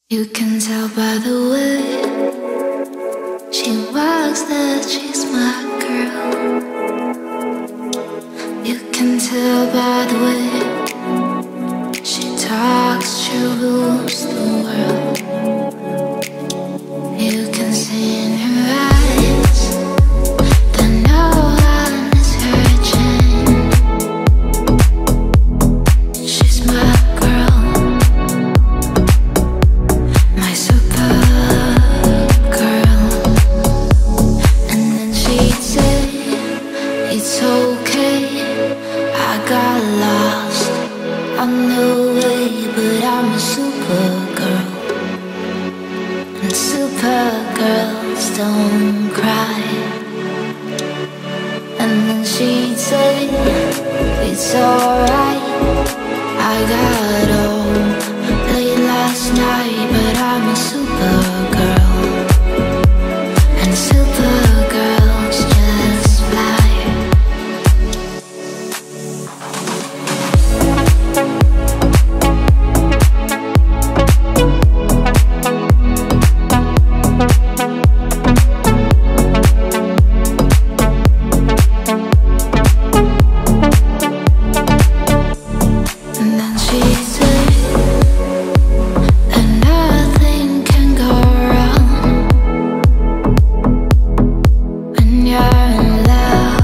You can tell by the way she walks that she's my girl. You can tell by the way she talks, she rules the world. You can see in her eyes that no one is hurting. She's my girl, my super girl. And then she'd say, it's okay, I got lost on the way, but I'm a super girl. And super girls don't cry. And then she'd say, it's alright, I got home late last night, but I'm a super girl. And super girls just fly. And then she said that nothing can go wrong when you're in love.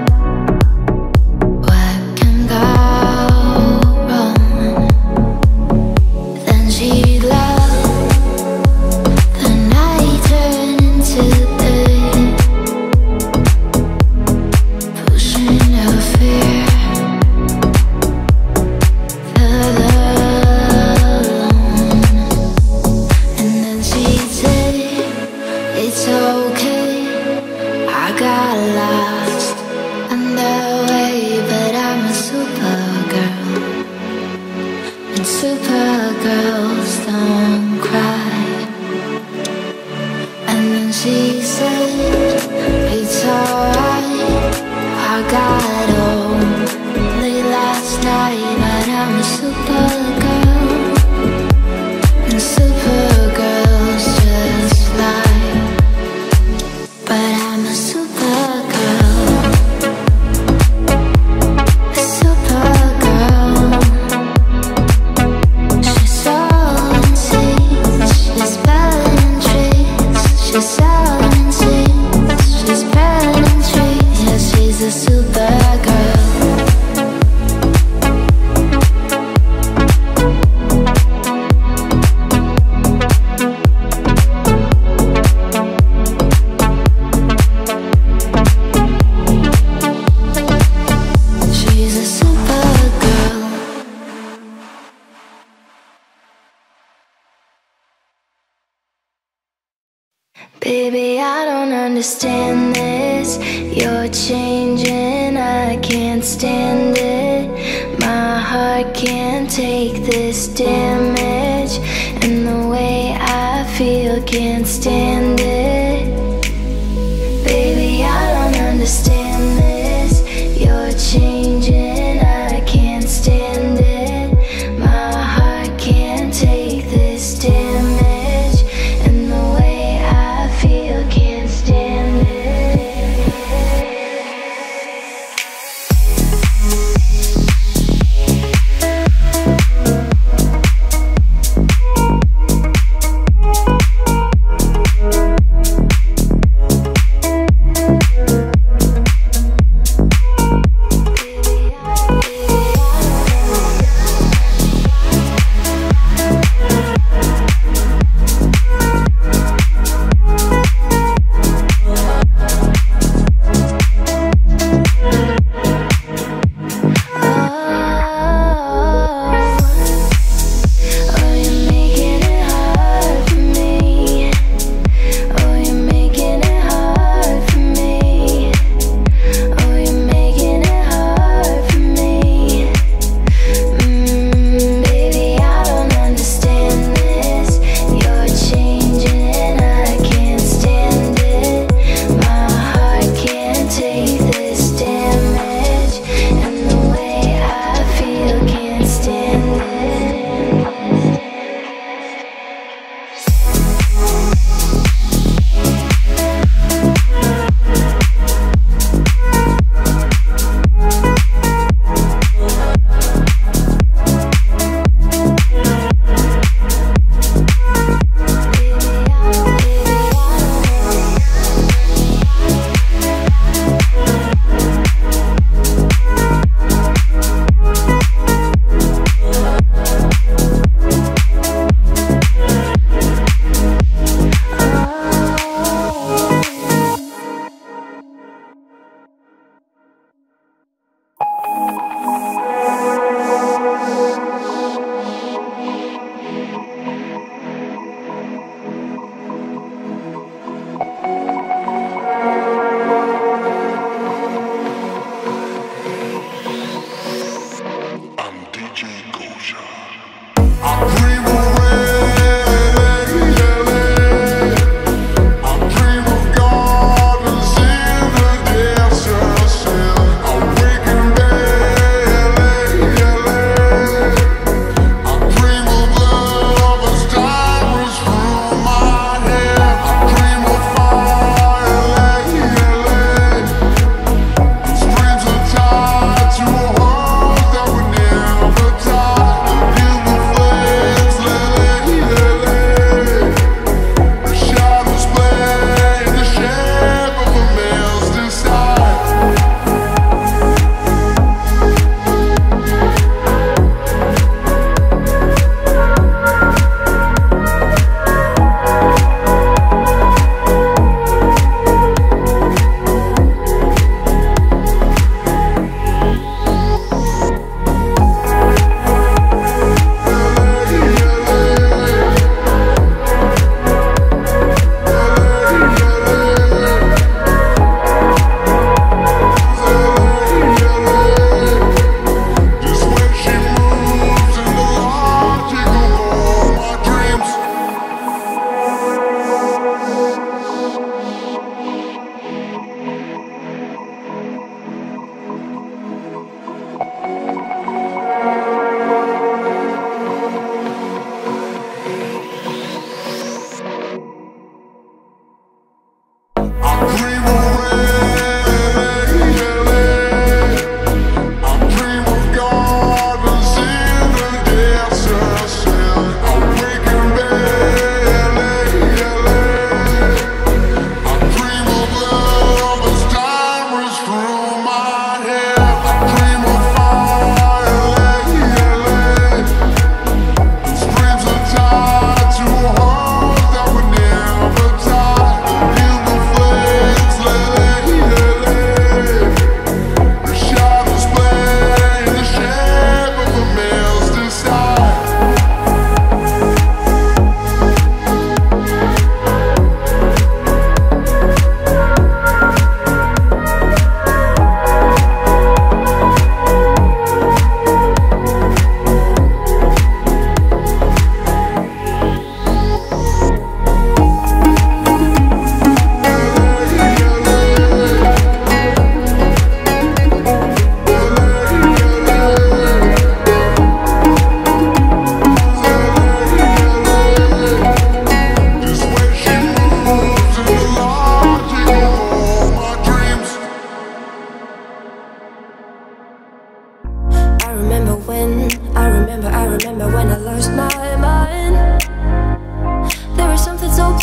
What can go wrong? Then she'd love the night turn into day, pushing her fear further alone. And then she'd say, it's okay, I got lost on the way, but I'm a super girl. And super girls don't cry. And then she said, it's alright, I got home late last night, but I'm a super girl. And super girls just fly. But I'm a super girl. A super girl. She's so insane. She's spelling tricks. She's so insane. She's spelling tricks. Yeah, she's a super girl. She's a super girl. Baby, I don't understand this. You're changing, I can't stand it. My heart can't take this damage, and the way I feel can't stand it. Baby, I don't understand this. You're changing, I can't stand it. My heart can't take this damage, and the way I feel can't stand it.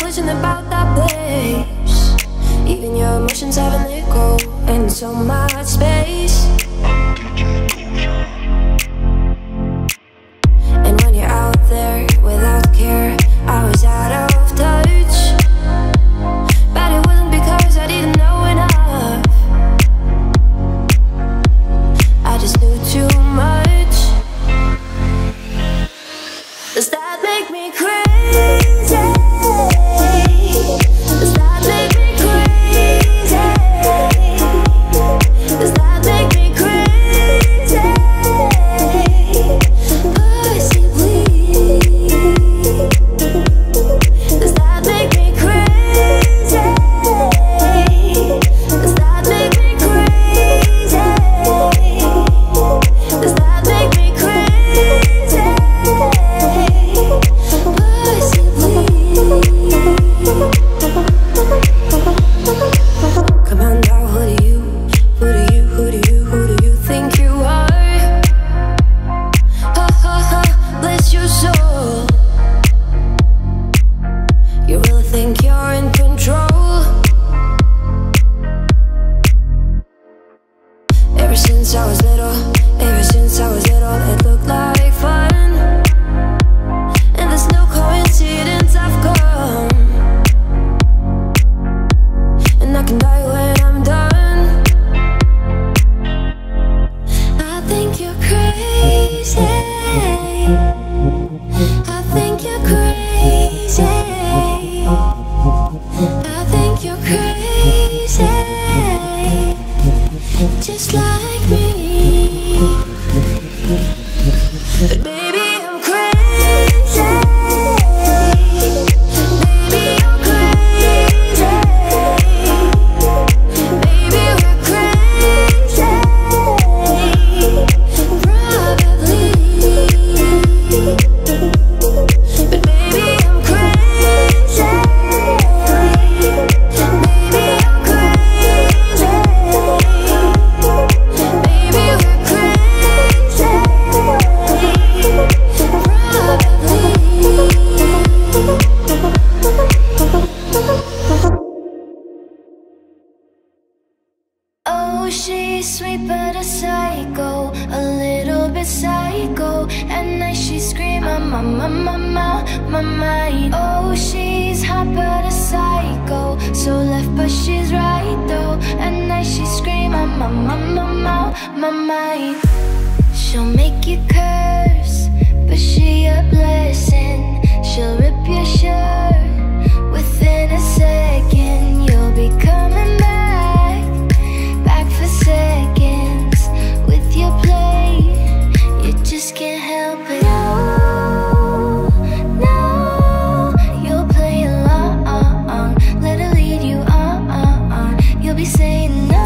wishing about that place. Even your emotions have an echo and so much space. And when you're out there without care, I was out of touch. But it wasn't because I didn't know enough. I just knew too much. Does that make me crazy? Does that make me crazy? Does that make me crazy? Possibly. Does that make me crazy? Does that make me crazy? Does that make me crazy? Come on now, who do you think you are? Ha ha ha, bless your soul. You really think you're in control? Ever since I was little, it looked like fun. And there's no coincidence, I've come. And I can die when I'm done. I think you're crazy. I think you're crazy. I think you're crazy. Just like me. But baby, I'm crazy. Baby, I'm crazy. Baby, we're crazy. Probably. But baby, I'm crazy. Baby, I'm crazy. Baby, we're crazy. Oh, she's sweet but a psycho, a little bit psycho. At night she scream, my mind. Oh, she's hot but a psycho, so left but she's right though. At night she scream, my mind. She'll make you curse, but she a blessing. She'll rip your shirt within a second. You'll be coming back for seconds with your play. You just can't help it. No, you'll play along. Let her lead you on. You'll be saying no,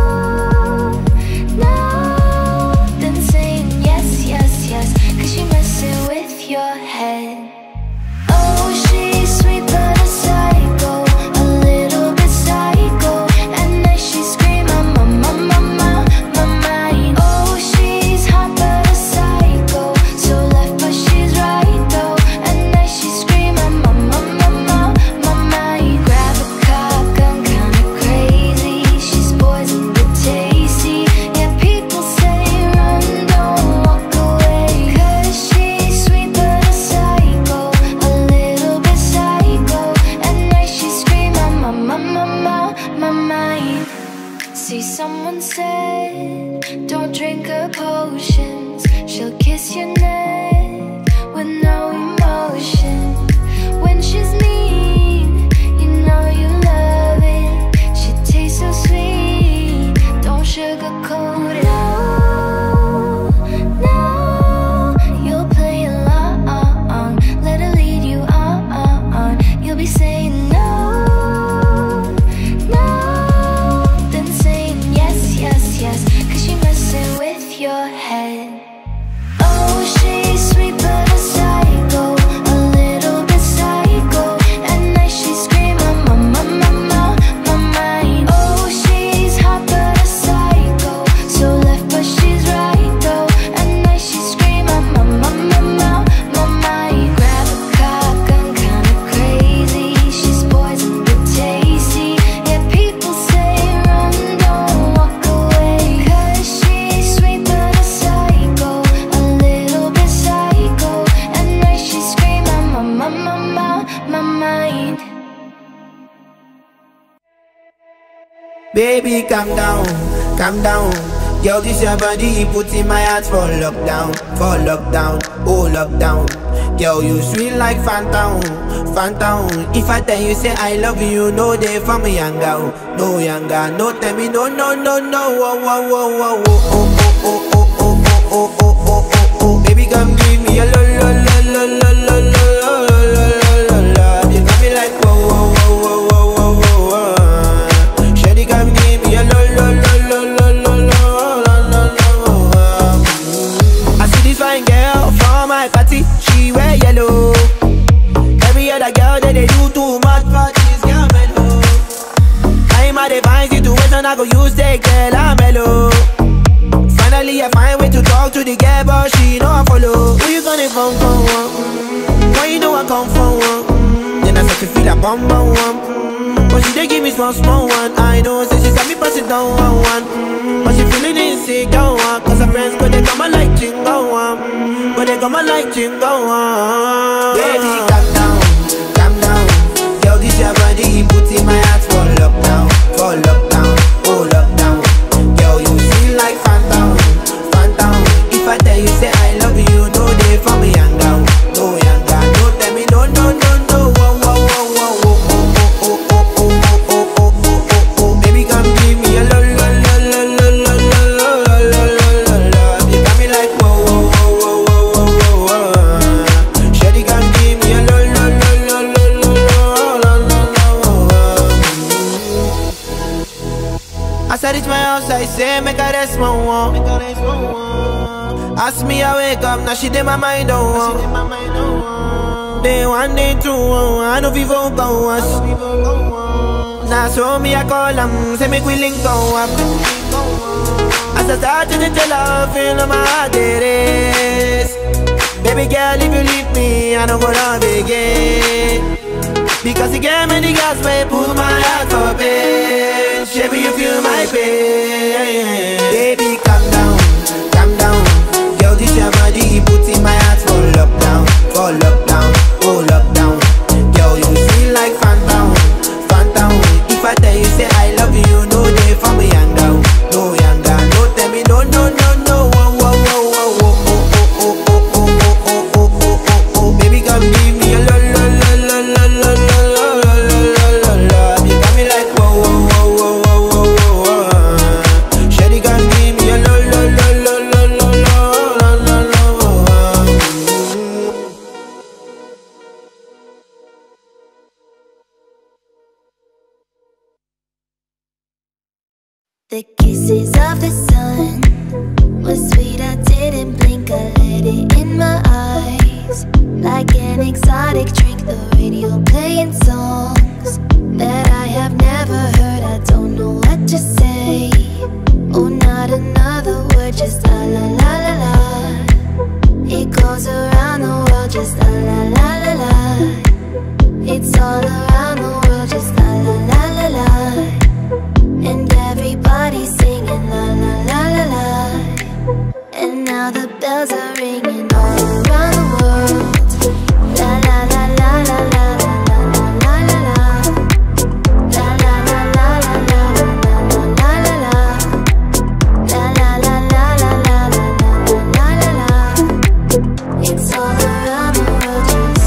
then saying yes, 'cause you're messing with your head. Oh, she's sweet but a psycho, a little bit psycho. At night she scream, my mind. Oh, she's hot but a psycho, so left but she's right though. At night she scream, my mind. Grab a cop gun, kinda crazy. She's poison but tasty. Yeah, people say run, don't walk away. 'Cause she's sweet but a psycho, a little bit psycho. At night she scream, my mind. See, someone said, don't drink her potions. She'll kiss your neck with no emotion. When she's mean, you know you love it. She tastes so sweet, don't sugarcoat it. No, you'll play along. Let her lead you on. You'll be saying no, then saying yes, Baby, calm down, calm down. Girl, this your body, put in my heart for lockdown, oh lockdown. Girl, you sweet like phantom, phantom. If I tell you say I love you, no day for me younger, no younger. No tell me no, no, no, no. Oh, oh, oh, oh, oh, oh, oh, oh, oh, oh, oh, oh, oh, oh. Baby, come give me a lo, lo, lo, lo, lo, lo, lo, lo, lo, lo, lo. You got me like whoa, whoa, whoa, whoa, whoa, whoa, whoa. Shawty, come give me a lo, lo, lo, lo, lo, lo, lo, lo, lo. I see this fine girl from my party, she wear yellow. Every other girl that they do too much for this girl mellow. I'm at a fine situation, I go use the girl, I'm mellow. Finally I find way to talk to the girl, but she know I follow. Who you gonna phone for one? Why you know I come for one? Then I start to feel a bum bum one. But she dey give me small small one. I know, say she saw me pass it down one one. But she feeling insecure one. Cause her friends go they come and like chingo one. But they come and like chingo one. Baby, calm down, calm down. Girl, this your body, put in my heart for lockdown, oh lockdown. Girl, you feel like phantom, phantom. If I tell you say I love you, no day for me younger, no younger. No tell me no, no, no, no. Whoa, whoa, whoa, whoa, whoa, oh, oh, oh, oh, oh, oh, oh, oh, oh. Baby, come give me a lo, lo, lo, lo, lo, lo, lo, lo, lo, lo, lo. You got me like whoa, whoa, whoa, whoa, whoa, whoa, whoa. Shawty, come give me a lo, lo, lo, lo, lo, lo, lo, lo, lo. As I reach my house, I say, make a rest, my one. Ask me, I wake up, now she did my mind, don't want. Day one, day two, I know people go us. Now so me, I call them, say make we link go up. As I start to tell her, feel on my heart it is. Baby girl, if you leave me, I don't go love again. Because you gave me the gas, may pull my heart for pain. Baby, you feel my pain. Baby, calm down, calm down. Girl, this your body, put in my heart for lockdown, oh lockdown. Girl, you feel like phantom, phantom. If I tell you say I love you, no day for me younger, no younger. No tell me no, no, no, no. Whoa, whoa, whoa, whoa, whoa, oh, oh, oh, oh, oh, oh, oh, oh, oh, oh. Baby, come give me a lo, lo, lo, lo, lo, lo, lo, lo, lo, lo, lo. You got me like whoa, whoa, whoa, whoa, whoa, whoa, whoa. Shawty, come give me a lo, lo, lo, lo, lo, lo, lo, lo, lo. The kisses of the sun was sweet, I didn't blink, I let it in my eyes. Like an exotic drink, the radio playing songs that I have never heard, I don't know what to say. Oh, not another word, just la la la la la. It goes around the world, just la la la la la. It's all around the world, just la la la la la. And everybody's singing la la la la la. And now the bells are ringing all around the world. La la la la la la la la la la la. La la la la la la la la la la. La la la la la la la la la la. It's all around the world, just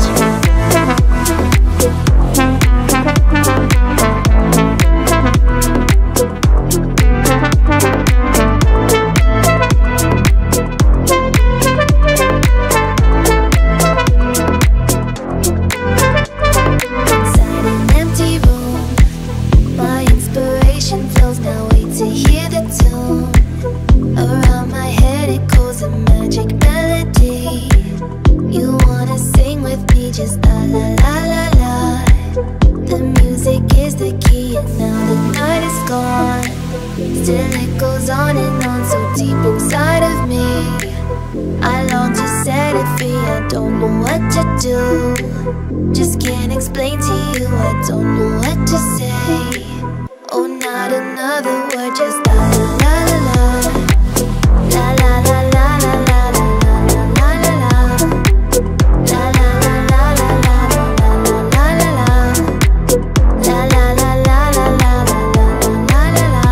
inside an empty room. My inspiration flows, now wait to hear the tune. Around my head it goes a magic melody. You wanna sing with me, just la la la la la. The music is the key and now the night is gone. Still it goes on and on, so deep inside of me. I long to set it free, I don't know what to do. Just can't explain to you, I don't know what to say. Oh, not another word, just la la la la la. La la la la la la la la la la la. La la la la la la la la la la la. La la la la la la la la la la la.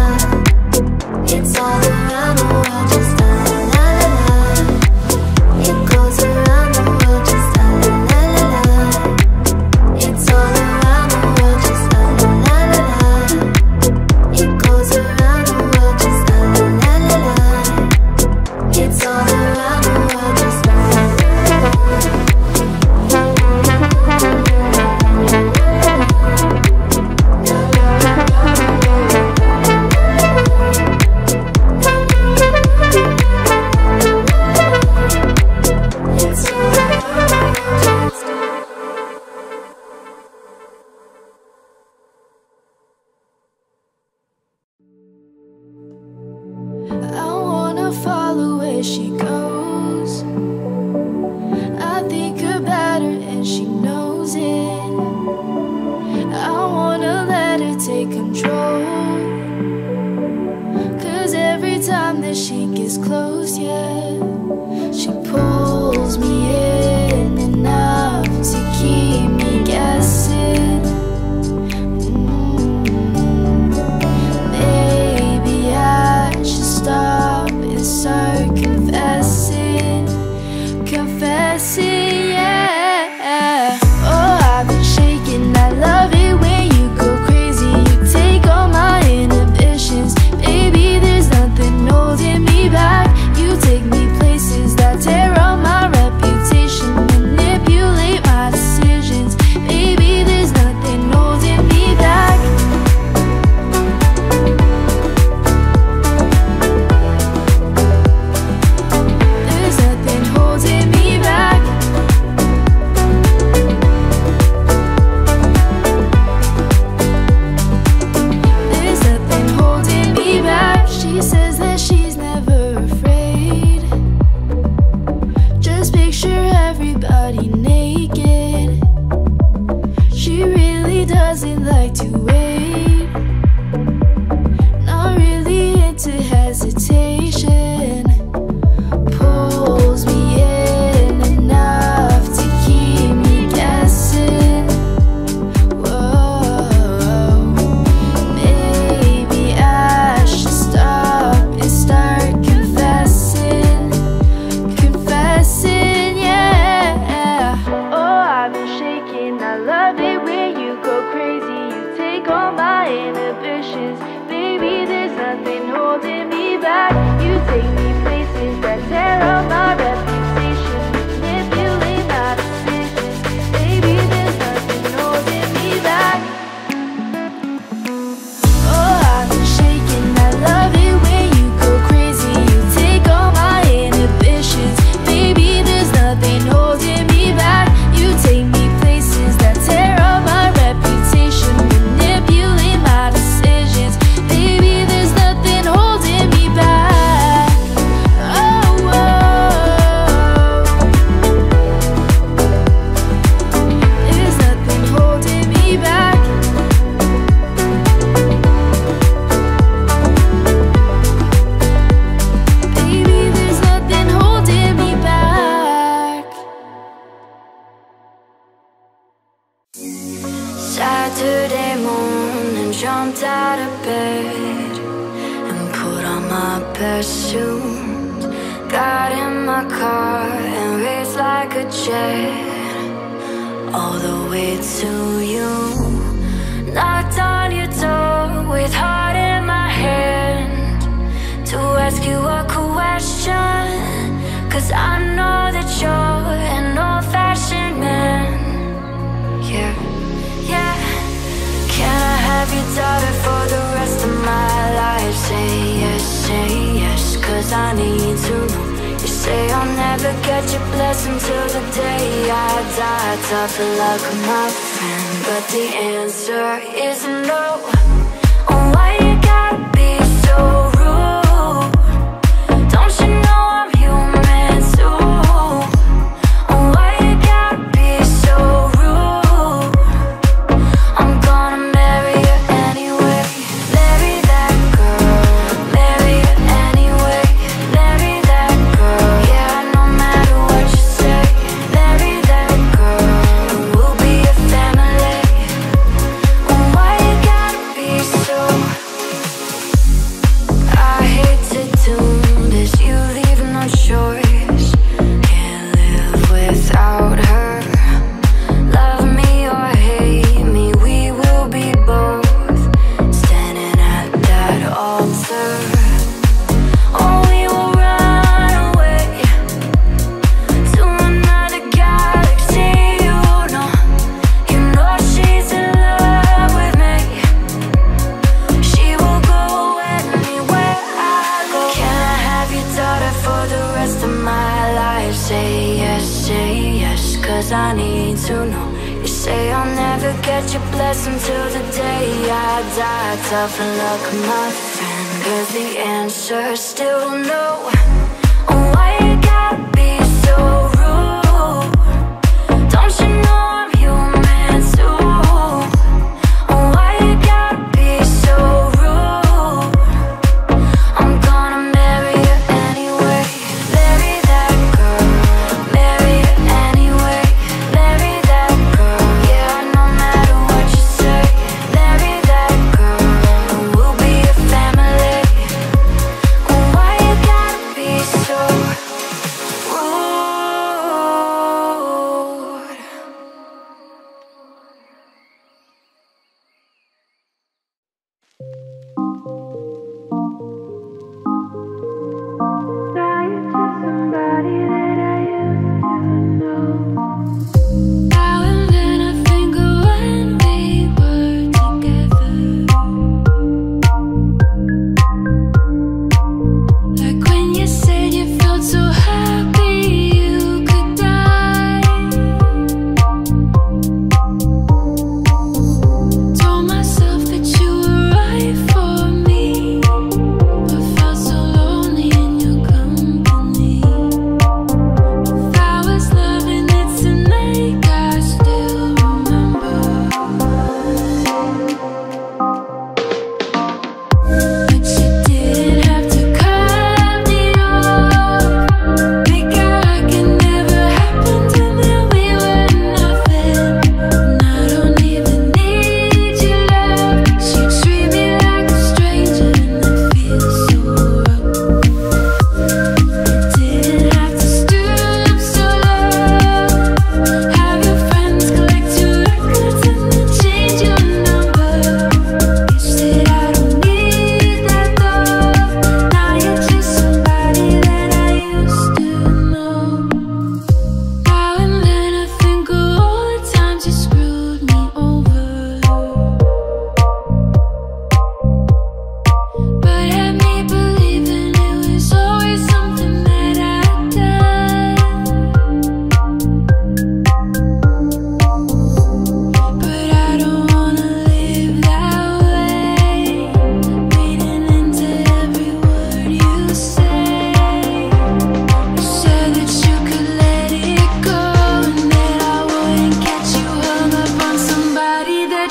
where she goes. I think about her and she knows it. I wanna let her take control, 'cause every time that she gets close, yeah, she pulls me in enough to keep me guessing. Maybe I should stop and start confessing, yeah. Oh, I've been shaking, I love it when you go crazy. You take all my inhibitions, baby, there's nothing holding me back. You take me places that tear up my reputation, manipulate my decisions, baby, there's nothing holding me back. There's nothing holding me back. There's nothing holding me back. She says that she's never afraid. Just picture everybody naked. She really doesn't like to wait. Not really into hesitation. Pulls me in enough to keep me guessing. Whoa, maybe I should stop and start confessing, yeah. Oh, I've been shaking, I love it when you go crazy. You take all my inhibitions, baby, there's nothing holding me back. You take me places that tear up my reputation, manipulate my decisions, baby, there's nothing holding me back. Oh, I've been shaking, I love it when you go crazy. You take all my inhibitions, baby, there's nothing holding me back. You take me places that tear up my reputation, manipulate my decisions, baby, there's nothing holding me back. Oh, whoa. There's nothing holding me back. Baby, there's nothing holding me back. Saturday morning, jumped out of bed and put on my best suit. Got in my car and raced like a jet all the way to you. Knocked on your door with heart in my hand to ask you a question, 'cause I know that you're an old-fashioned man. Yeah, yeah. Can I have your daughter for the rest of my life? Say yes, 'cause I need to know. You say I'll never get your blessing till the day I die. Tough luck, my friend, but the answer is no. Oh, why you gotta be so rude? Don't you know I'm human too? Oh, why you gotta be so rude? I'm gonna marry you anyway. Marry that girl. Marry you anyway. Marry that girl. Yeah, no matter what you say. Marry that girl. And we'll be a family. Oh, why you gotta be so? I hate to do this. You leave no choice. Can't live without her. Love me or hate me, we will be both standing at that altar. Or we will run away to another galaxy. You know she's in love with me. She will go anywhere I go. Can I have your daughter for the rest of my life? Say yes, 'cause I need to know. You say I'll never get your blessing till the day I die. Tough luck, my friend, 'cause the answer's still no. Oh,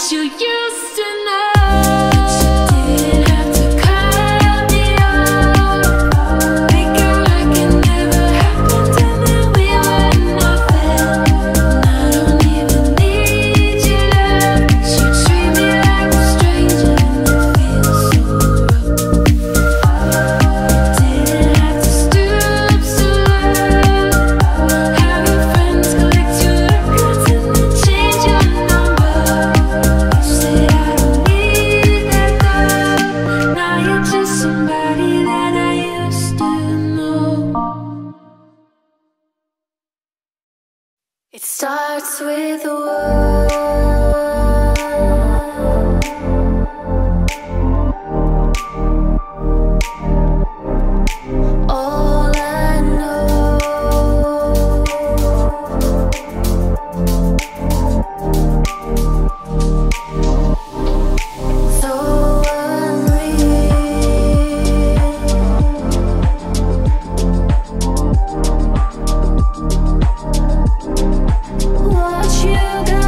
you used to know. You didn't have to cut me off. Make it like it never happened and then we were nothing. I don't even need your love, 'cause you treat me like a stranger and it feels so rough. Didn't have to stoop so low. Have your friends collect your records and then change your number. You said I don't need that love. Now you're just somebody that I used to know. It starts with a word. All I know, so unreal. Watch you go.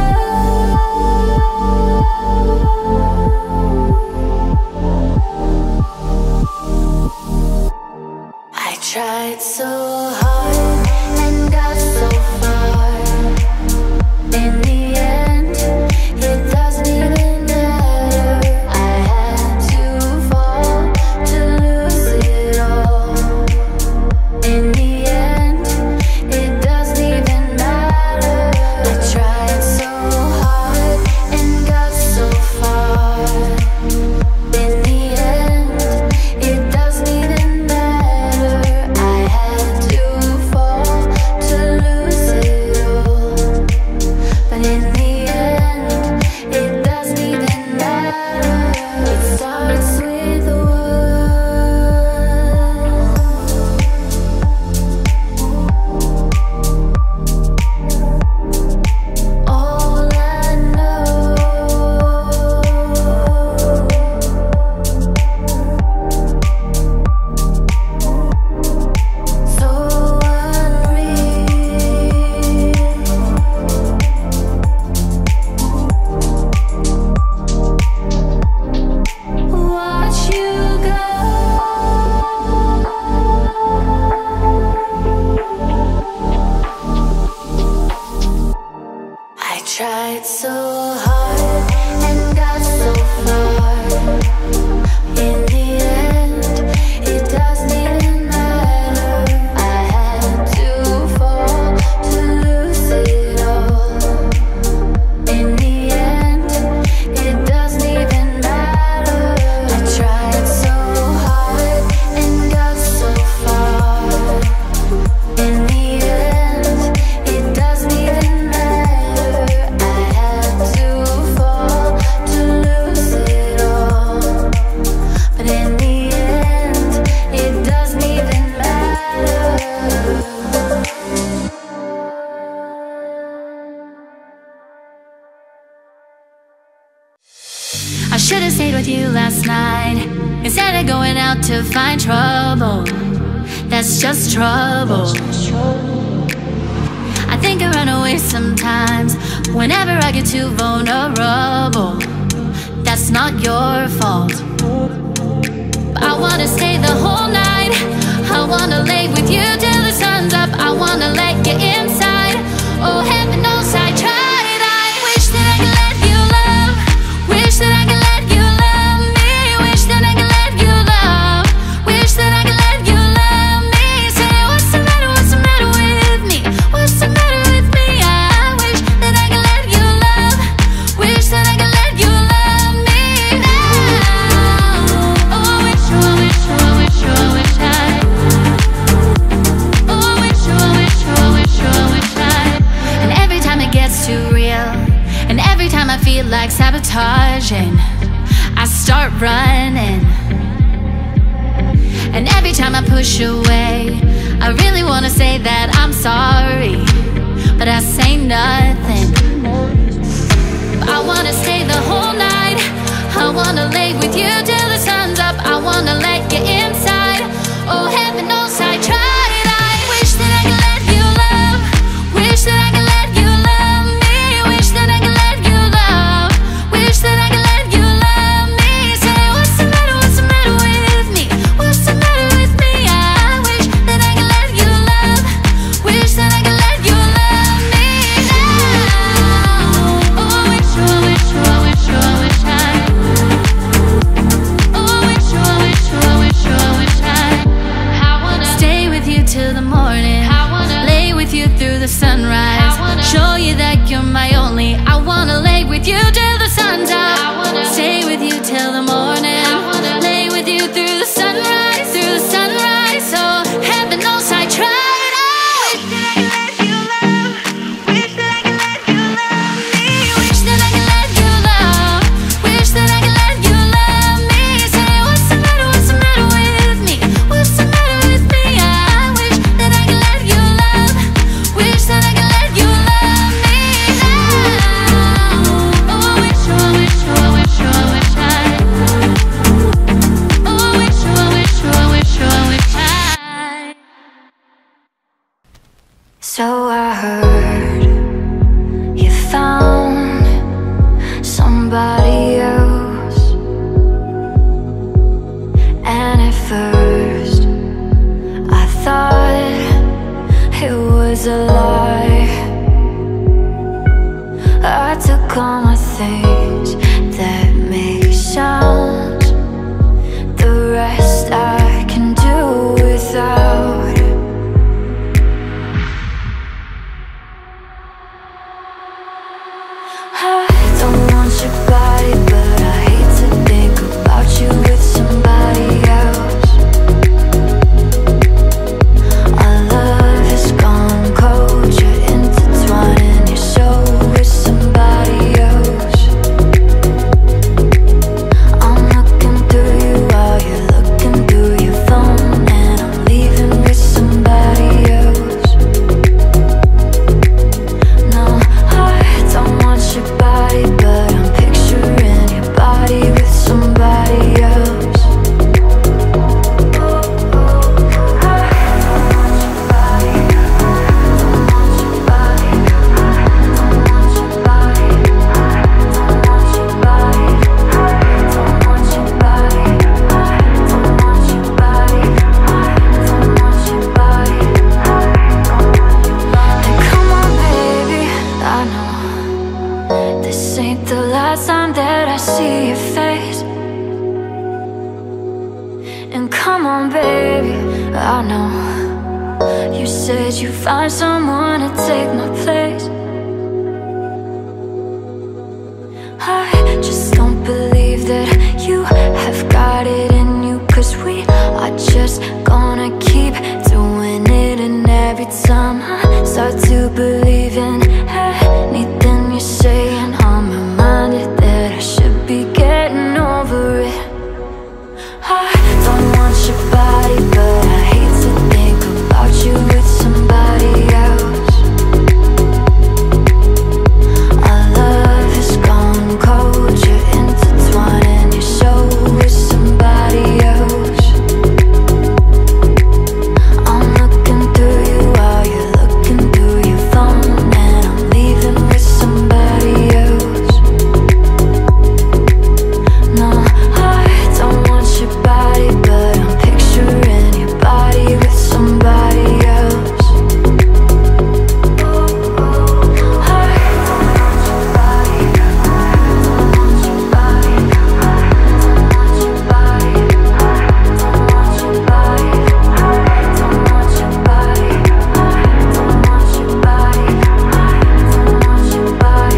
I tried so hard and got so far. In the end, it doesn't even matter. I had to fall to lose it all. In the end, it doesn't even matter. I tried so hard and got so far. In the end, it doesn't even matter. I had to fall to lose it all. But in the end, it doesn't even matter. It starts with a word. All I know, so unreal. Watch you go. I tried so hard and got so far. In the end, it doesn't even matter. I had to fall to lose it all. In the end, it doesn't even matter. I tried so hard and got so far. In the end, it doesn't even matter. I had to fall to lose it all. But in the end, it doesn't even matter. I should have stayed with you last night instead of going out to find trouble. That's just trouble. I think I run away sometimes whenever I get too vulnerable. That's not your fault. I wanna stay the whole night. I wanna lay with you till the sun's up. I wanna let you inside. Oh, heaven knows I tried. I wish that I could let you love. Wish that I could let you love me. Wish that I could let you love. Wish that I could let you love me. Say, what's the matter? What's the matter with me? What's the matter with me? I wish that I could let you love. Wish that I could let you love me now. Oh, I wish, oh, I wish, oh, I wish, oh, I wish I. Oh, I wish, oh, I wish, oh, I wish, oh, I wish I. And every time it gets too real, and every time I feel like sabotaging, I start running. And every time I push away, I really wanna say that I'm sorry, but I say nothing. I wanna stay the whole night. I wanna lay with you till the sun's up. I wanna let you inside. Oh, heaven knows I tried. I wish that I could let you love. Wish that I could let you love me. Wish that I could let you love. Wish somebody else. And at first I thought it was a lie. I took all my things that make sounds, the rest I can do without. I don't want your body, but I hate to think about you with somebody else. Our love has gone cold, you're intertwining your soul with somebody else. I'm looking through you while you're looking through your phone, and I'm leaving with somebody else. No, I don't want your body, but I'm picturing your body with somebody else. Come on, baby, I know this ain't the last time that I see your face. And come on, baby, I know you said you'd find someone to take my place. I just don't believe that you have got it in you, 'cause we are just gonna keep doing it. And every time I start to believe in anything you're saying, I'm reminded that I should be getting over it. I don't want your body, but I hate to think about you with somebody else. Our love has gone cold, you're intertwining your soul with somebody else. I'm looking through you while you're looking through your phone, and I'm leaving with somebody else. No, I don't want your body, but I'm picturing your body with somebody else. I don't want your body, I don't want your body, I don't want your body, I don't want your body, I don't want your body, I don't want your body, I don't want your body,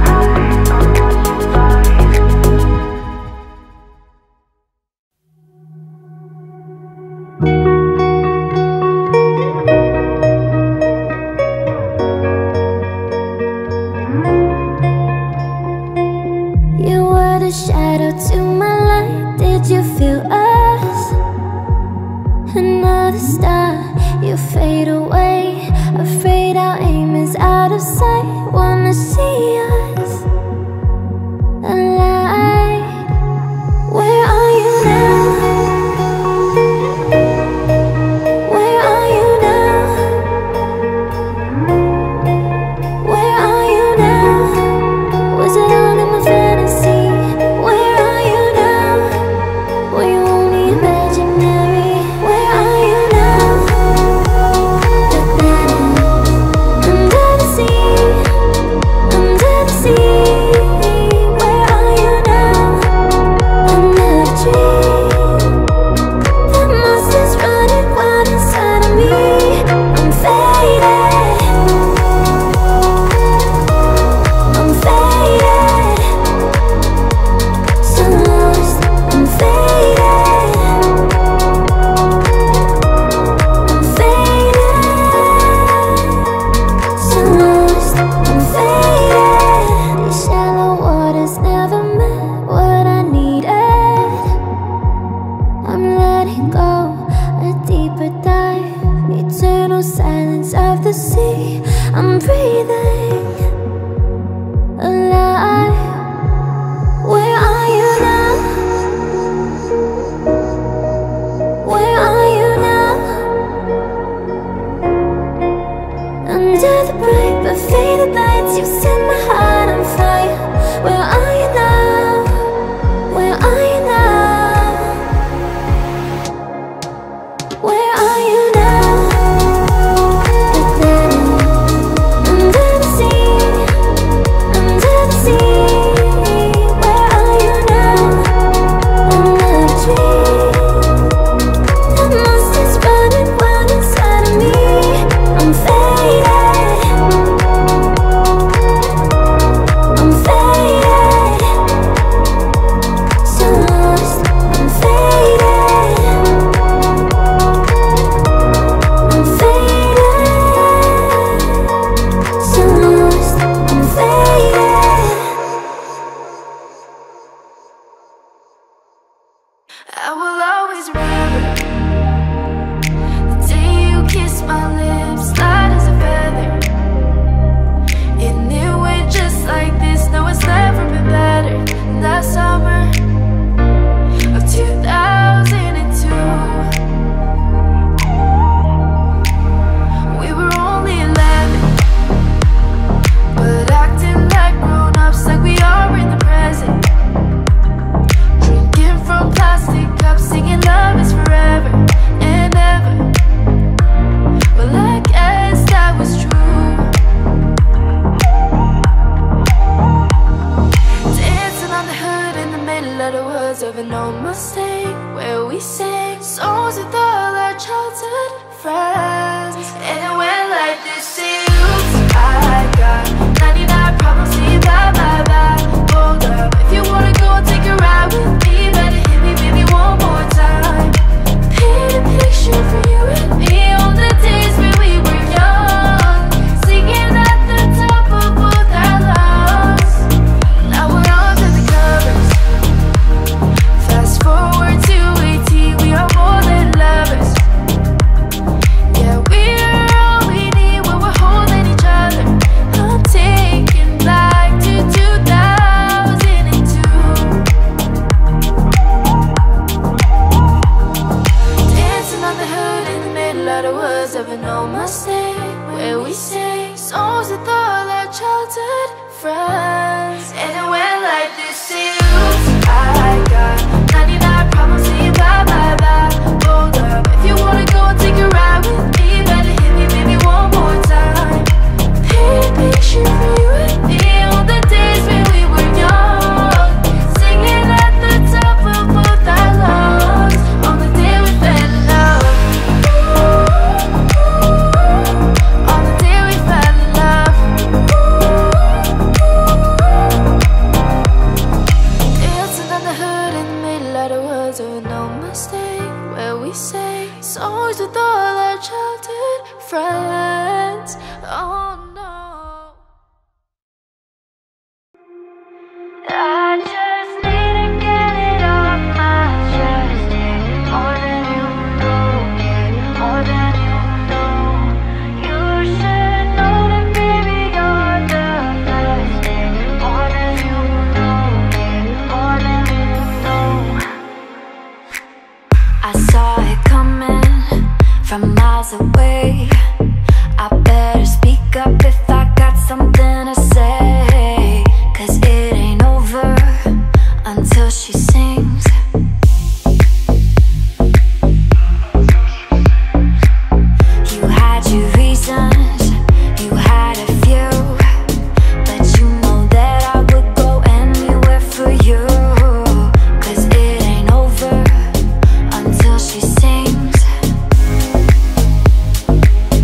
You were the shadow to my light. Did you feel us? Another star, you fade away. Afraid our aim is out of sight. Wanna see us alive. Where are you now? Where are you now? Where are you now? Was it all in my fantasy? Where are you now? Were you only imaginary? Where are you now? Under the sea, under my lips, light as a feather. And it went just like this. No, it's never been better. That summer of 2002, we were only 11, but acting like grown-ups, like we are in the present. Drinking from plastic cups, singing love is forever and ever. Well, I guess that was true. Dancing on the hood in the middle of the woods of an old Mustang, where we sang songs with all our childhood friends. And it went like this: oops, I got 99 problems, see bye bye bye. Hold up, if you wanna go and take a ride with me, better hit me baby one more time. Paint a picture for you and me on the days when we were young, singing at the top of both our lungs. Now we're on to the covers. Fast forward to 18, we are more than lovers. Yeah, we're all we need when we're holding each other. I'm taking back to 2002. Dancing on the hood in the middle of the woods of an old Mustang, where we sang songs with all our childhood friends. And it went like this: oops, I got 99 problems, see bye bye bye. Hold up, if you wanna go and take a ride with me, better hit me baby one more time. Paint a picture for you and me on the days when we were young, singing at the top of both our lungs on the day we fell in love. On the day we fell in love. Dancing on the hood in the middle of the woods of an old Mustang, where we sang songs with all our childhood friends. Oh no, I just need to get it off my chest, yeah. More than you know, yeah. More than you know. You should know that baby you're the best, yeah. More than you know, yeah. More than you know. I saw it coming from miles away. I better speak up if I got something to say, 'cause it ain't over until she sings. You had your reasons, you had a few, but you know that I would go anywhere for you, 'cause it ain't over until she sings.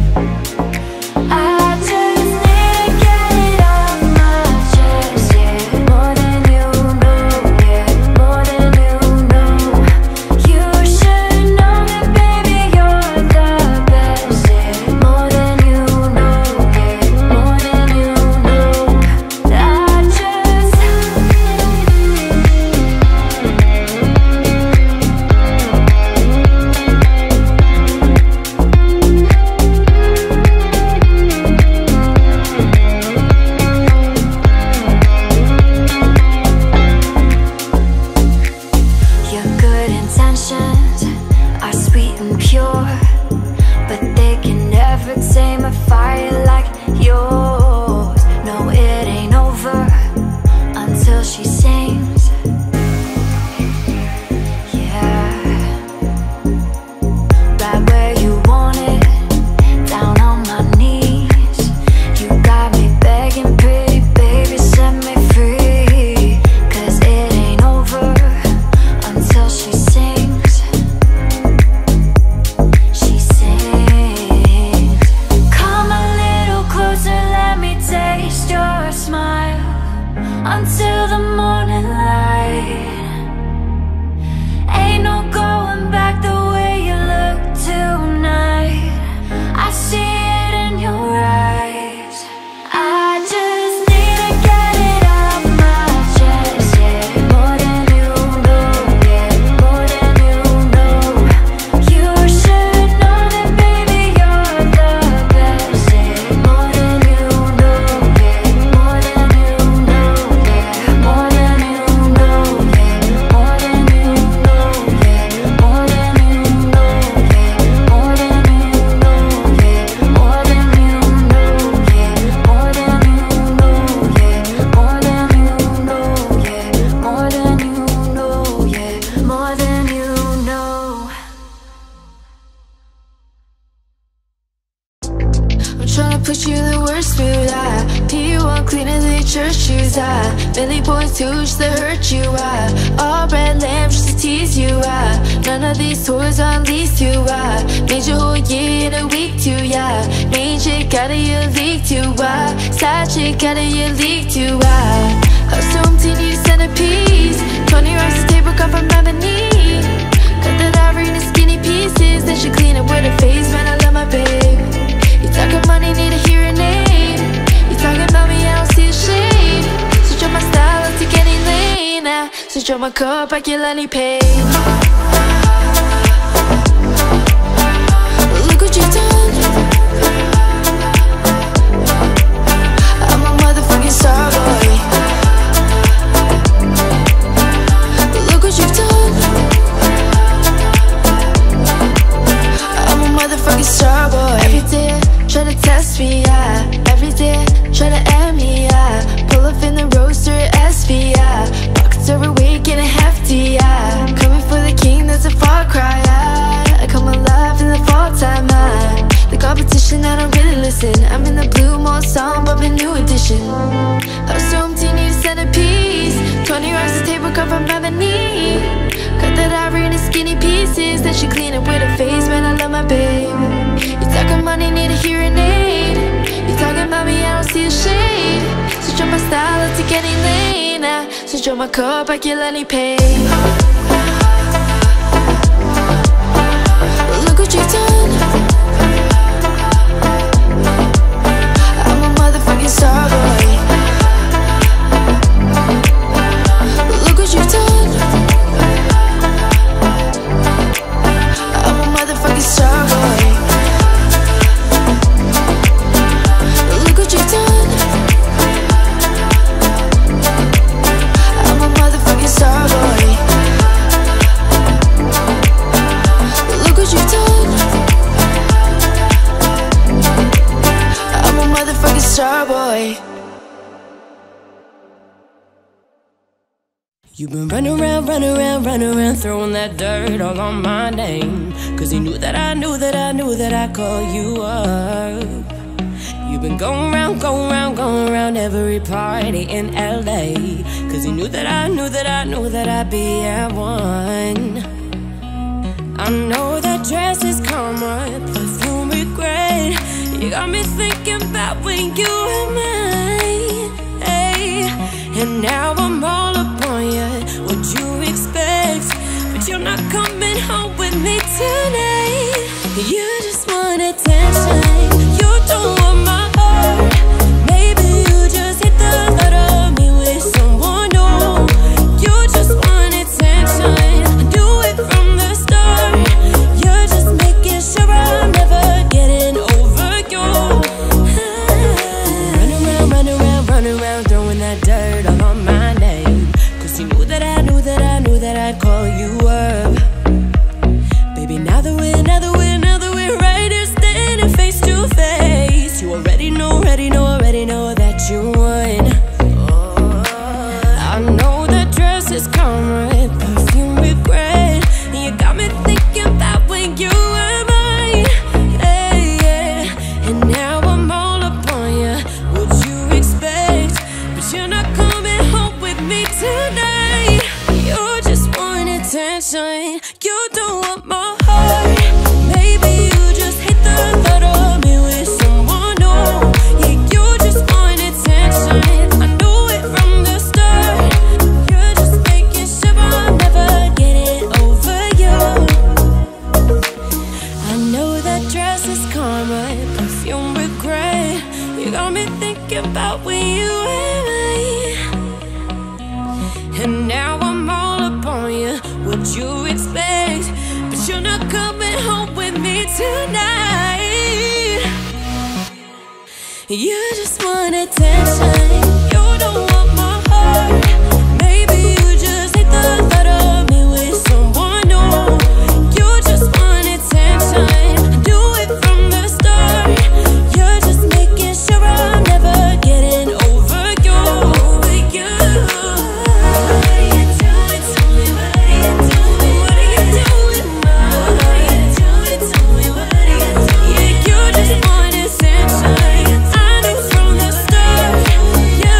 too just to hurt you. All red lamb just to tease you. None of these toys on lease you. Made your whole year in a week too. Main chick out of your league too. Side chick out of your league too. Assumed he need a centerpiece. 20 rocks the table come from ebony. Cut that ivory into skinny pieces. Then she clean it with her face. Man, I love my babe. You talking money, need a hearing aid. You talking about me, I don't see a shade. Switch up my style, I'll take any lane. Switch up my cup, I can let me pay. Look what you've done. I'm a motherfucking star boy. Look what you've done. I'm a motherfucking star boy. Every day, try to test me, every day, try to end me, pull up in the roadster SV, pockets overweight, getting hefty, coming for the king, that's a far cry, I come alive in the fall time, the competition, I don't really listen, I'm in the blue mall song, but a new edition, assumed he need a centerpiece, 20 rocks the table come from ebony, cut that ivory into skinny pieces, then she clean it with her face, man, I love my babe. You talking money, need a hearing aid. You talking about me, I don't see a shade. Switch up my style, I'll take any lane. Switch up my cup, I can let me pay. Look what you've done. I'm a motherfucking star boy. Look what you've done. I'm a motherfucking star boy. Starboy. You've been running around, throwing that dirt all on my name. Cause you knew that I'd call you up. You've been going round every party in LA. Cause you knew that I'd be at one. I know that dress is karma, perfume regret. You got me thinking about when you were mine, hey. And now I'm all upon you, what you expect? But you're not coming home with me tonight. You just want attention, you don't want my heart. Maybe you just hate the thought of me with someone new. You just want attention, do it from the start. You're just making sure I'm never getting over you. Run around, throwing that dirt all on my name. Cause you knew that I'd call you up. Baby, now that we're right here standing face to face, you already know that you won. I know that dress is karma, perfume regret. You got me thinking about when you were mine, hey, yeah. And now I'm all upon you, what you expect? But you're not coming home with me tonight. You just want attention, you don't want my heart. Maybe you just hate the thought of me with someone new. Yeah, you just want attention, I knew it from the start. You're just making sure I'm never getting over you. I know that dress is karma, perfume regret. You got me thinking about when you were mine. And now I'm all upon you, what you expect? But you're not coming home with me tonight. You just want attention, you don't want my heart. Maybe you just hate the thought of me with someone new. You just want attention, do it from the start. You're just making sure I'm never getting over you. What are you doing? Tell me, what are you doing? What are you doing? What are you doing? Tell me, what are you doing? Yeah, you just want attention, I knew from the start.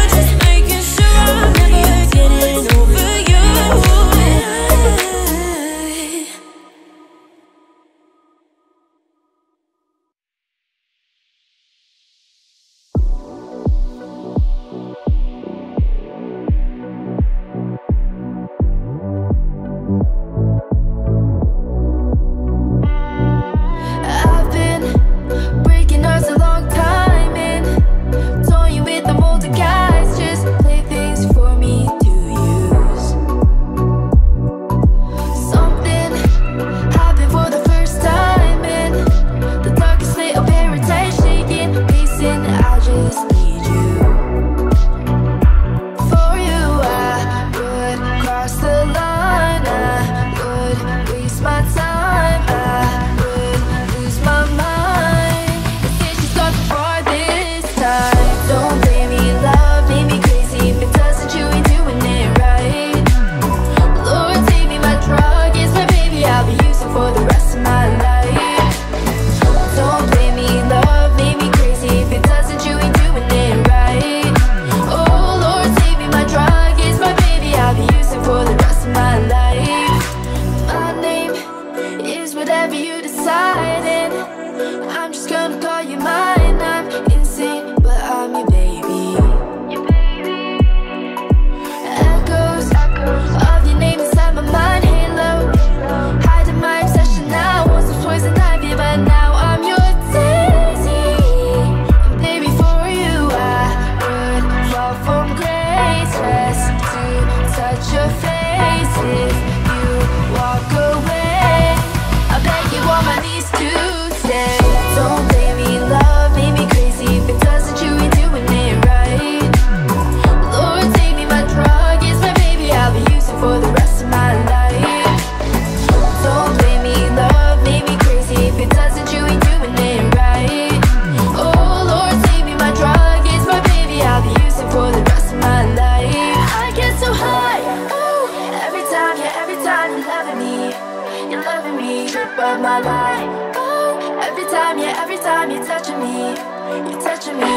if you walk away. I beg you on my knees to stay. Don't blame me, love made me crazy. If it doesn't, you ain't doing it right. Lord, take me, my drug is my baby. I'll be using for the rest of my life. Don't blame me, love made me crazy. If it doesn't, you ain't doing it right. Oh Lord, take me, my drug is my baby. I'll be using for the rest of my life. I get so high, oh, every time you're loving me. You're loving me, trip of my life. Oh, every time you're touching me. You're touching me.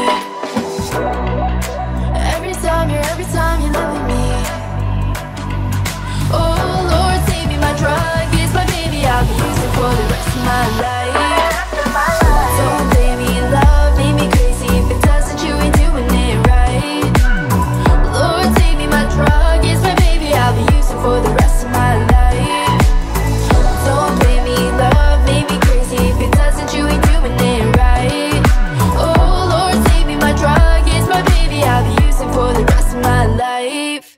Every time you're loving me. Oh Lord, save me, my drug is my baby. I'll be using for the rest of my life. Don't blame me, love made me crazy. If it doesn't, you ain't doing it right. Lord, save me, my drug is my baby. I'll be using for the rest of my life. Don't blame me, love made me crazy. If it doesn't, you ain't doing it right. Oh Lord, save me, my drug is my baby. I'll be using for the rest of my life.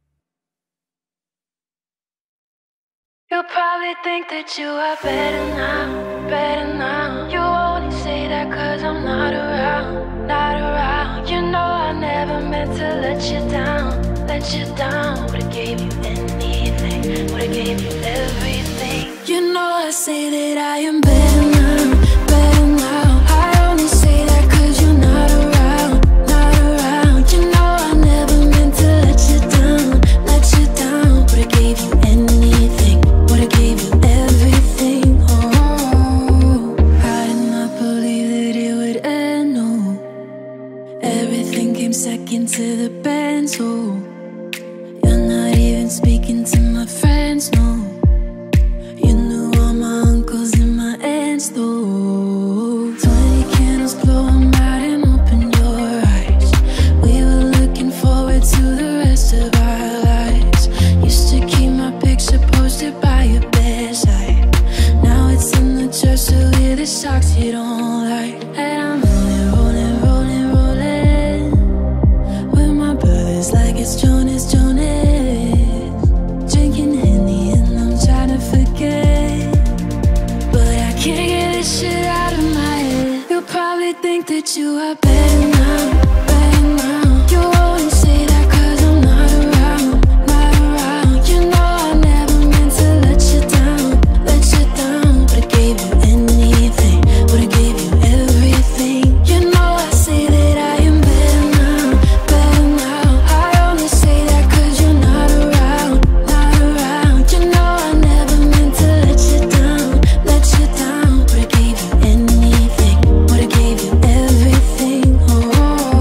You probably think that you are better now, better now. You only say that cause I'm not around, not around. You know I never meant to let you down, let you down. Would've gave you anything, would've gave you everything. You know I say that I am better now, better now. I only say that cause you're not around, not around. You know I never meant to let you down, let you down. Would've gave you anything, would've gave you everything. Oh, I did not believe that it would end, no. Everything came second to the band, so you're not even speaking to my friends, no. You knew all my uncles and my aunts, though. 20 candles, blow 'em out and open your eyes. We were looking forward to the rest of our lives. Used to keep my picture posted by your bedside. Now it's in the dresser with the socks you don't like. And I'm rolling, rolling, rolling, rolling with my brothers like it's Jonas, Jonas. Drinking Henny and I'm trying to forget, but I can't get this shit out of my head. You probably think that you are better now, better now. You only say that cause I'm not around, not around. You know I never meant to let you down, let you down. Would've gave you anything, would've gave you everything. You know I say that I am better now, better now. I only say that cause you're not around, not around. You know I never meant to let you down, let you down. Would've gave you anything, would've gave you everything. Oh.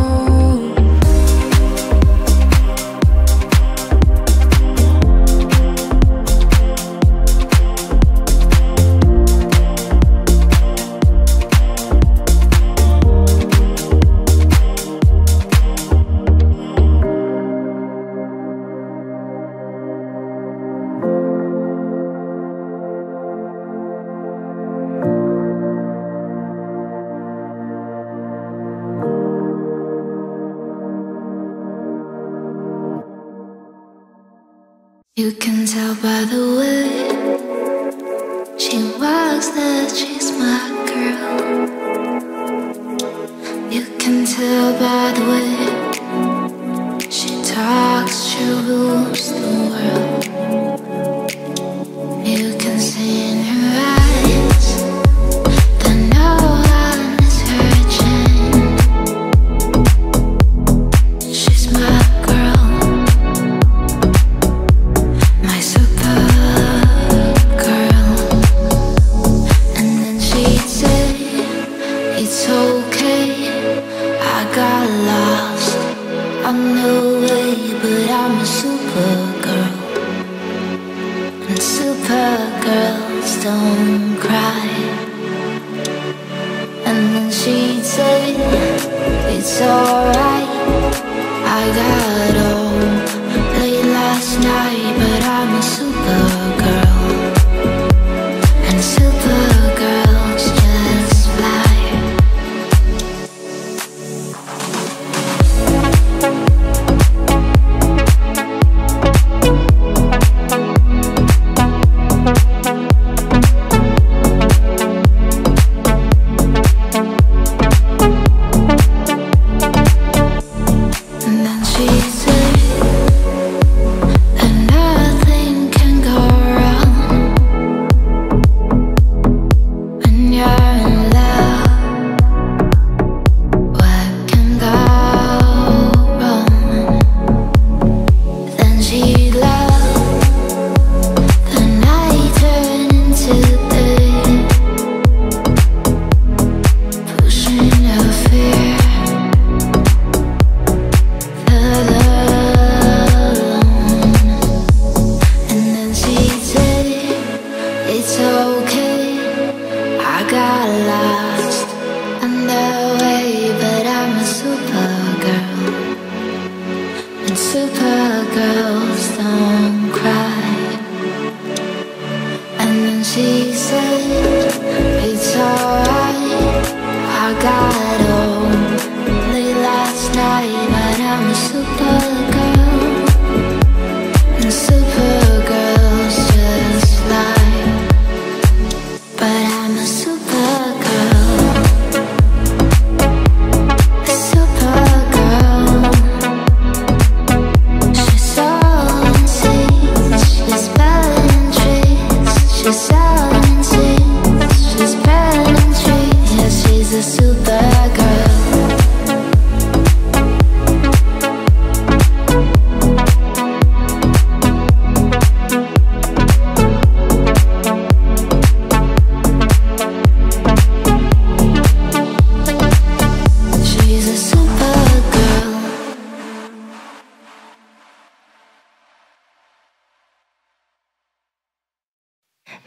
You can tell by the way she walks that she's my girl. You can tell by the way she talks, she rules the world. You can see in her eyes that no one is hurting. She's my girl, my super girl. And then she'd say, it's okay, I got lost on the way, but I'm a super girl. And super girls don't cry. And then she'd say, it's alright, I got home late last night, but I'm a super girl. And super girls just fly.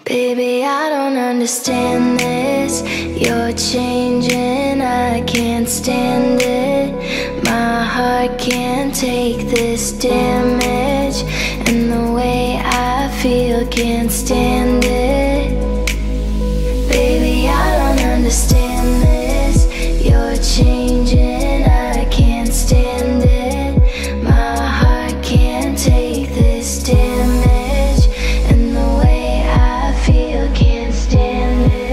Baby, I don't understand this. You're changing, I can't stand it. My heart can't take this damage, and the way I feel can't stand it. Baby, I don't understand this. You're changing, I can't stand it. My heart can't take this damage, and the way I feel can't stand it.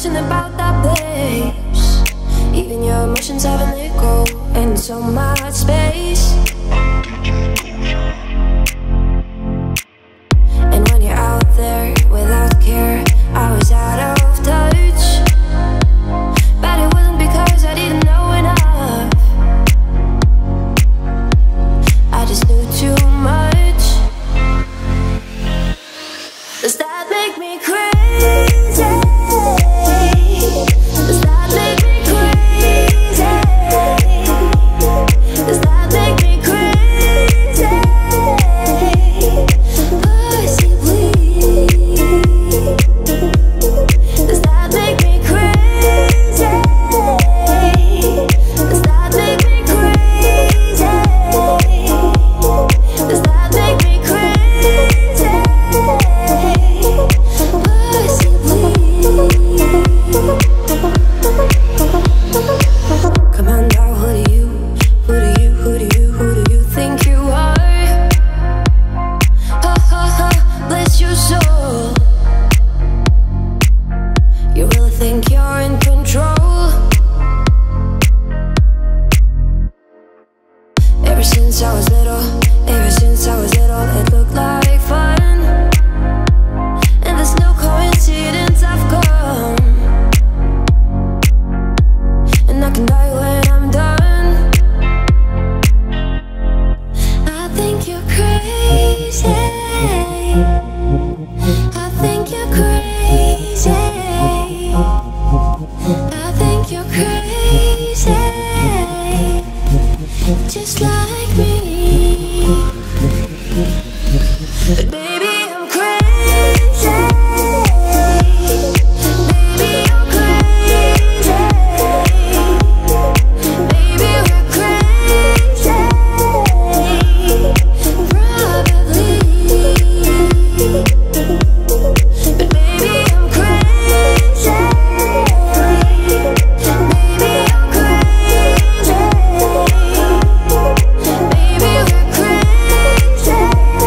question about that place. Even your emotions have an echo in so much space. And when you're out there without care, I was out of touch. But it wasn't because I didn't know enough. I just knew too much. Does that make me crazy? Does that make me crazy? Does that make me crazy? Possibly. Does that make me crazy? Does that make me crazy? Does that make me crazy? Come on now, who do you think you are? Ha ha ha, bless your soul. You really think you're in control? Ever since I was little, it looked like fun. And there's no coincidence I've come. And I can die when I'm done. I think you're crazy. I think you're crazy. I think you're crazy. Just like me. But baby, I'm crazy. Baby, you're crazy. Baby, we're crazy. Probably. But baby, I'm crazy. Baby, you're crazy. Baby, we're crazy.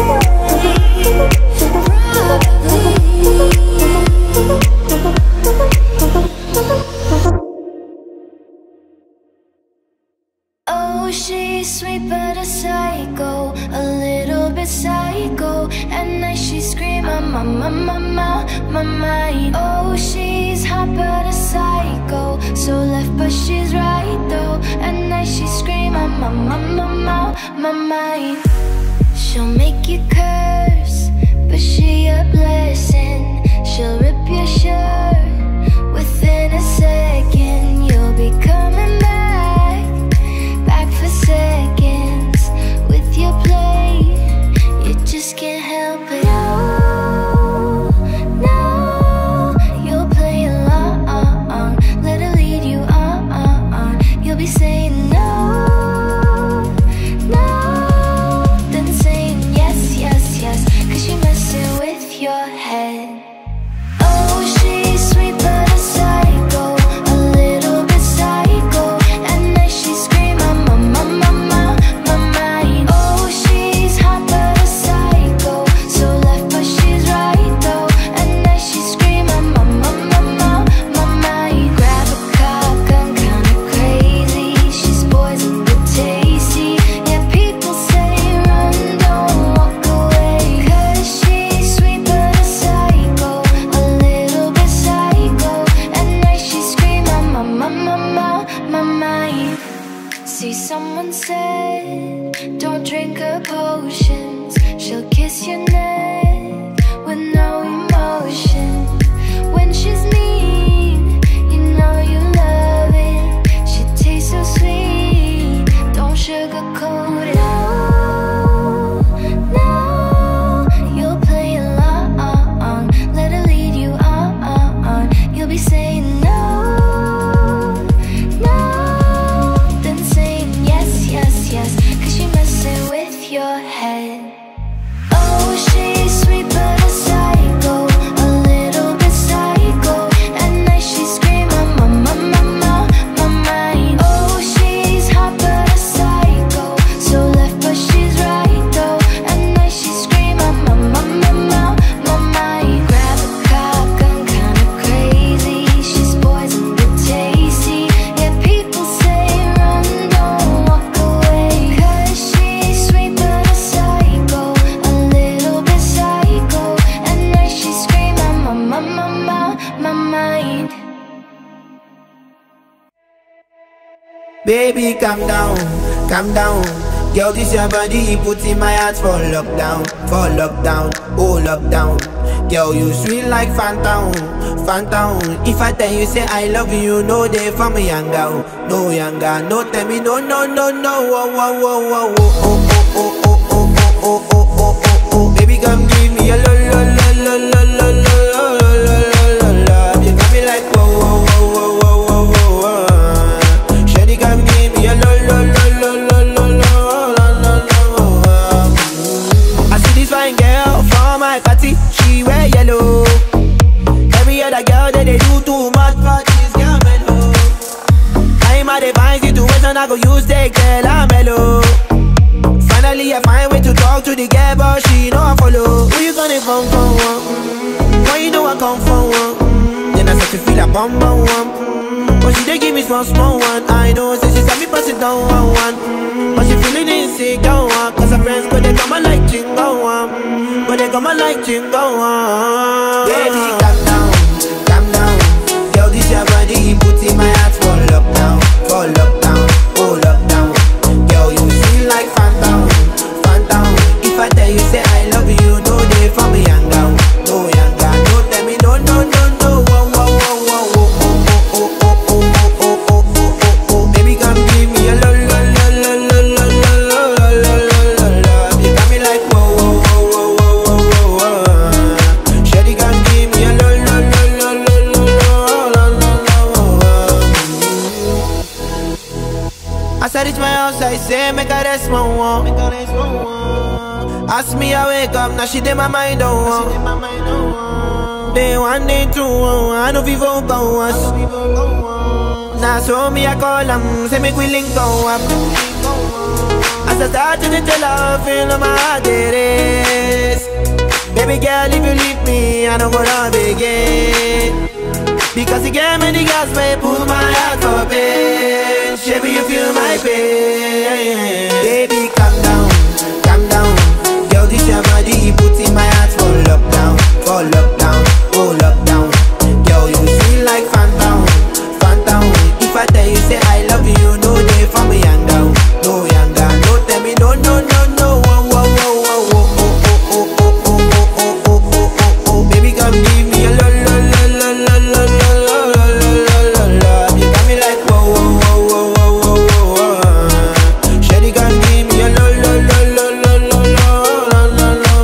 Oh, she's sweet but a psycho, a little bit psycho. At night she scream, my mind. Oh, she's hot but a psycho, so left but she's right though. At night she scream, my mind. She'll make you curse, but she a blessing. She'll rip your shirt within a second. You'll be coming back for seconds with your play. You just can't help it. No, you'll play along. Let her lead you on. You'll be saying no, then saying yes, 'cause you're messing with your head. Oh, she's sweet but a psycho, a little bit psycho. At night she scream, my mind. Oh, she's hot but a psycho, so left but she's right though. At night she scream, my mind. Grab a cock, I'm kinda crazy. She's poison but tasty. Yeah, people say run, don't walk away. 'Cause she's sweet but a psycho, a little bit psycho. At night she scream, my mind. See, someone said, don't drink her potions. She'll kiss your neck with no emotion. When she's mean, you know you love it. She tastes so sweet, don't sugarcoat it. No, you'll play along. Let her lead you on. You'll be saying no, then saying yes, 'cause you're messing with your head. Oh, my mind. Baby, calm down, calm down. Girl, this your body, put in my heart for lockdown, oh lockdown. Girl, you sweet like phantom, phantom. If I tell you say I love you, no day for me younger, no younger. No tell me no, no, no, no. Oh, oh, oh, oh, oh, oh, oh, oh, oh, oh, oh, oh, oh, oh. Baby, come give me a lo, lo, lo, lo, lo, lo, lo, lo, lo, lo. You got me like whoa, whoa, whoa, whoa, whoa, whoa, whoa. Shawty, come give me a lo, lo, lo, lo, lo, lo, lo, lo. I see this fine girl from my party, she wear yellow. Every other girl that they do too much for this girl mellow. I'm at a fine situation, I go use the girl I'm mellow. Finally I find way to talk to the girl, but she know I follow. Who you gonna come for one? Why you know I come for one? Then I start to feel a bum bum one. But she dey give me small small one. I know, say she got me pass it down one. But she feeling insecure one. Cause her friends go they come and like chingo one. But they come and like chingo one. Baby, calm down, calm down. Girl, this your body, put in my heart for lockdown, oh lockdown. Girl, you feel like phantom, phantom. If I tell you say I love you, no day for me younger, no younger. No tell me no, no, no, no. Oh, oh, oh, oh, oh, oh, oh, oh, oh, oh, oh, oh, oh, oh. Baby, come give me a lo, lo, lo, lo, lo, lo, lo, lo, lo, lo, lo. You got me like whoa, whoa, whoa, whoa, whoa, whoa, whoa. Shawty, come give me a lo, lo, lo, lo, lo, lo, lo, lo, lo. As I reach my house, I say, make a rest, my one. Ask me, I wake up, now she did my mind, oh. Day one, day two, I know people go us. Now so me, I call them, say make we link go up. As I start to tell her, feel my heart it is. Baby girl, if you leave me, I don't go love again. Because you gave me the gas, may pull my heart for pain. Baby, you feel my pain. Baby, calm down, calm down. Girl, this your body, put in my heart for lockdown, oh lockdown. Girl, you feel like phantom, phantom. If I tell you say I love you, no day for me younger, no younger. No tell me no, no, no, no. Oh, oh, oh, oh, oh, oh, oh, oh, oh, oh, oh, oh, oh, oh. Baby, come give me a lo, lo, lo, lo, lo, lo, lo, lo, lo, lo. You got me like whoa, whoa, whoa, whoa, whoa, whoa, whoa. Shawty, come give me a lo, lo, lo, lo, lo, lo, lo, lo, lo, lo.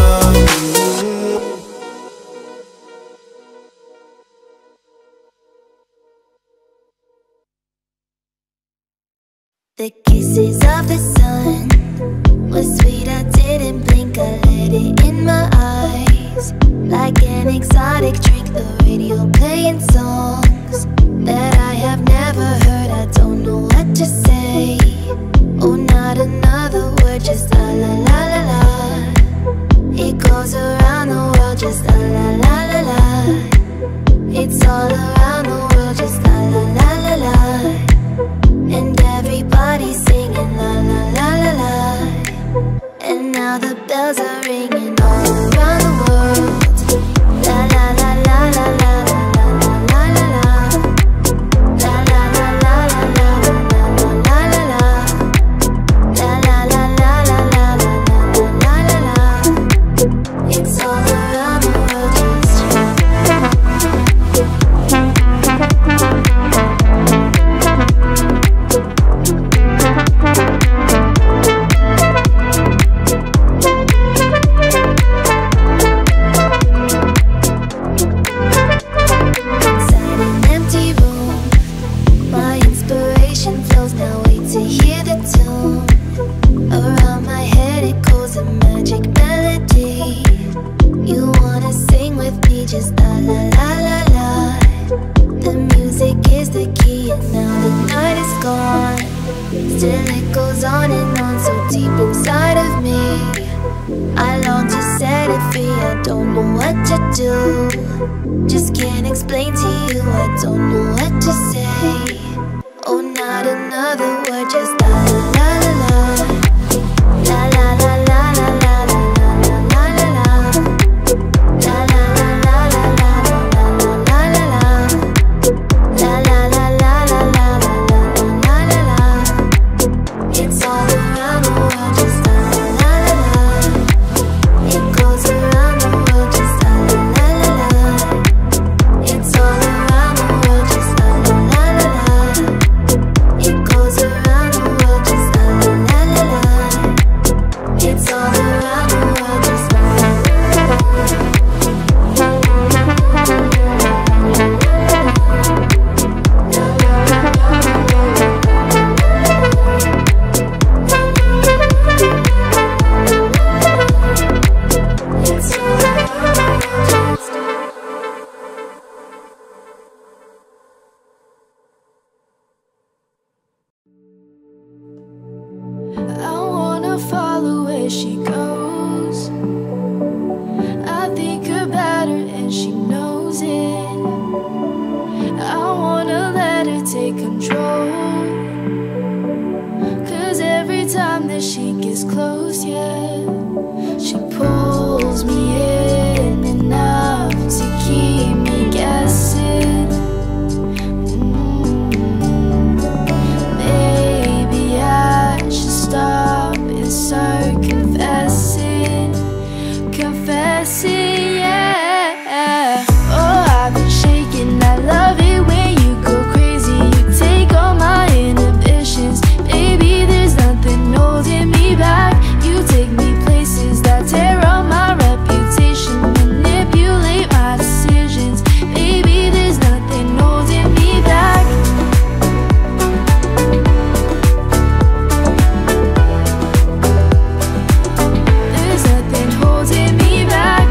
The kisses of the sun were sweet, I didn't blink, I let it in my eyes. Like an exotic drink, the radio playing songs that I have never heard, I don't know what to say. Oh, not another word, just la la la la la. It goes around the world, just la la la la la. It's all around the world, just la la la la la. And everybody's singing la la la la la. And now the bells are ringing all around the world. La la la la la la la la la la la. La la la la la la la la la la. La la la la la la la la la la. It's all around the world, just inside an empty room. My inspiration flows, now wait to hear the tune. Around my head it goes a magic melody. You wanna sing with me, just la la la la la. The music is the key and now the night is gone. Still it goes on and on, so deep inside of me. I long to set it free, I don't know what to do. Just can't explain to you, I don't know what to say. Oh, not another word, just la la la la la. La la la la la la la la la la la. La la la la la la la la la. where she goes. I think about her and she knows it. I wanna let her take control, 'cause every time that she gets close, yeah, she pulls me in enough to keep me guessing. Maybe I should stop and start confessing, yeah. Oh, I've been shaking, I love it when you go crazy. You take all my inhibitions. Baby, there's nothing holding me back. You take me places that tear up my reputation, manipulate my decisions. Baby, there's nothing holding me back. There's nothing holding me back.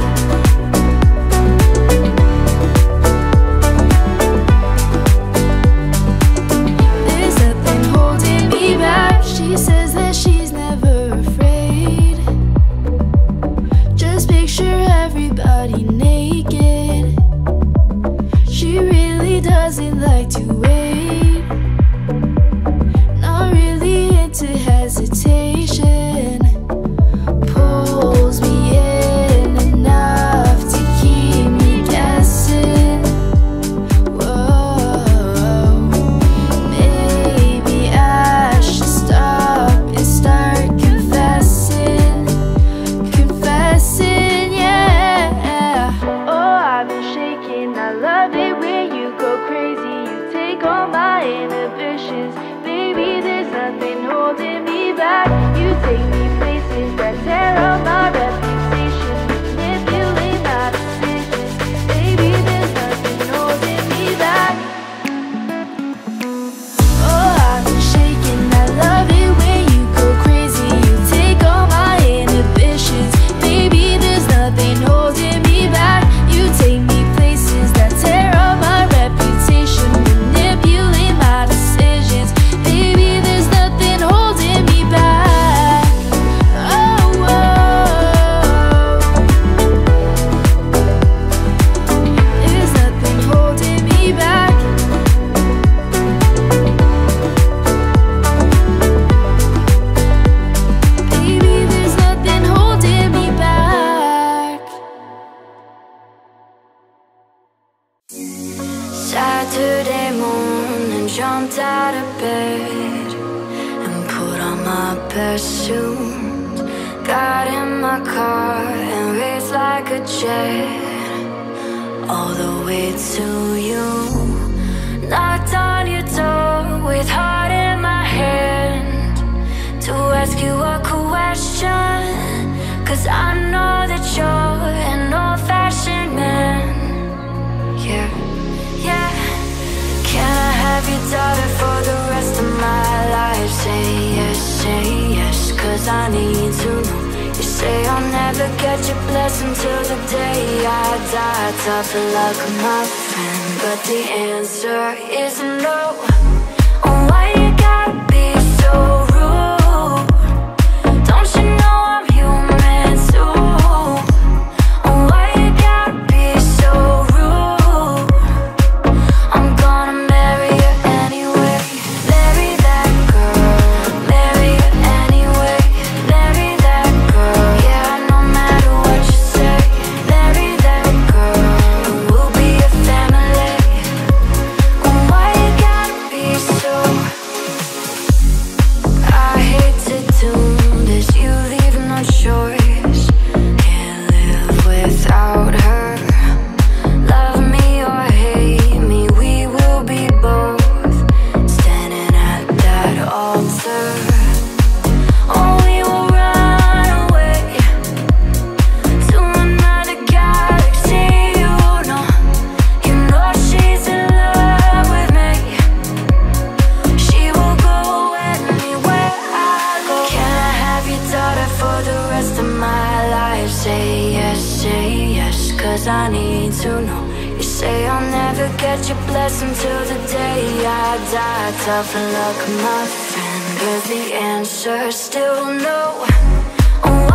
There's nothing holding me back. She says that she's never afraid. Just picture everybody naked. She really doesn't like to wait. Not really into hesitation. Pulls me in enough to keep me guessing. Whoa, maybe I should stop and start confessing, yeah. Oh, I've been shaking, I love it when you go crazy. You take all my inhibitions. Baby, there's nothing holding me back. You take me places that tear up my reputation, manipulate my decisions. Baby, there's nothing holding me back. Oh, I've been shaking, I love it when you go crazy. You take all my inhibitions. Baby, there's nothing holding me back. You take me places that tear up my reputation, manipulate my decisions. Baby, there's nothing holding me back. Oh, whoa. There's nothing holding me back. Baby, there's nothing holding me back. Saturday morning, jumped out of bed and put on my best suit. Got in my car and raced like a jet all the way to you. Knocked on your door with heart in my hand to ask you a question, 'cause I know that you're an old-fashioned man. Yeah, yeah. Can I have your daughter for the rest of my life? Say yes, 'cause I need to know. You say I'll never get your blessing till the day I die. Tough luck, my friend, but the answer is no. Oh, why you gotta be so rude? Don't you know I'm human too? Oh, why you gotta be so rude? I'm gonna marry you anyway. Marry that girl. Marry you anyway. Marry that girl. Yeah, no matter what you say. Marry that girl. We'll be a family. Oh, why you gotta be so? I hate to do this. You leave no choice. Can't live without her. Love me or hate me, we will be both standing at that altar. Oh, we will run away to another galaxy. You know she's in love with me. She will go anywhere I go. Can I have your daughter for the rest of my life? Say yes, 'cause I need to know. You say I'll never get your blessing till the day I die. Tough luck, my friend, 'cause the answer's still no. Oh,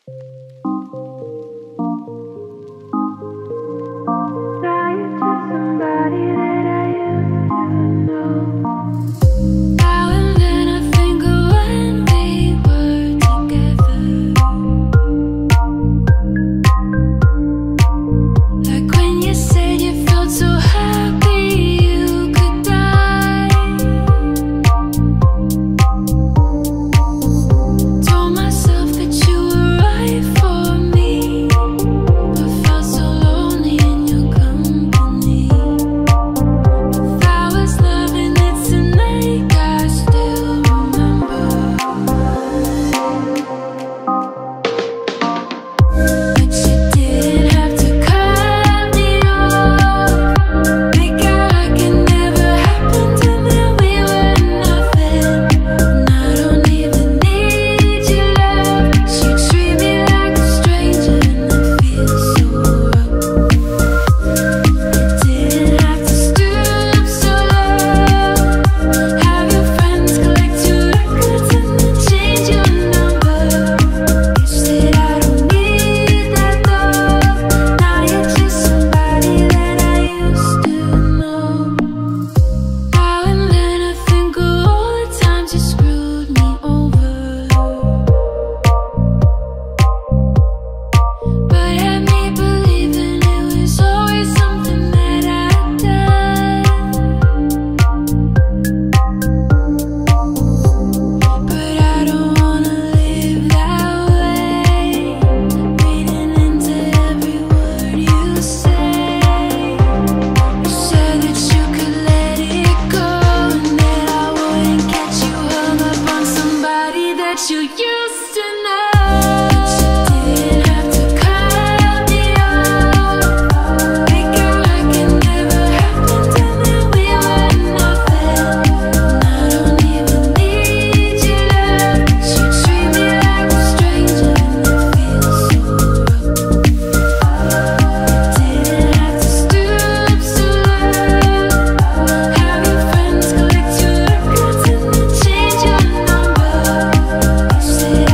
Said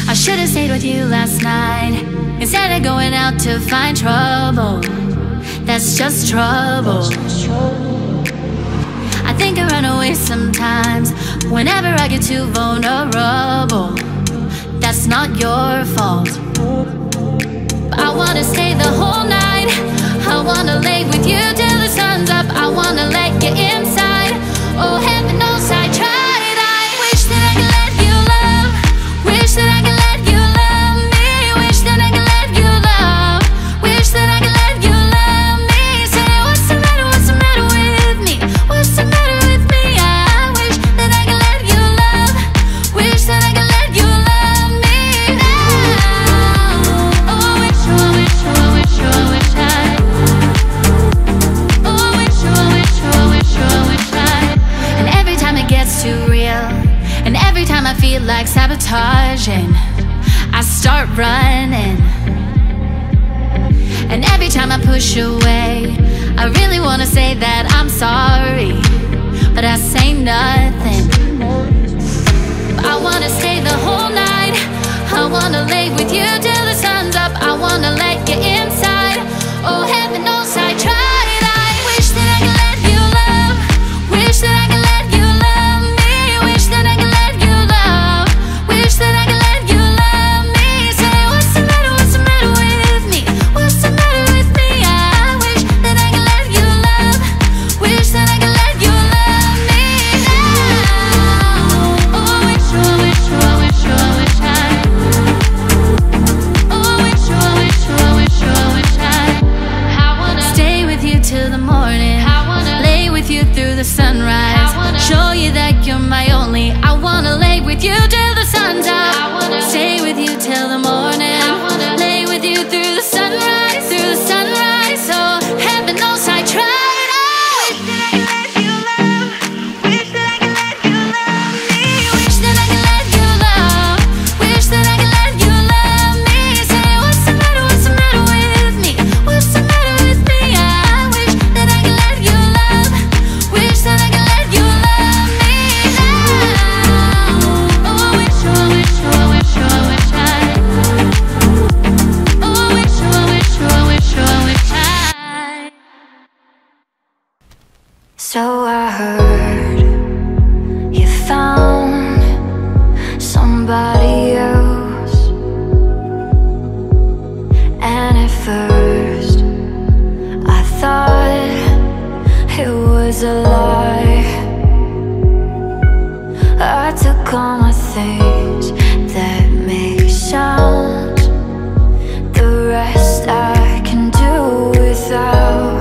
I should've stayed with you last night instead of going out to find trouble. That's just trouble. I think I run away sometimes whenever I get too vulnerable. That's not your fault. But I wanna stay the whole night. I wanna lay with you till the sun's up. I wanna let you inside. Oh, heaven knows I tried. I wish that I could let you love. Wish that I could let you love me. Wish that I could let you love. Wish that I could let you love me. Say, what's the matter with me? What's the matter with me? I wish that I could let you love. Wish that I could let you love me now. Oh, I wish, oh, I wish, oh, I wish, oh, I wish I. Oh, I wish, oh, I wish, oh, I wish, oh, I wish I. And every time it gets too real, and every time I feel like sabotaging, I start running. And every time I push away, I really wanna say that I'm sorry, but I say nothing. I wanna stay the whole night. I wanna lay with you till the sun's up. I wanna let you inside. Oh, heaven knows I tried. I wish that I could let you love. Wish that I could let you love me. Wish that I could let you love. Wish that I could let you love me. Say, what's the matter with me? What's the matter with me? I wish that I could let you love. Wish that I could let you love me now. Oh, I wish, oh, I wish, oh, I wish, oh, I wish I. Oh, I wish, oh, I wish, oh, I wish, oh, I wish I wanna stay with you till the morning. I wanna lay with you through the sunrise. Show you that you're my only. I wanna lay with you till the sun's out. I wanna stay with you till the morning. I wanna lay with you through the sunrise, through the sunrise. Oh, heaven knows I tried. I wish that I could let you love. Wish that I could let you love me. Wish that I could let you love. Wish that I could let you love me. Say, what's the matter with me? What's the matter with me? I wish that I could let you love. Wish that I could let you love me now. Oh, I wish, oh, I wish, oh, I wish, oh, I wish I. Oh, I wish, oh, I wish, oh, I wish, oh, I wish I. So I heard you found somebody else, and at first I thought it was a lie. I took all my things that make sounds, the rest I can do without.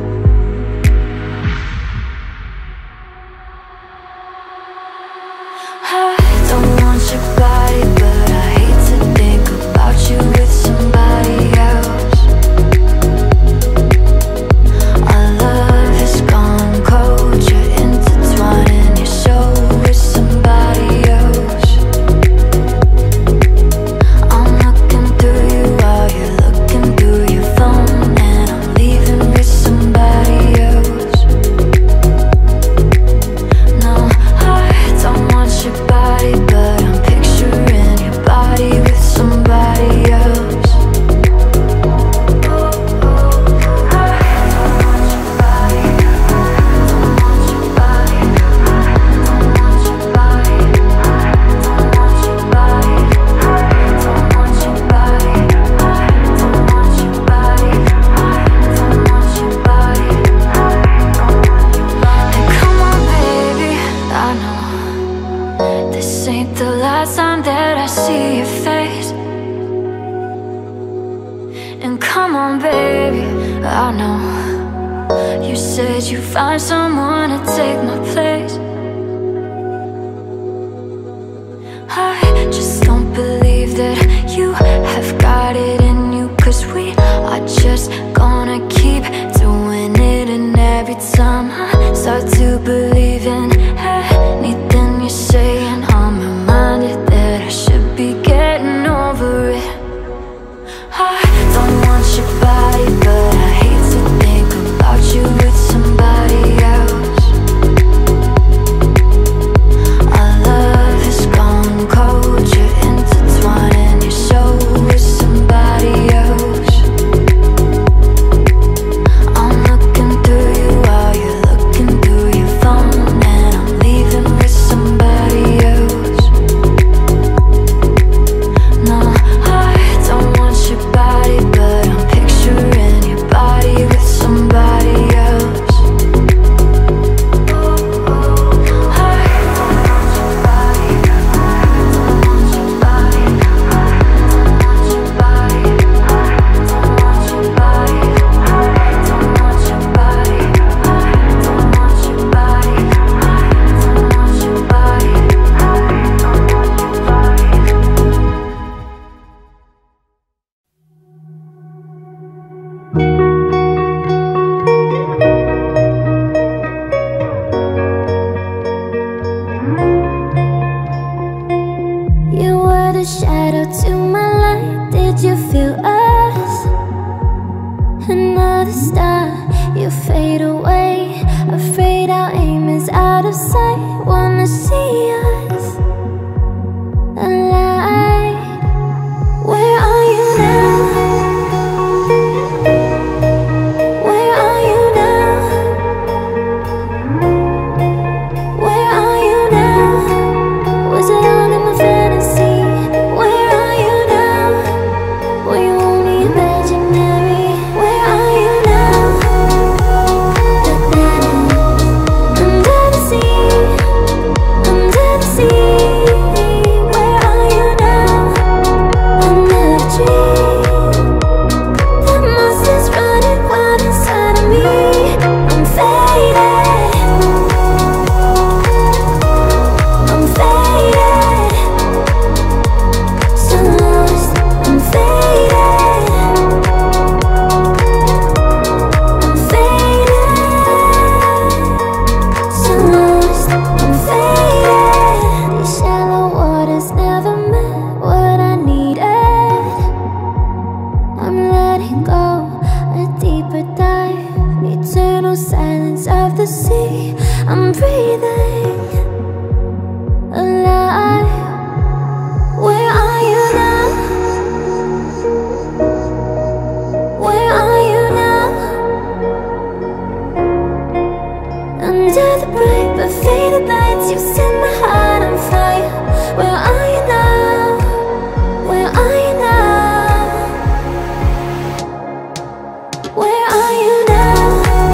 I don't want your body, but I hate to think about you with somebody else. Our love has gone cold, you're intertwining your soul with somebody else. I'm looking through you while you're looking through your phone, and I'm leaving with somebody else. No, I don't want your body, but I'm picturing your body with somebody else. Come on, baby, I know this ain't the last time that I see your face. And come on, baby, I know you said you'd find someone to take my place. I just don't believe that you have got it in you, 'cause we are just gonna keep doing it. And every time I start to believe in anything you're saying, I'm reminded that I should be getting over it. I don't want your body, but I hate to think about you with somebody else. Our love has gone cold, you're intertwined. a shadow to my light. Did you feel us? Another star, you fade away. Afraid our aim is out of sight. Wanna see us alive. Where are you now? Where are you now? Where are you now? Was it all in my fantasy? Where are you now? Were you only imaginary? Where are you now? Under the sea, under the sea. Where are you now? Under the tree. The monster's running wild inside of me. I'm faded. I'm faded. So lost. I'm faded. I'm faded. So lost. I'm faded. These shallow waters never met what I needed. I'm letting go, a deeper dive, eternal silence of the sea. I'm breathing alive. Where are you now? Where are you now? Under the bright but faded lights, you set my heart on fire. Where are you now? Where are you now? Where are you now?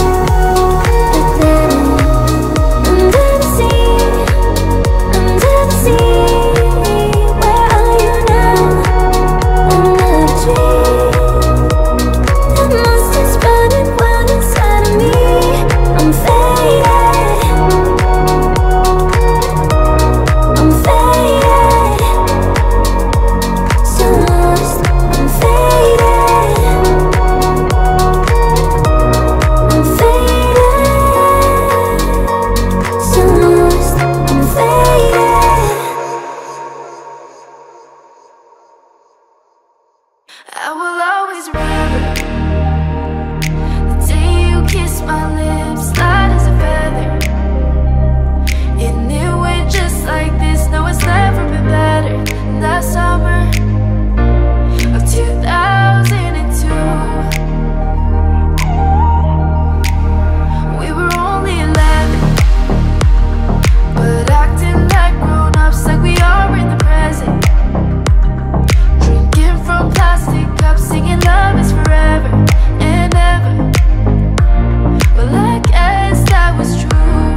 Under the sea, under the sea. Where are you now? Under the tree. The monster's running wild inside of me. I'm faded. I'm faded. So lost. I'm faded. I'm faded. So lost. I'm faded. I will always remember the day you kissed my lips, light as a feather. And it went just like this. No, it's never been better. That summer of 2002, we were only 11, but acting like grown-ups, like we are in the present. Drinking from plastic cups, singing love is forever and ever. Well, I guess that was true.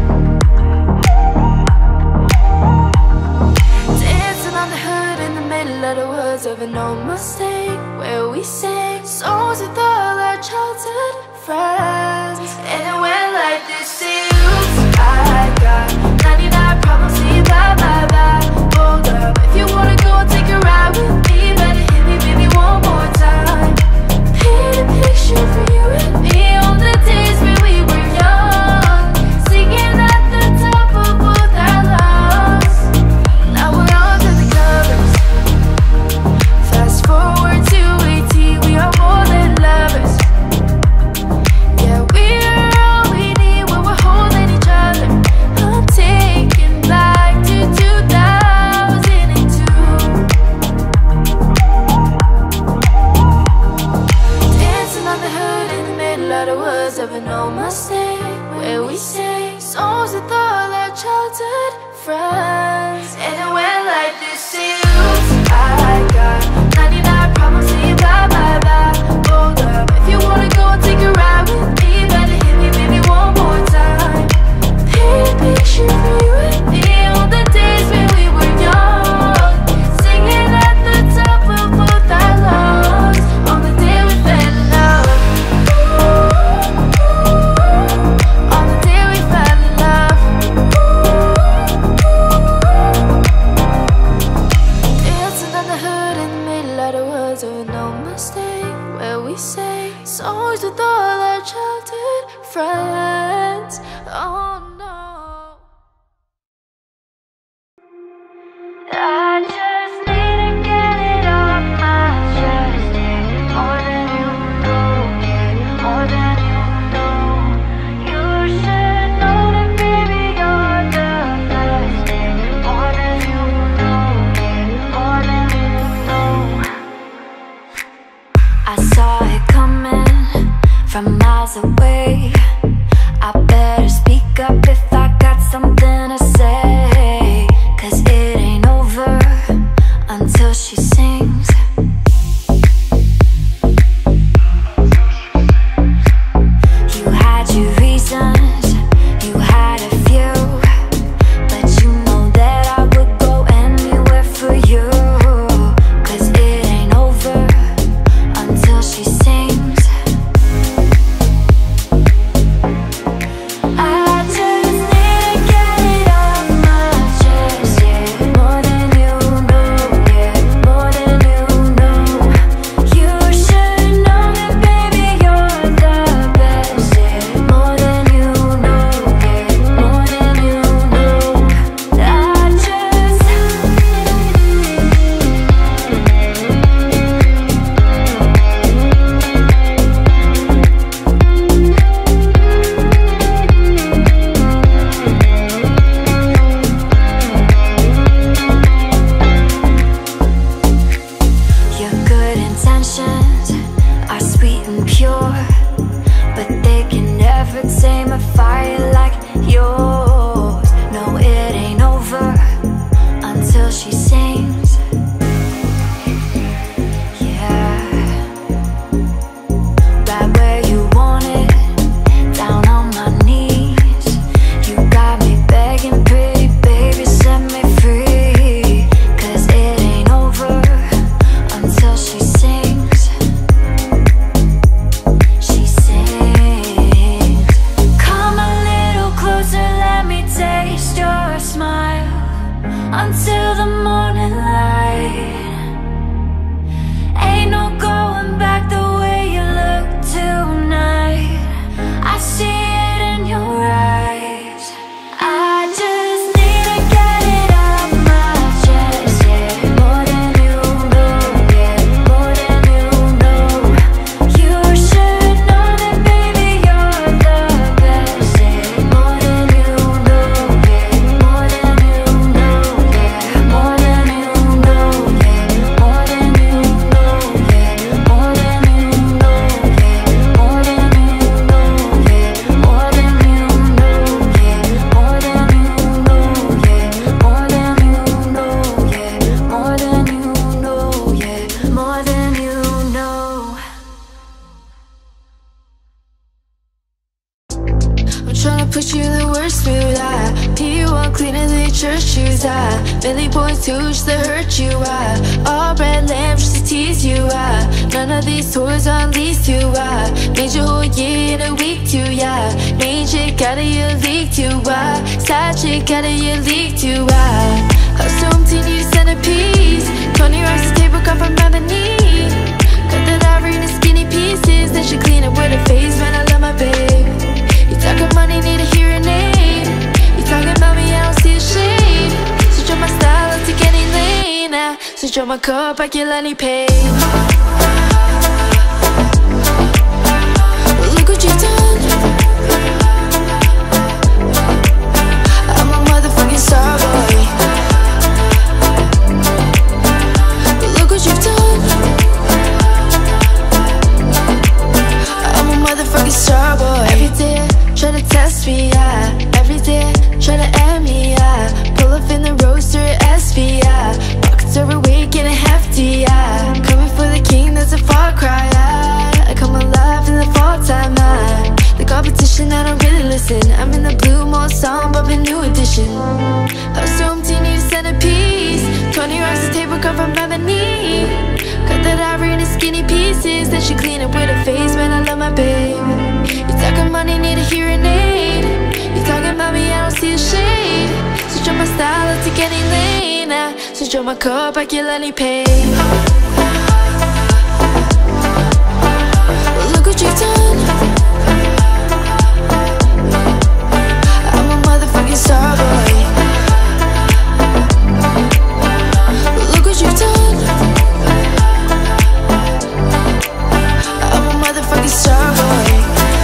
Dancing on the hood in the middle of the woods of an old Mustang, where we sang songs with all our childhood friends. And it went like this: "Oops, I got 99 problems, see you bye bye bye. Hold up, if you wanna go and take a ride with me, better hit me baby one more time. Paint a picture for you and me on the days when we were young, singing at the top of both our lungs. Now we're under the covers. Fast forward to 18, we are more than lovers. Yeah, we're all we need when we're holding each other. I'm taken back to 2002. Dancing on the hood in the middle of the woods of an old Mustang, where we sang songs with all our childhood friends. And it went like this: "Oops, I got 99 problems, see you bye bye bye. Hold up, if you wanna go and take a ride with me, better hit me baby one more time. Paint a picture for you and me on the days when we were young, singing at the top of both our lungs on the day we fell in love. On the day we fell in love. Dancing on the hood in the middle of the woods of an old Mustang, where we sang songs with all our childhood friends. Oh no, I just need was too just to hurt you. All red lamps just to tease you. None of these toys on lease you. Made your whole year in a week too. Main chick out of your league too. Side chick out of your league too. Assumed he need a centerpiece. 20 rocks the table come from ebony. Cut that ivory into skinny pieces. Then she clean it with her face. Man, I love my babe. You talking money, need a hearing aid. You talking about me, I don't see a shade. Switch on my style, I'll take any lane. Switch on my cup, I can let me pay. Look what you've done. I'm a motherfucking star boy. Look what you've done. I'm a motherfucking star boy. Every day try to test me, every day try to end me, pull up in the roadster SV, pockets are awake and hefty, coming for the king, that's a far cry, I come alive in the fall time, the competition, I don't really listen, I'm in the blue mall song, but a new edition, assumed you need a centerpiece, 20 rocks the table come from ebony, cut that ivory into skinny pieces, then she clean it with her face, man, I love my babe. You talking money, need a hearing aid. You talking about me, I don't see a shade. Switch on my style, I'll take any lane. Switch on my cup, I can let me pay. Look what you've done. I'm a motherfucking star boy. Look what you've done. I'm a motherfucking star boy.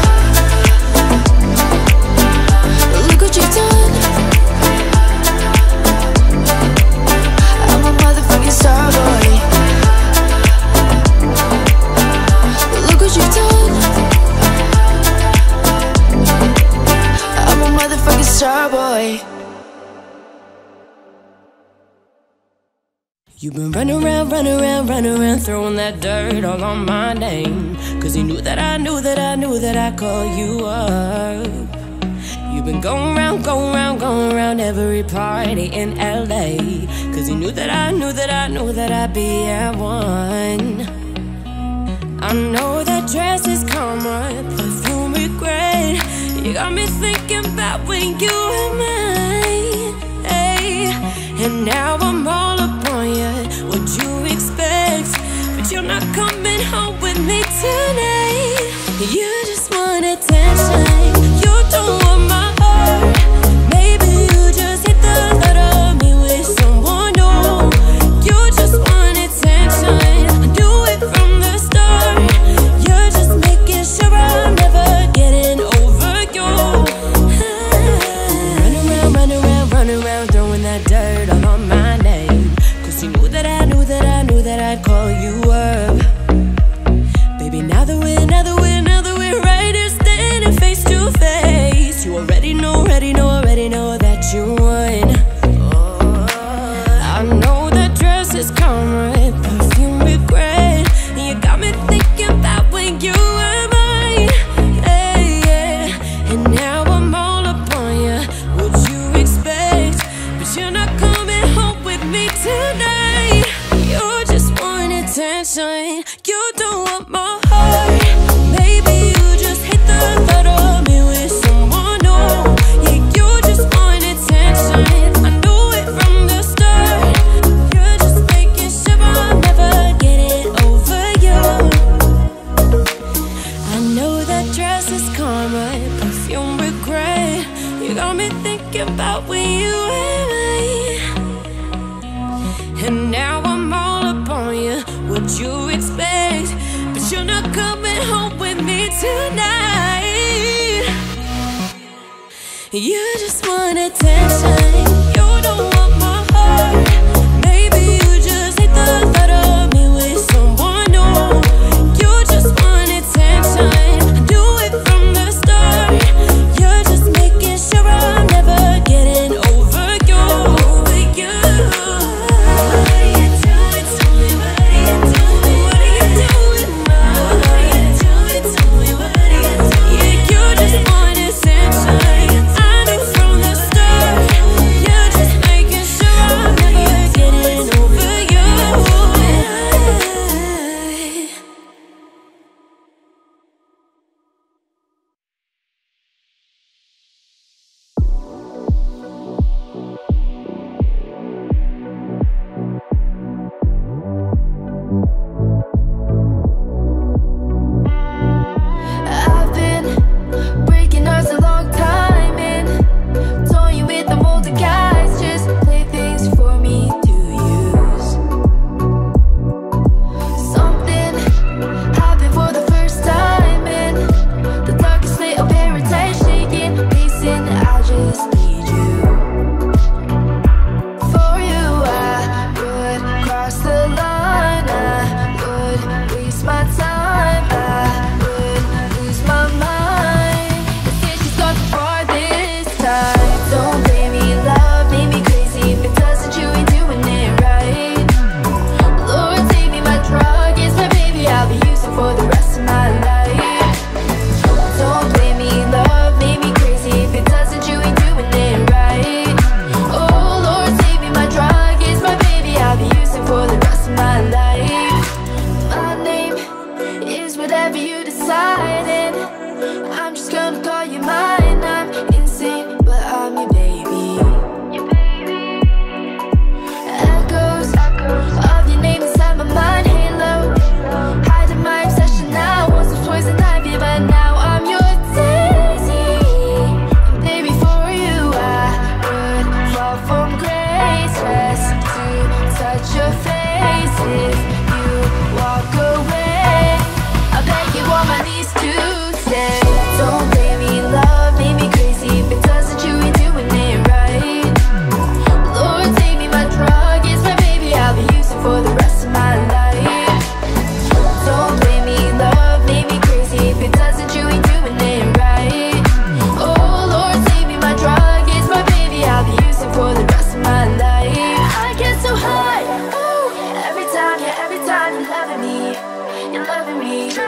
Look what you've done. I'm a motherfucking star boy. Look what you've done. I'm a motherfucking star boy. You've been running around, throwing that dirt all on my name. Cause you knew that I knew that I called you up. You've been going round every party in LA. Cause you knew that I knew that I'd be at one. I know that dress is karma, perfume regret. You got me thinking about when you were mine, hey. And now I'm all upon you, what you expect? But you're not coming home with me tonight. You just want attention, you don't want my heart. Maybe you just hate the thought of me with someone new. You just want attention, I knew it from the start. You're just making sure I'm never getting over you. Run around, throwing that dirt all on my name. Cause you knew that I knew that I'd call you up. Baby, now that we're right here standing face to face, you already know that you won. I know that dress is karma, perfume regret. You got me thinking about when you were mine, hey, yeah. And now I'm all upon you, what you expect? But you're not coming home with me tonight. You just want attention, you don't want my heart. Maybe you just hate the thought of me with someone new. Yeah, you just want attention, I knew it from the start. You're just making sure I'm never getting over you. I know that dress is karma, perfume regret. You got me thinking about when you were mine. And now I'm all upon you, what you expect? But you're not coming home with me tonight. You just want attention, you don't want my heart. Maybe you just hate the thought of me with someone new. You just want attention, I knew it from the start. You're just making sure I'm never getting over you. What are you doing to me? What are you doing? What are you doing now? What are you doing to me? What are you doing? Yeah, you just want attention, I knew from the start.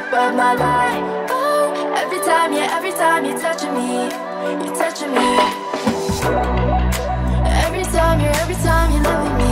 up of my life. Oh, every time you're touching me, you're touching me. Every time you're loving me.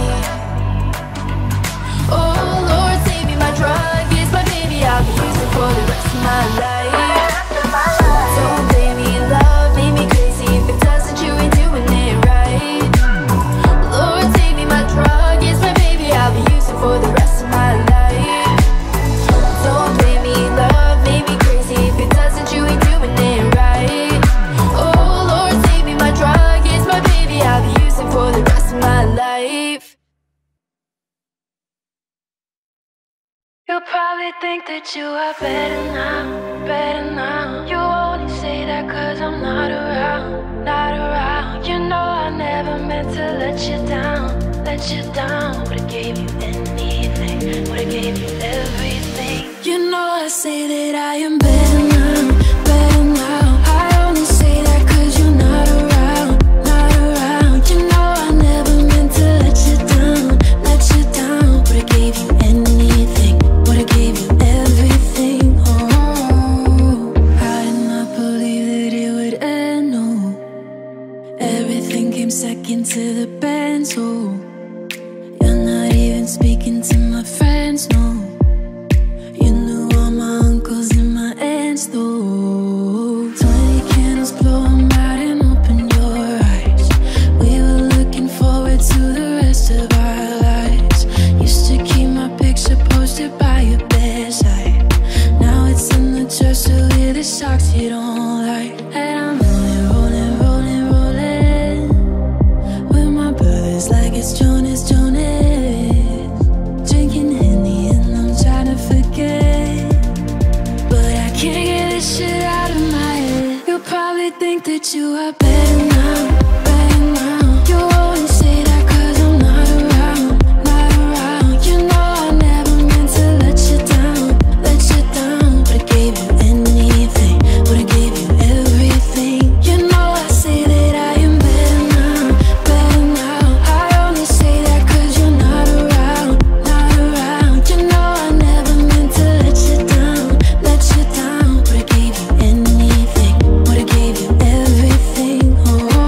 Oh Lord, save me, my drug is my baby. I'll be using for the rest of my life. Don't blame me, love made me crazy. If it doesn't, you ain't doing it right. Lord, save me, my drug is my baby. I'll be using for the rest of my life. Don't blame me, love made me crazy. If it doesn't, you ain't doing it right. Oh Lord, save me, my drug is my baby. I'll be using for the rest of my life. You probably think that you are better now, better now. You only say that cause I'm not around, not around. You know I never meant to let you down, let you down. Would've gave you anything, would've gave you everything. You know I say that I am better now, better now. I only say that cause you're not around, not around. You know I never meant to let you down, let you down. Would've gave you anything, would've gave you everything. Oh, I did not believe that it would end, no. Everything came second to the band, so you're not even speaking to my friends, no. You knew all my uncles and my aunts, though. 20 candles, blow 'em out and open your eyes. We were looking forward to the rest of our lives. Used to keep my picture posted by your bedside. Now it's in the dresser with the socks you don't like. And I'm rolling, rolling, rolling, rolling with my brothers like it's Jonas, Jonas. Drinking Henny and I'm trying to forget, but I can't get this shit out of my head. You probably think that you are better now, better now. You always say that cause I'm not around, not around. You know I never meant to let you down, let you down. Would've gave you anything, would've gave you everything. You know I say that I am better now, better now. I only say that cause you're not around, not around. You know I never meant to let you down, let you down. Would've gave you anything, would've gave you everything. Oh.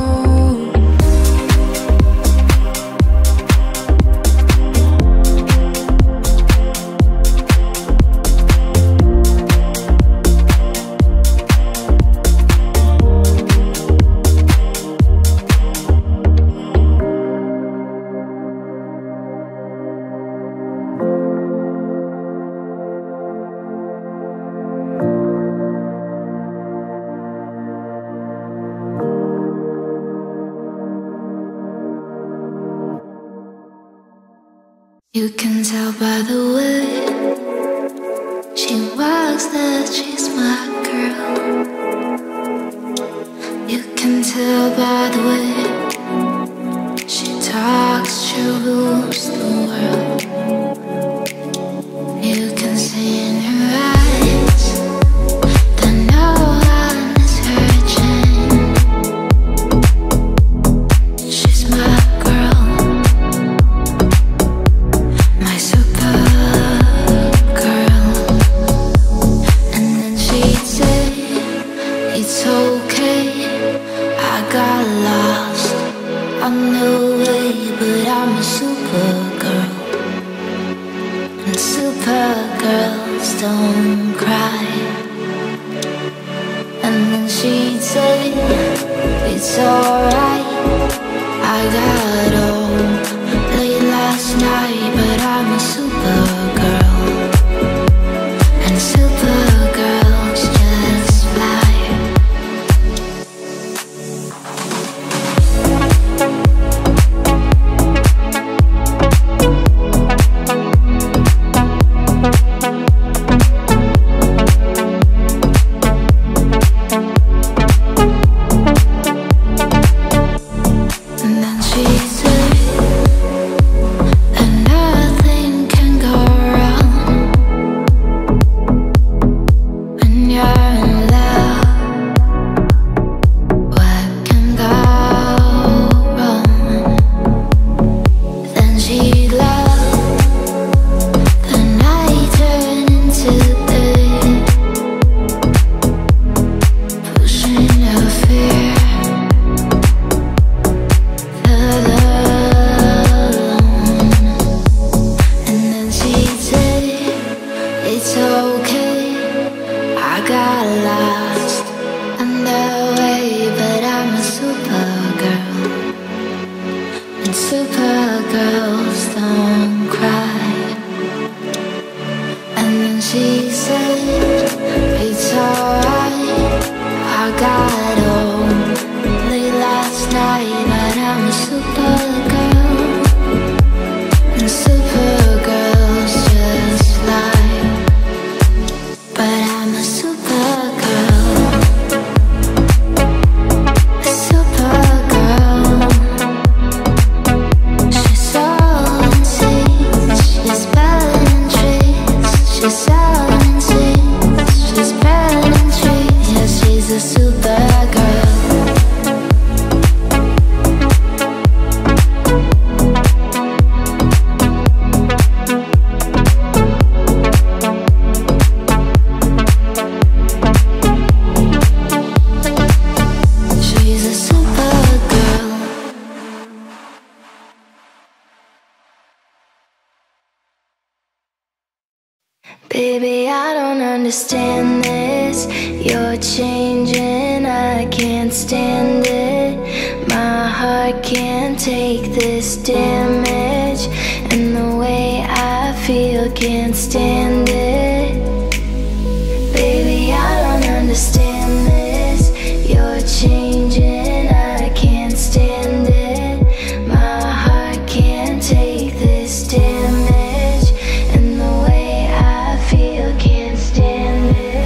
You can tell by the way she walks that she's my girl. You can tell by the way she talks, she rules the world. You can see in her eyes that no one is hurting. She's my girl, my super girl. And then she'd say, it's okay, I got lost on the way, but I'm a super girl. And super girls don't cry. And then she'd say, it's alright, I got home late last night, but I'm a super girl. And super girls just fly. And then she said, and nothing can go Baby, I don't understand this. You're changing, I can't stand it. My heart can't take this damage, and the way I feel can't stand it. Baby, I don't understand this. You're changing, I can't stand it. My heart can't take this damage, and the way I feel can't stand it.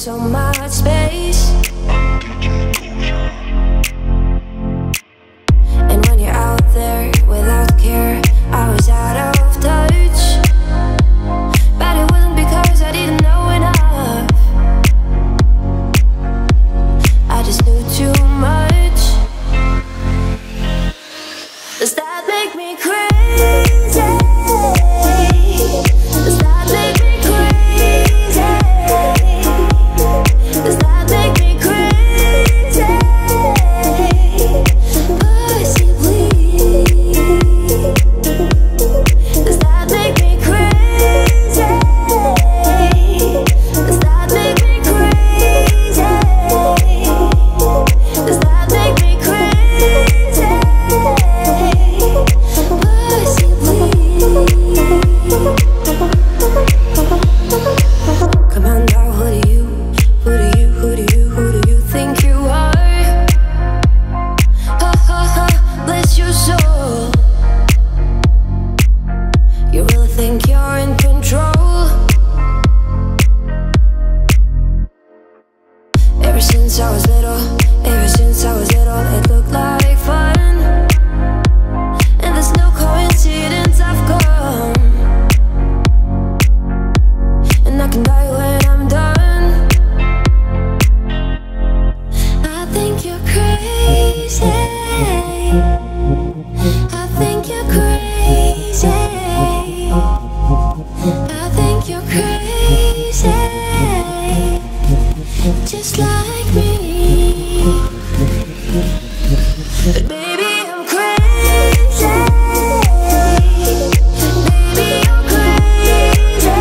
so much space. And when you're out there without care, I was out of touch. But it wasn't because I didn't know enough. I just knew too much. Does that make me crazy? Does that make me crazy? Does that make me crazy? Pussy, please. Does that make me crazy? Does that make me crazy? Does that make me crazy? Pussy, please. Come on now, who do you think you are? Ha ha ha, bless your soul. You really think you're in control? Ever since I was little, it looked like fun. And there's no coincidence I've come. And I can die when I'm done. I think you're crazy. I think you're crazy. I think you're crazy. Just like me. But baby, I'm crazy. Baby, you're crazy.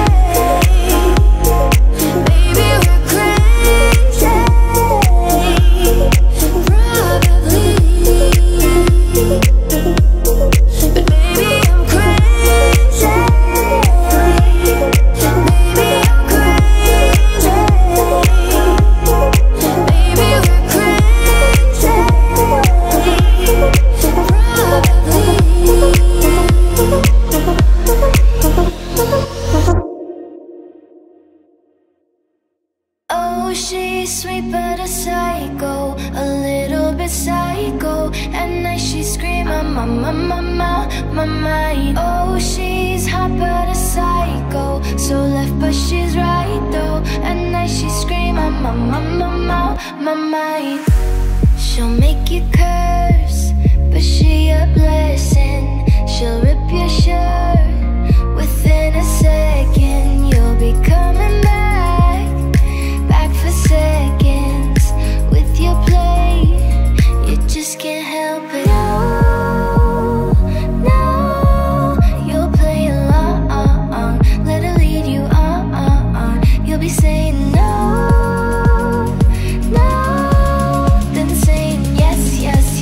Baby, we're crazy. Probably. But baby, I'm crazy. Baby, I'm crazy. Baby, we're crazy. Oh, she's sweet but a psycho, a little bit psycho. At night she scream, my mind. Oh, she's hot but a psycho, so left but she's right though. At night she scream, my mind. She'll make you curse, but she a blessing. She'll rip your shirt within a second. You'll be coming back for seconds with your play. You just can't help it. No, you'll play along. Let her lead you on. You'll be saying no, then saying yes.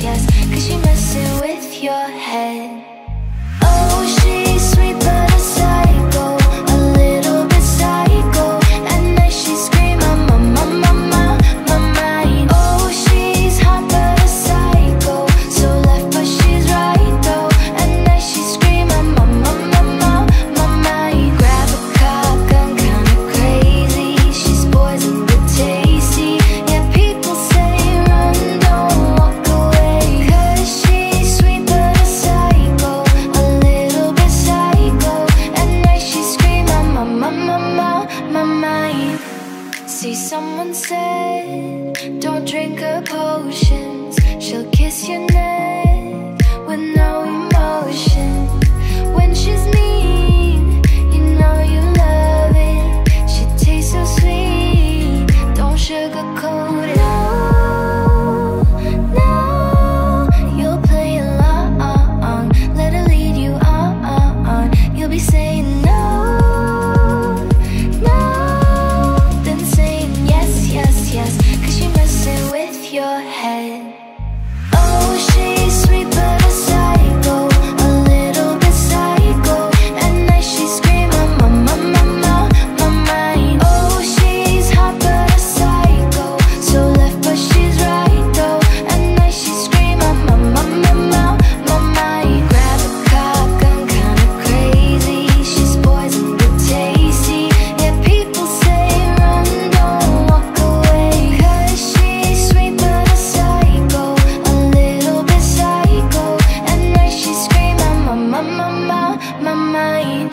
my mind.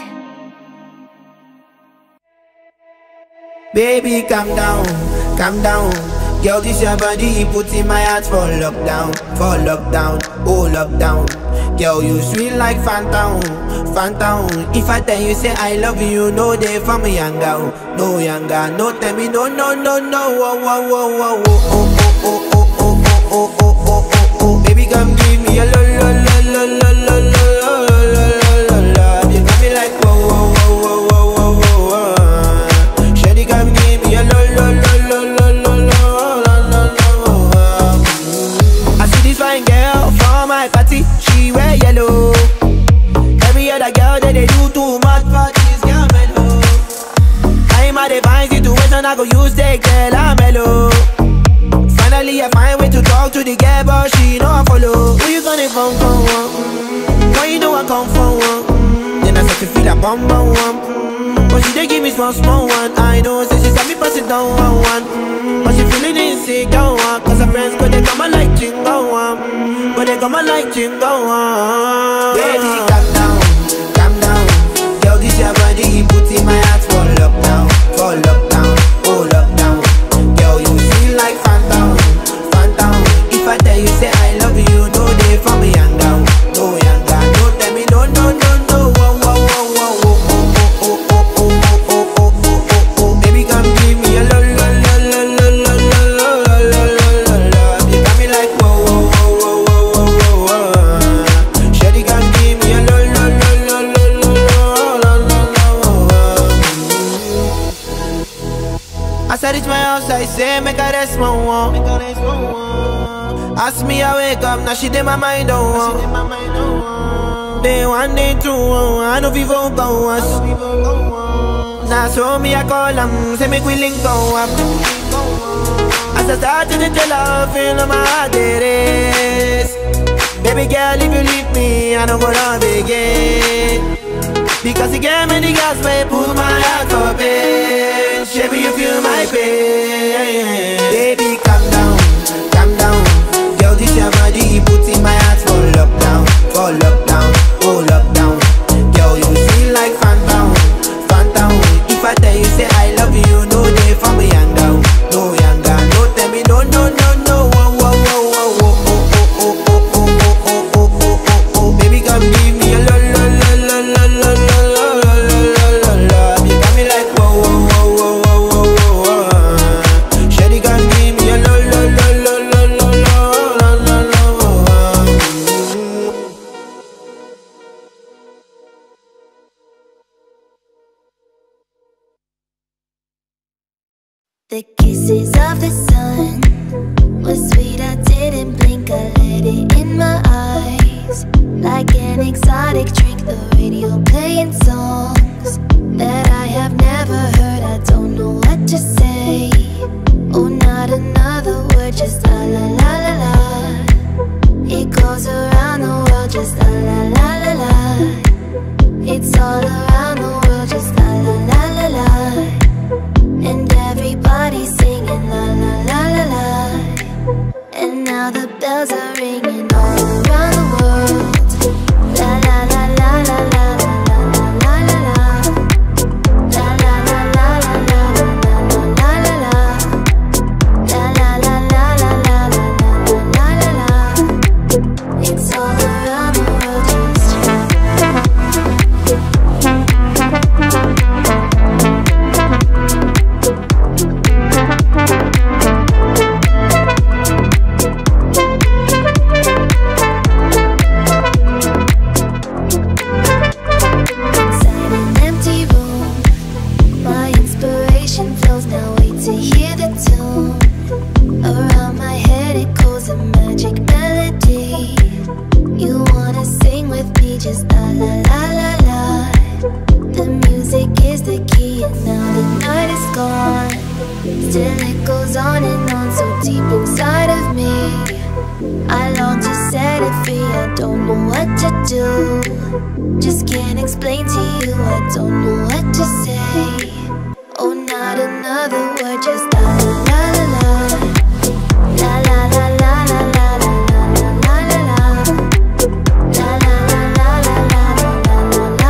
Baby, calm down, calm down. Girl, this your body, put in my heart for lockdown, oh lockdown. Girl, you sweet like phantom, phantom. If I tell you say I love you, no day for me younger, no younger. No tell me no, no, no, no. Oh, oh, oh, oh, oh, oh, oh, oh, oh, oh, oh, oh, oh, oh. Baby, come give me a lo, lo, lo, lo, lo, lo, lo, lo, lo, lo, lo. You got me like whoa, whoa, whoa, whoa, whoa, whoa, whoa. Shawty, come give me a lo, lo, lo, lo, lo, lo, lo. I see this fine girl from my party, she wear yellow. Every other girl that they do too much for this girl mellow. I'm at a fine situation, I go use the girl, I'm mellow. Finally I find way to talk to the girl, but she know I follow. Who you gonna phone for one? Why you know I come for one? Then I start to feel a bum bum one. But she dey give me small small one. I know, say she said me pass it down one one. But she feeling insecure one. Cause her friends go they come and like jingle one. But they come and like jingle one. Baby, calm down, calm down. Girl, this your body, put in my heart for lockdown, oh lockdown. Girl, you feel like phantom, phantom. If I tell you say I love you, no day for me young down, no younger. No tell me no, no, no, no. Whoa, whoa, whoa, whoa, whoa, oh, oh, oh, oh, oh, oh, oh, oh, oh. Baby, come give me a lo, lo, lo, lo, lo, lo, lo, lo, lo, lo, lo. You got me like whoa, whoa, whoa, whoa, whoa, whoa, whoa. Shawty, come give me a lo, lo, lo, lo, lo, lo, lo, lo, lo. As I reach my house, I say, make a rest, my one. Ask me, I wake up, now she did my mind, don't want. Day one, day two, I know people go us. Now so me, I call them, say make we link go up. As I start to tell her, feel on my heart it is. Baby girl, if you leave me, I don't go love again. Because you gave me the gas, may pull my heart up in. Baby, you feel my pain. Baby, calm down, calm down. Girl, this your body, put in my heart for lockdown, oh lockdown. Girl, you feel like phantom, phantom. If I tell you say I love you, no day for me younger, no younger. No tell me no, no, no, no. Whoa, whoa, whoa, whoa, whoa, oh, oh, oh, oh, oh, oh, oh, oh, oh, oh. Baby, come give me a lo, lo, lo, lo, lo, lo, lo, lo, lo, lo, lo. You got me like whoa, whoa, whoa, whoa, whoa, whoa, whoa. Shawty, come give me a lo, lo, lo, lo, lo, lo, lo, lo, lo. The kisses of the sun was sweet, I didn't blink, I let it in my eyes. Like an exotic drink, the radio playing songs that I have never heard, I don't know what to say. Oh, not another word, just la la la la la. It goes around the world, just la la la la la. It's all around the world, just la la la la la. And everybody's singing la la la la la. And now the bells are ringing all around the world. La la la la la la la la la la la. La la la la la la la la la la. La la la la la la la la la. It's all around the world, just inside an empty room. My inspiration flows, now wait to hear the tune. Around my head it goes a magic melody. You wanna sing with me, just la la la la la. The music is the key and now the night is gone. Still it goes on and on, so deep inside of me. I long to set it free, I don't know what to do. Just can't explain to you, I don't know what to say. Oh, not another word, just la la la la la. La la la la la la la la la la la. La la la la la la la la la la.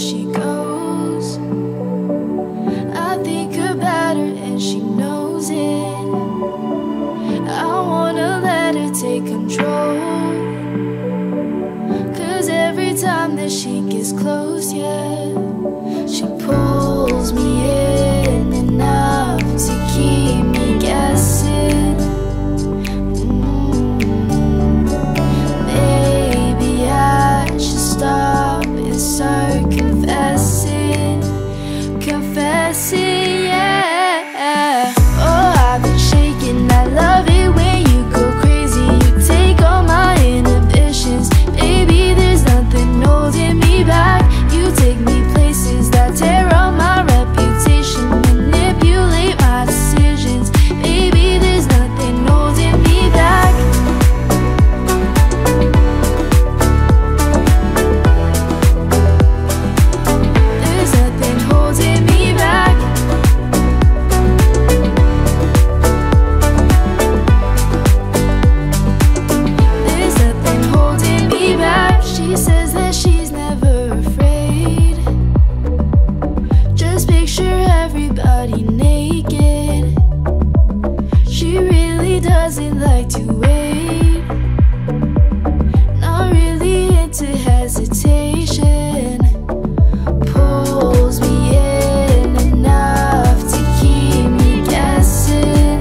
she goes. I think about her and she knows it. I wanna let her take control, 'cause every time that she gets close, yeah, she pulls me in enough to keep me guessing. Maybe I should stop and start confessing, yeah. Oh, I've been shaking, I love it when you go crazy. You take all my inhibitions, baby, there's nothing holding me back. You take me places that tear up my reputation, manipulate my decisions, baby, there's nothing holding me back. There's nothing holding me back. There's nothing holding me back. She says that she's never afraid. Just picture everybody naked. She really doesn't like to wait. Not really into hesitation. Pulls me in enough to keep me guessing.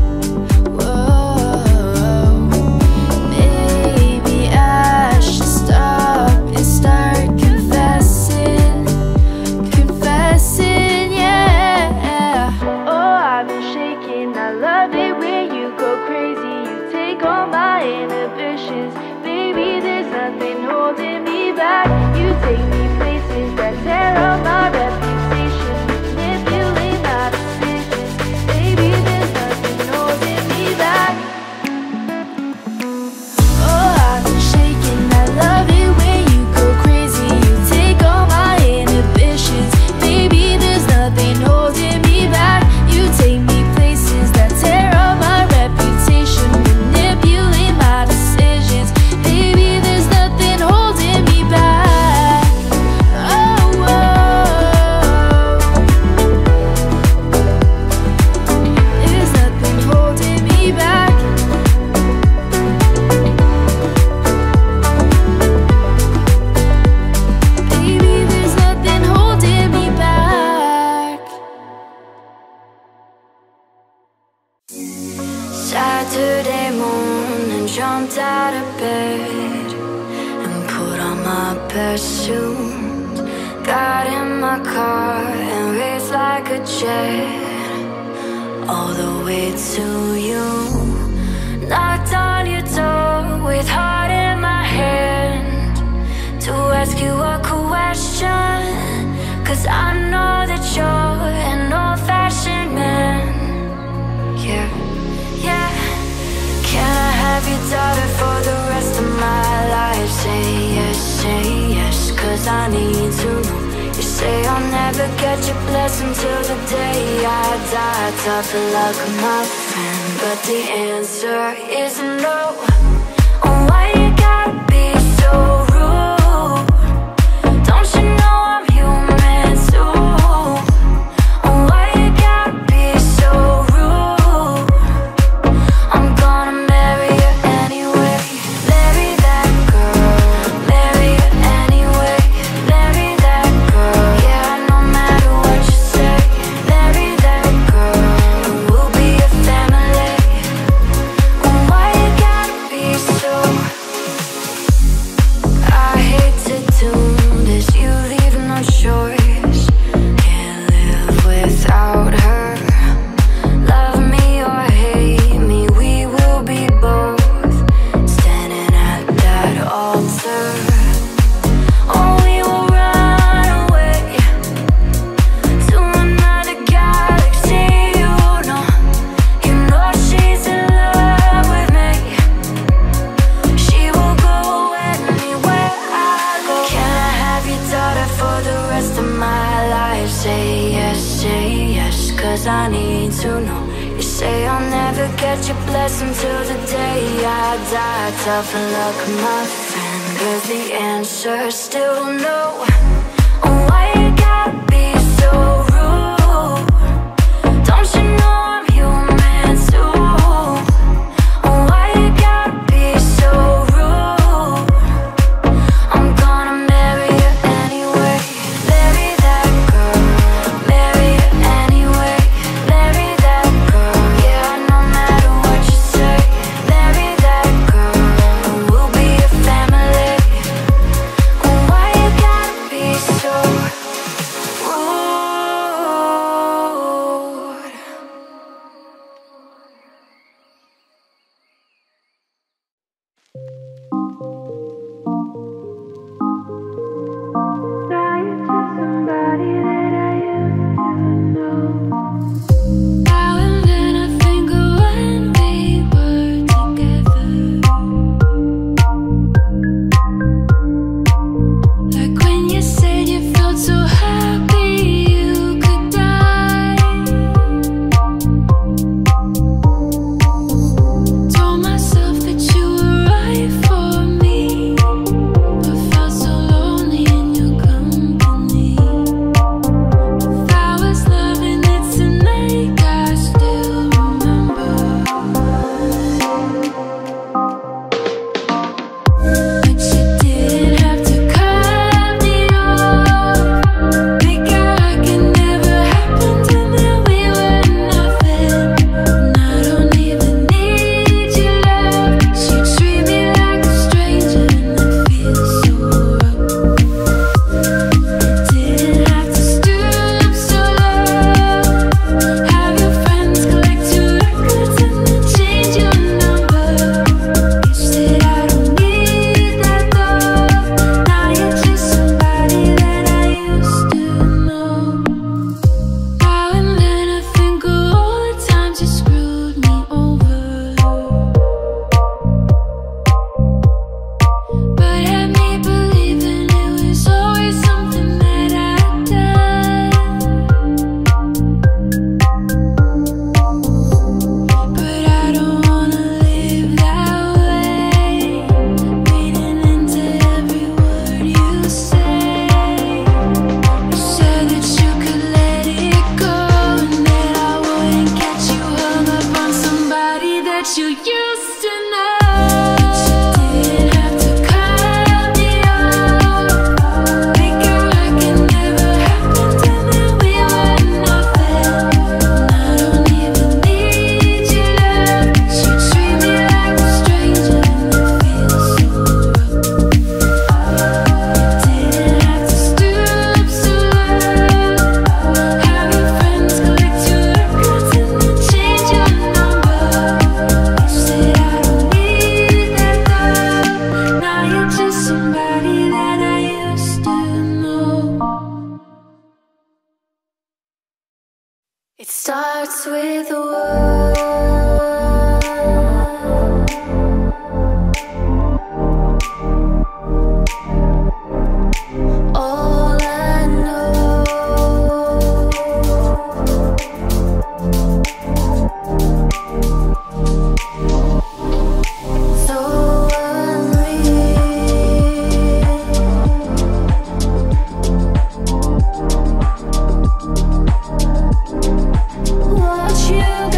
Whoa, maybe I should stop and start confessing, yeah. Oh, I've been shaking, I love it when you go crazy. You take all my inhibitions, baby, there's nothing holding me back. You take me places that tear up my reputation, manipulate my decisions, baby, there's nothing holding me back. Oh, I've been shaking, I love it when you go crazy. You take all my inhibitions, baby, there's nothing holding me back. You take me places that tear up my reputation, manipulate my decisions, baby, there's nothing holding me back. Oh, there's nothing holding me back. Baby, there's nothing holding me back. Saturday morning, jumped out of bed and put on my best suit. Got in my car and raced like a jet all the way to you. Knocked on your door with heart in my hand to ask you a question, 'cause I know that you're an old-fashioned man. Yeah, yeah. Can I have your daughter for the rest of my life? Say yes, 'cause I need to know. You say I'll never get your blessing till the day I die. Tough luck, my friend, but the answer is no. Oh, why you gotta be so rude? Don't you know I'm human too? Oh, why you gotta be so rude? I'm gonna marry you anyway. Marry that girl. Marry you anyway. Marry that girl. Yeah, no matter what you say. Marry that girl. We'll be a family. Oh, why you gotta be so? I hate to do this. You leave no choice. Can't live without her. Love me or hate me, we will be both standing at that altar. Oh, we will run away to another galaxy. You know she's in love with me. She will go anywhere I go. Can I have your daughter for the rest of my life? Say yes, 'cause I need to know. You say I'll never get your blessing till the day I die. Tough luck, my friend, 'cause the answer's still no. starts with a word. All I know, so unreal. Watch you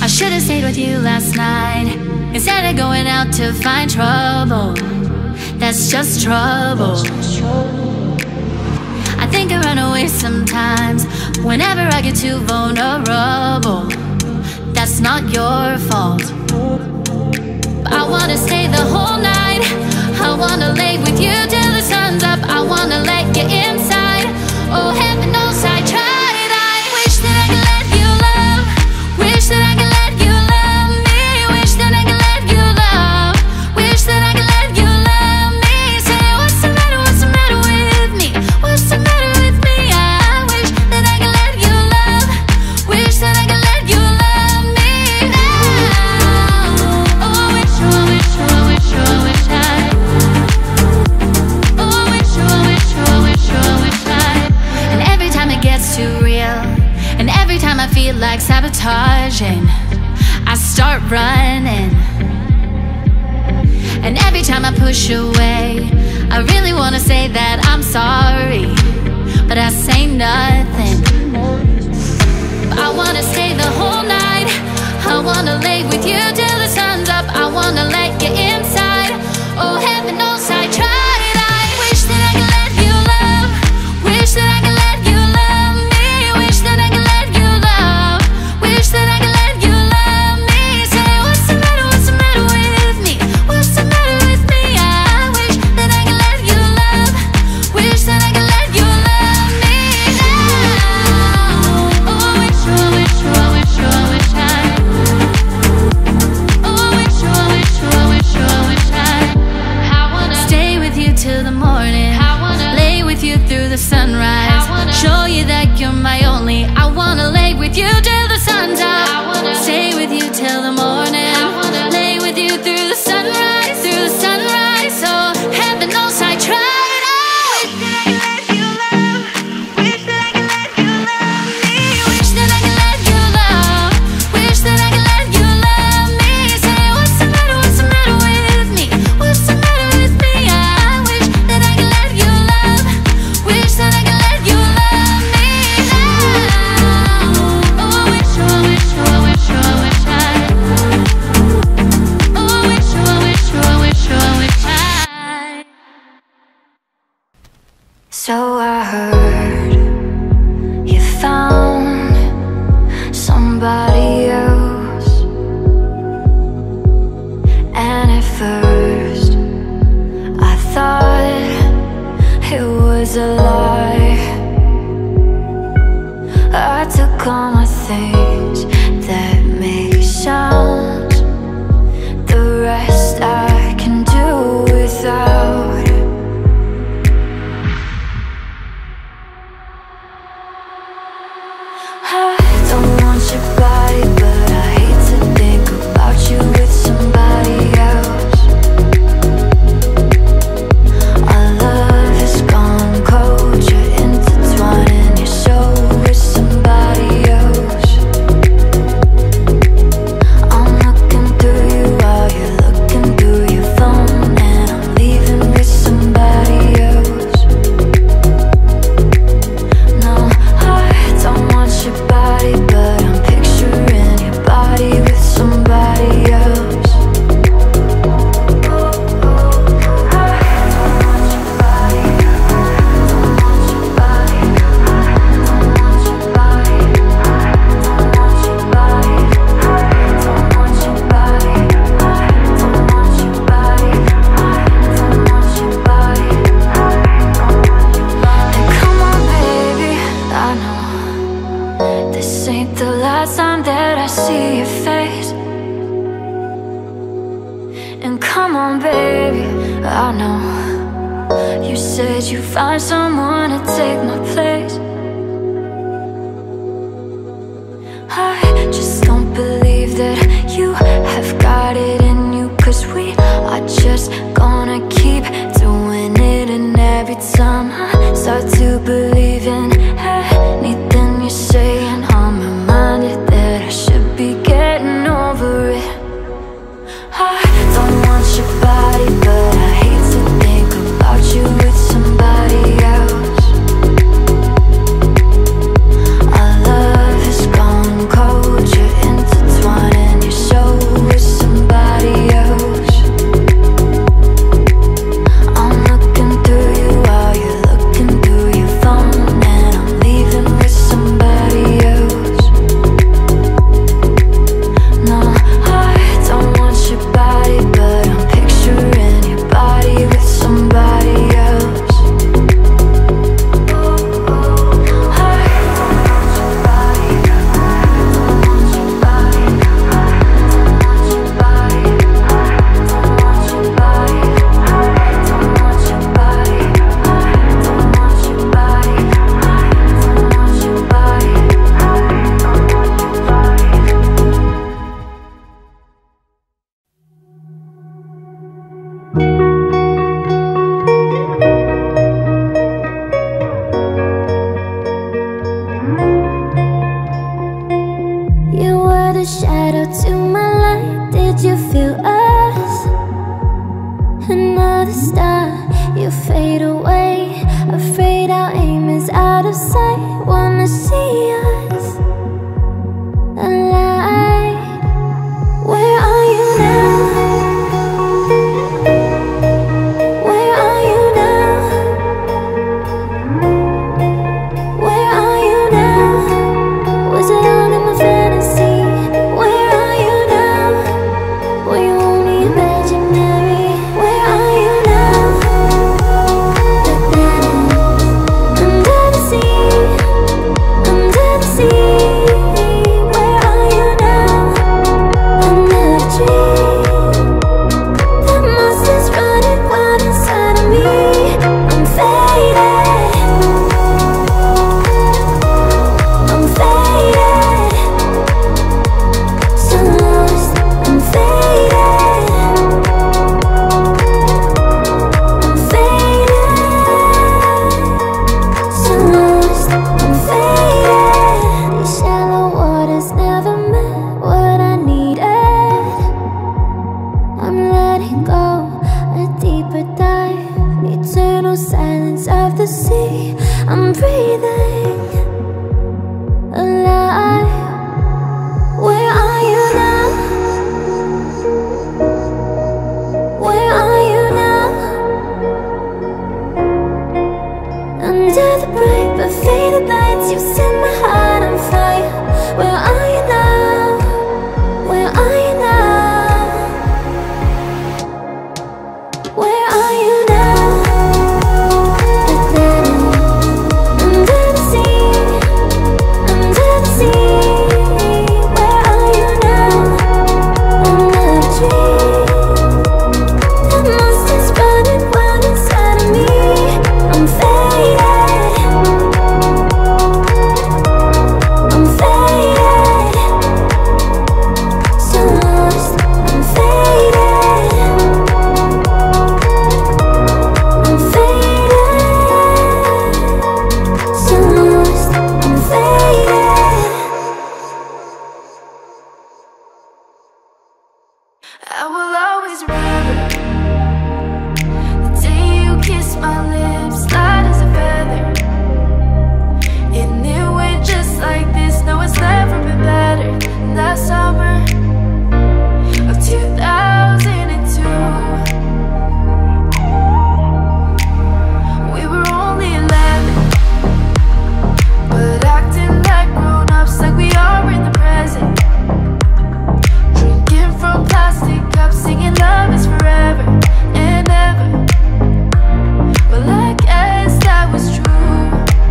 should've stayed with you last night instead of going out to find trouble. That's just trouble. I think I run away sometimes whenever I get too vulnerable. That's not your fault. I wanna stay the whole night. I wanna lay with you till the sun's up. I wanna let you inside. Oh, heaven knows I tried. I wish that I could let you love. Wish that I could let you love me. Wish that I could let you love. Wish that I could let you love me. Say, what's the matter? What's the matter with me? What's the matter with me? I wish that I could let you love. Wish that I could let you love me now. Oh, I wish, oh, I wish, oh, I wish, oh, I wish I. Oh, I wish, oh, I wish, oh, I wish, oh, I wish I. And every time it gets too real, and every time I feel like sabotaging, I start running. And every time I push away, I really wanna say that I'm sorry, but I say nothing. I wanna stay the whole night. I wanna lay with you till the sun's up. I wanna let you inside. Oh, heaven knows I tried. I wish that I could let you love. Wish that I could let you love me. Wish that I could let you love. Wish that I could let you love me. Say, what's the matter? What's the matter with me? What's the matter with me? I wish that I could let you love. Wish that I could let you love me now. Oh, I wish, oh, I wish, oh, I wish, oh, I wish I. Oh, I wish, oh, I wish, oh, I wish, oh, I wish I wanna stay with you till the morning. I wanna lay with you through the sunrise. Show you that you're my only. I wanna lay with you till the sun's up. I wanna stay with you till the morning. I wanna lay with you through the sunrise, through the sunrise. So heaven knows I tried. I wish that I could let you love. Wish that I could let you love me. Wish that I could let you love. Wish that I could let you love me. Say, what's the matter? What's the matter with me? What's the matter with me? I wish that I could let you love. Wish that I could let you love me now. Oh, I wish, oh, I wish, oh, I wish, oh, I wish I. Oh, I wish, oh, I wish, oh, I wish, oh, I wish I. So I heard you found somebody else, and at first I thought it was a lie. I took all my things that make sounds, the rest I can do without. I don't want your body, but I hate to think about you with somebody else. Our love has gone cold, you're intertwining your soul with somebody else. I'm looking through you while you're looking through your phone, and I'm leaving with somebody else. No, I don't want your body, but I'm picturing your body with somebody else. I don't want your body, I don't want your body, I don't want your body, I don't want your body, I don't want your body, I don't want your body, I don't want your body, I don't want your body. And come on, baby, I know this ain't the last time that I see your face. And come on, baby, I know you said you'd find someone to take my place. I just don't believe that you have got it in you, 'cause we are just gonna keep doing it. And every time I start to believe in anything you're saying, I'm reminded that I should be getting over it. I don't want your body, but I hate to think about you with somebody else. Our love has gone cold, you're intertwining You were the shadow to my light. Did you feel us? Another star, you fade away. Afraid our aim is out of sight. Wanna see us alive. Where are you now? Where are you now? Where are you now? Was it all in my fantasy? Where are you now? Were you only imaginary? Where are you now? Under the sea, under the sea. Where are you now? Under a tree. The monster's running wild inside of me. I'm faded. I'm faded. So lost. I'm faded. I'm faded. So lost. I'm faded. These shallow waters never met what I needed. I'm letting go, a deeper dive, eternal silence of the sea. I'm breathing alive. Where are you now? Where are you now? Under the bright but faded lights, you set my heart on fire. Where are you now? Where are you now? Where are you now? Under the sea, under the sea. Where are you now? Under a tree. The monster's running wild inside of me. I'm faded. I'm faded. So lost. I'm faded. I'm faded. So lost. I'm faded. I will always remember the day you kissed my lips, light as a feather. And it went just like this. No, it's never been better. That summer of 2002, we were only 11, but acting like grown-ups, like we are in the present. Drinking from plastic cups, singing love is forever and ever. Well, I guess that was true.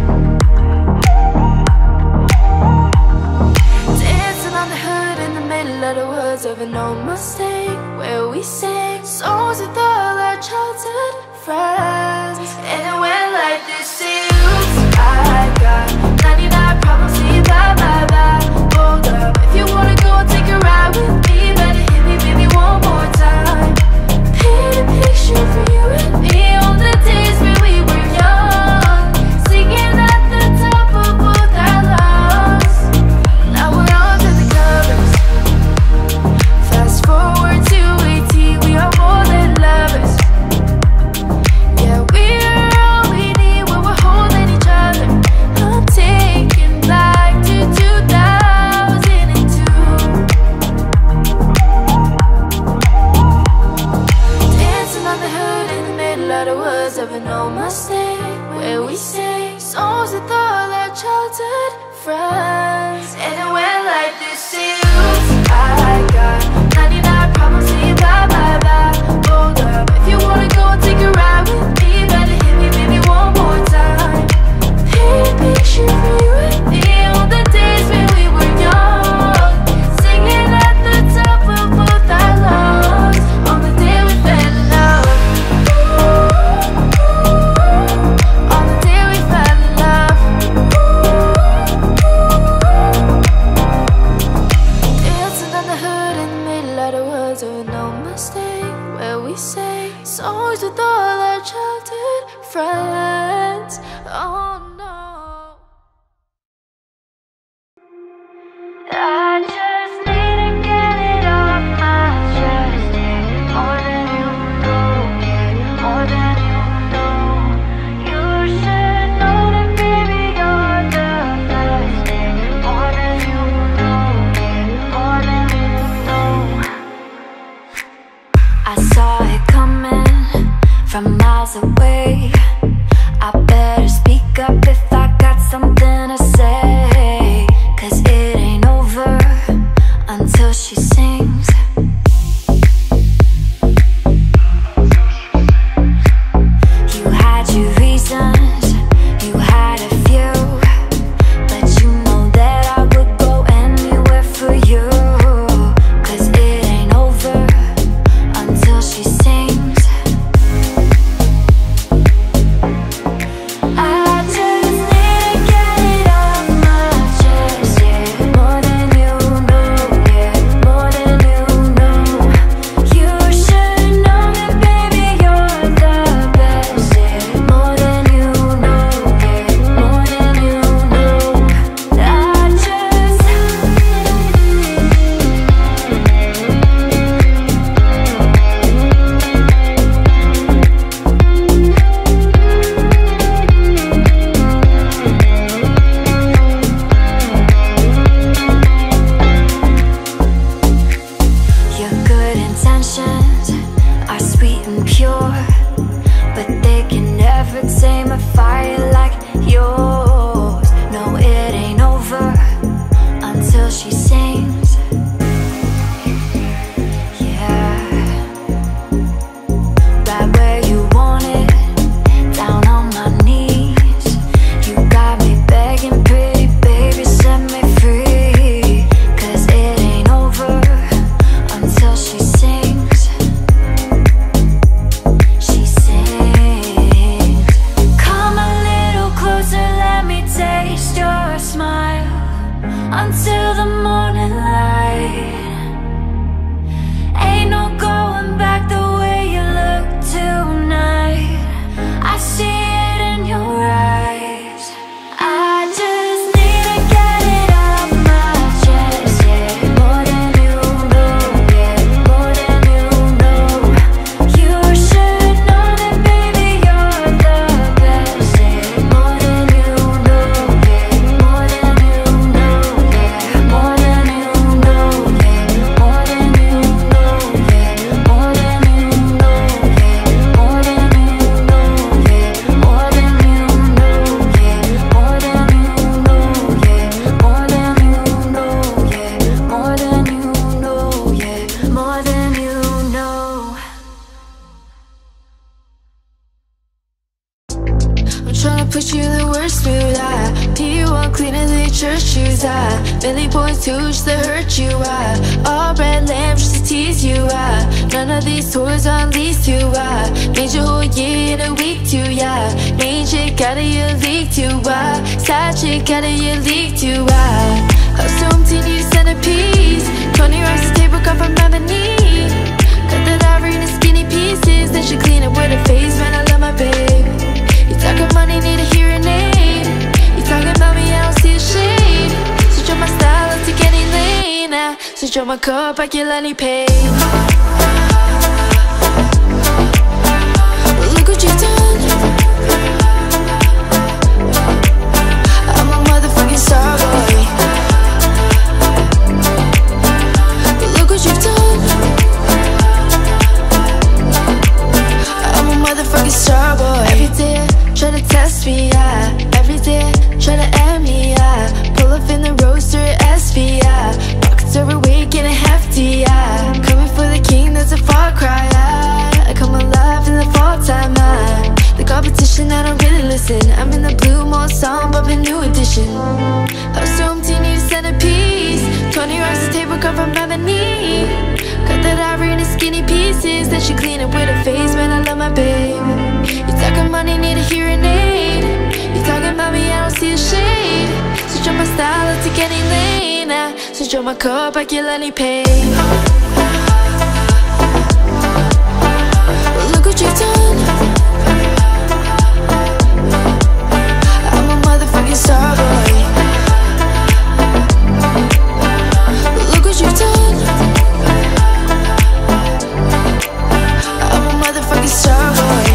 Dancing on the hood in the middle of the woods of an old Mustang, where we sang songs with all our childhood friends. And it went like this: "Seems I got 99 problems, see bye bye bye. Hold up, if you wanna go and take a ride with me, better hit me baby one more time. Paint a picture for you and me on the days when we were young, singing at the top of both our lungs. Now we're under the covers. Fast forward to 18, we are more than lovers. Yeah, we're all we need when we're holding each other. I'm taken back to 2002. Dancing on the hood in the middle of the woods of an old Mustang, where we sang songs with all our childhood friends. And it went like this: "Seems I got 99 problems, see bye bye bye. Hold up, if you wanna go and take a ride with me, better hit me baby one more time. Paint a picture for you and me on the days when we were young, singing at the top of both our lungs on the day we fell in love. On the day we fell in love. Dancing on the hood in the middle of the woods of an old Mustang, where we sang songs with all our childhood friends. Oh no, I miles away. I better speak up if I got something to say, 'cause it ain't over until she sings. You had your reasons, you had a few, but you know that I would go anywhere for you, 'cause it ain't over until she sings. I just need to get it off my chest, yeah. More than you know, yeah. More than you know. You should know that, baby, you're the best, yeah. More than you know, yeah. More than you know. I just your good intentions are sweet and pure, but they can never tame a fire like yours. No, it ain't over until she sings. Yeah, right where you want it, down on my knees. You got me begging, pretty baby, set me free, 'cause it ain't over until she sings. She sings. Come a little closer, let me taste your smile until the morning light. Ain't no going back the way you look tonight. I see it in your eyes. I just need to get it off my chest, yeah. More than you know, yeah. More than you know. You should know that, baby, you're the best, yeah. More than you know, yeah. More than you know, yeah. More than you know, yeah. More than you know, yeah. More than you know, yeah. More than you know, yeah. More than you know, yeah. More than you know, yeah. More than you know, yeah. More than you know, yeah. More than you know. I'm tryna put you in the worst mood. P1 cleaning the church shoes. Billy boys too, just to hurt you. All red lamps just to tease you. None of these toys on these two. Made your whole year in a week too, yeah. Main chick out of your league too. Side chick out of your league too. House empty, need a centerpiece. 20 rounds of table cut from ebony. Cut that ivory into skinny pieces. Then she clean it with her face, man, I love my babe. You talking money, need a hearing aid. You talking about me, I don't see a shade. Switch up my style, let's take any lane. Switch up my cup, I can let me pay. Look what you've done. I'm a motherfucking star boy. Look what you've done. I'm a motherfucking star boy. Every day try to test me, yeah. Every day try to end me, yeah. Pull up in the roadster SV, yeah. Pockets are awake and hefty, yeah. Coming for the king, that's a far cry, yeah. I come alive in the fall time, yeah. The competition, I don't really listen. I'm in the blue, more song, but a new edition. House empty, need a centerpiece. 20 rounds of table cut from ebony. Cut that ivory into skinny pieces. Then she clean it with her face, man, I love my babe. You talking money, need a hearing aid. You talking about me, I don't see a shade. Switch up my style, let's take any lane. Switch up my cup, I can let me pay. Look what you've done. I'm a motherfucking star boy. Look what you've done. I'm a motherfucking star boy.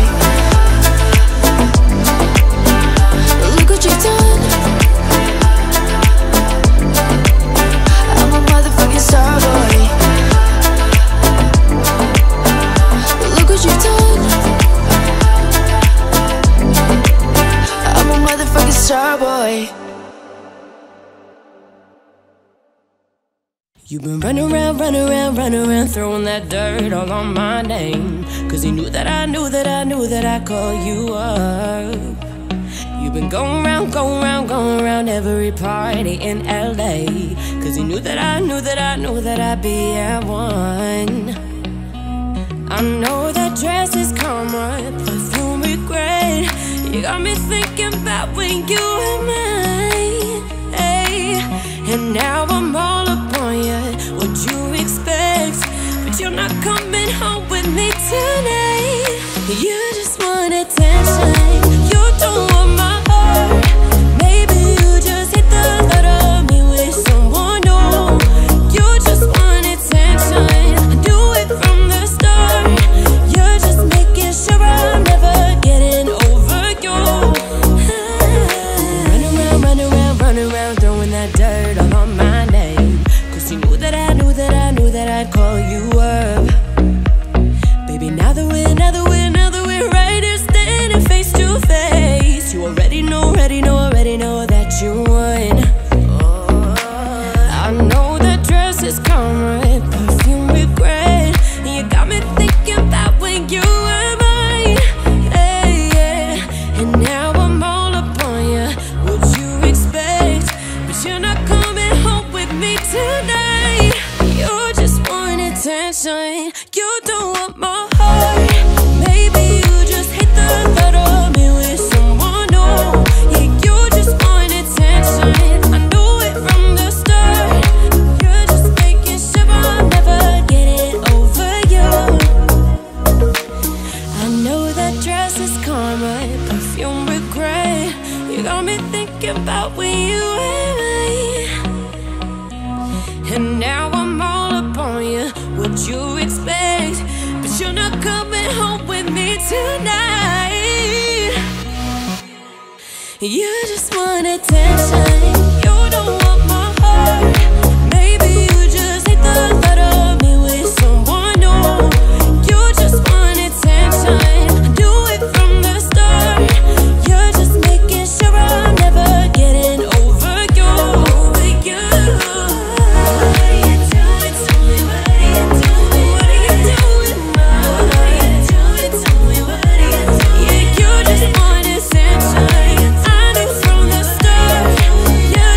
Look what you've done. I'm a motherfucking star boy. Look what you've done. You've been running around, throwing that dirt all on my name. Cause you knew that I knew that I knew that I'd call you up. You've been going around every party in LA. Cause you knew that I knew that I knew that I'd be at one. I know that dress is karma, perfume regret. You got me thinking about when you were mine, hey. And now I'm all up on you, what you expect? But you're not coming home with me tonight. You just want attention, you don't want my heart. Maybe you just hate the thought of me with someone new. You just want attention, I knew it from the start. You're just making sure I'm never getting over you. Run around, throwing that dirt all on my name. Cause you knew that I knew that I knew that I'd call you up. Baby, now that we're right here standing face to face, you already know that you won. I know that dress is karma, perfume regret. You got me thinking about when you were mine, hey, yeah. And now I'm all up on you, what you expect? But you're not coming home with me tonight. You just want attention, you don't want my heart. Maybe you just hate the thought of me with someone new. Yeah, you just want attention, I knew it from the start. You're just making sure I'm never getting over you. I know that dress is karma, perfume regret. You got me thinking about when you were mine. And now I'm all up on you, what you expect? But you're not coming home with me tonight. You just want attention, you don't want my heart. Maybe you just hate the thought of me with someone new. You just want attention, I knew it from the start. You're just making sure I'm never getting over you. What are you doing? Tell me what are you doing? What are you doing now? What are you doing? Tell me what are you doing? Yeah, you just want attention, I knew from the start. Yeah.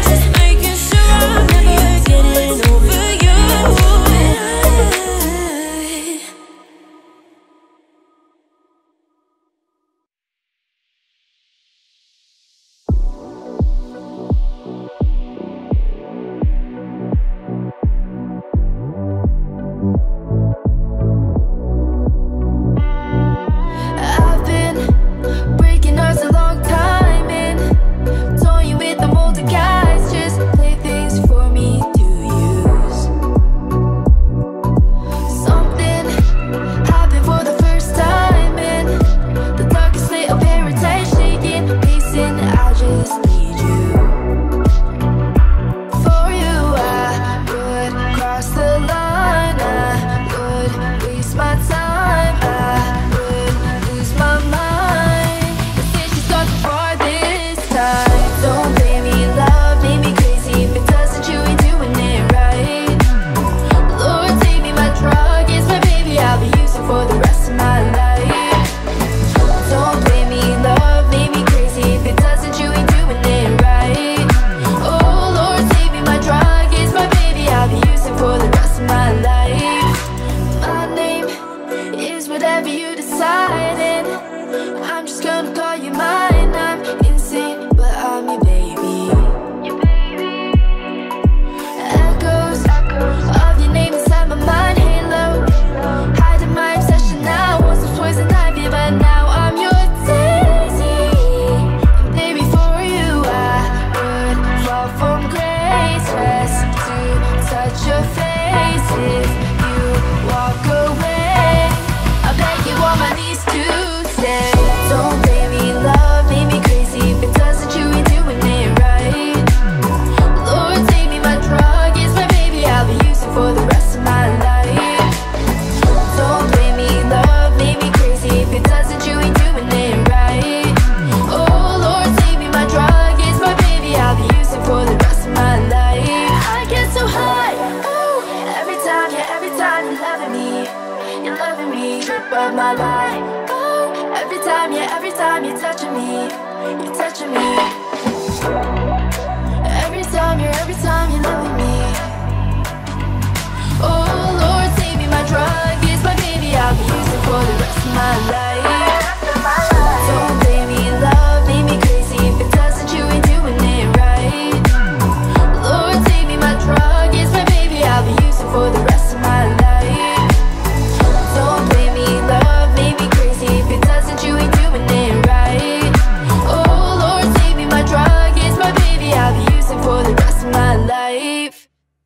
trip of my life. Oh, every time you're touching me, you're touching me. Every time you're loving me. Oh Lord, save me, my drug is my baby. I'll be using for the rest of my life. Don't blame me, love made me crazy. If it doesn't, you ain't doing it right. Lord, save me, my drug is my baby. I'll be using for the rest of my life. Don't blame me, love made me crazy. If it doesn't, you ain't doing it right. Oh Lord, save me, my drug is my baby. I'll be using for the rest of my life.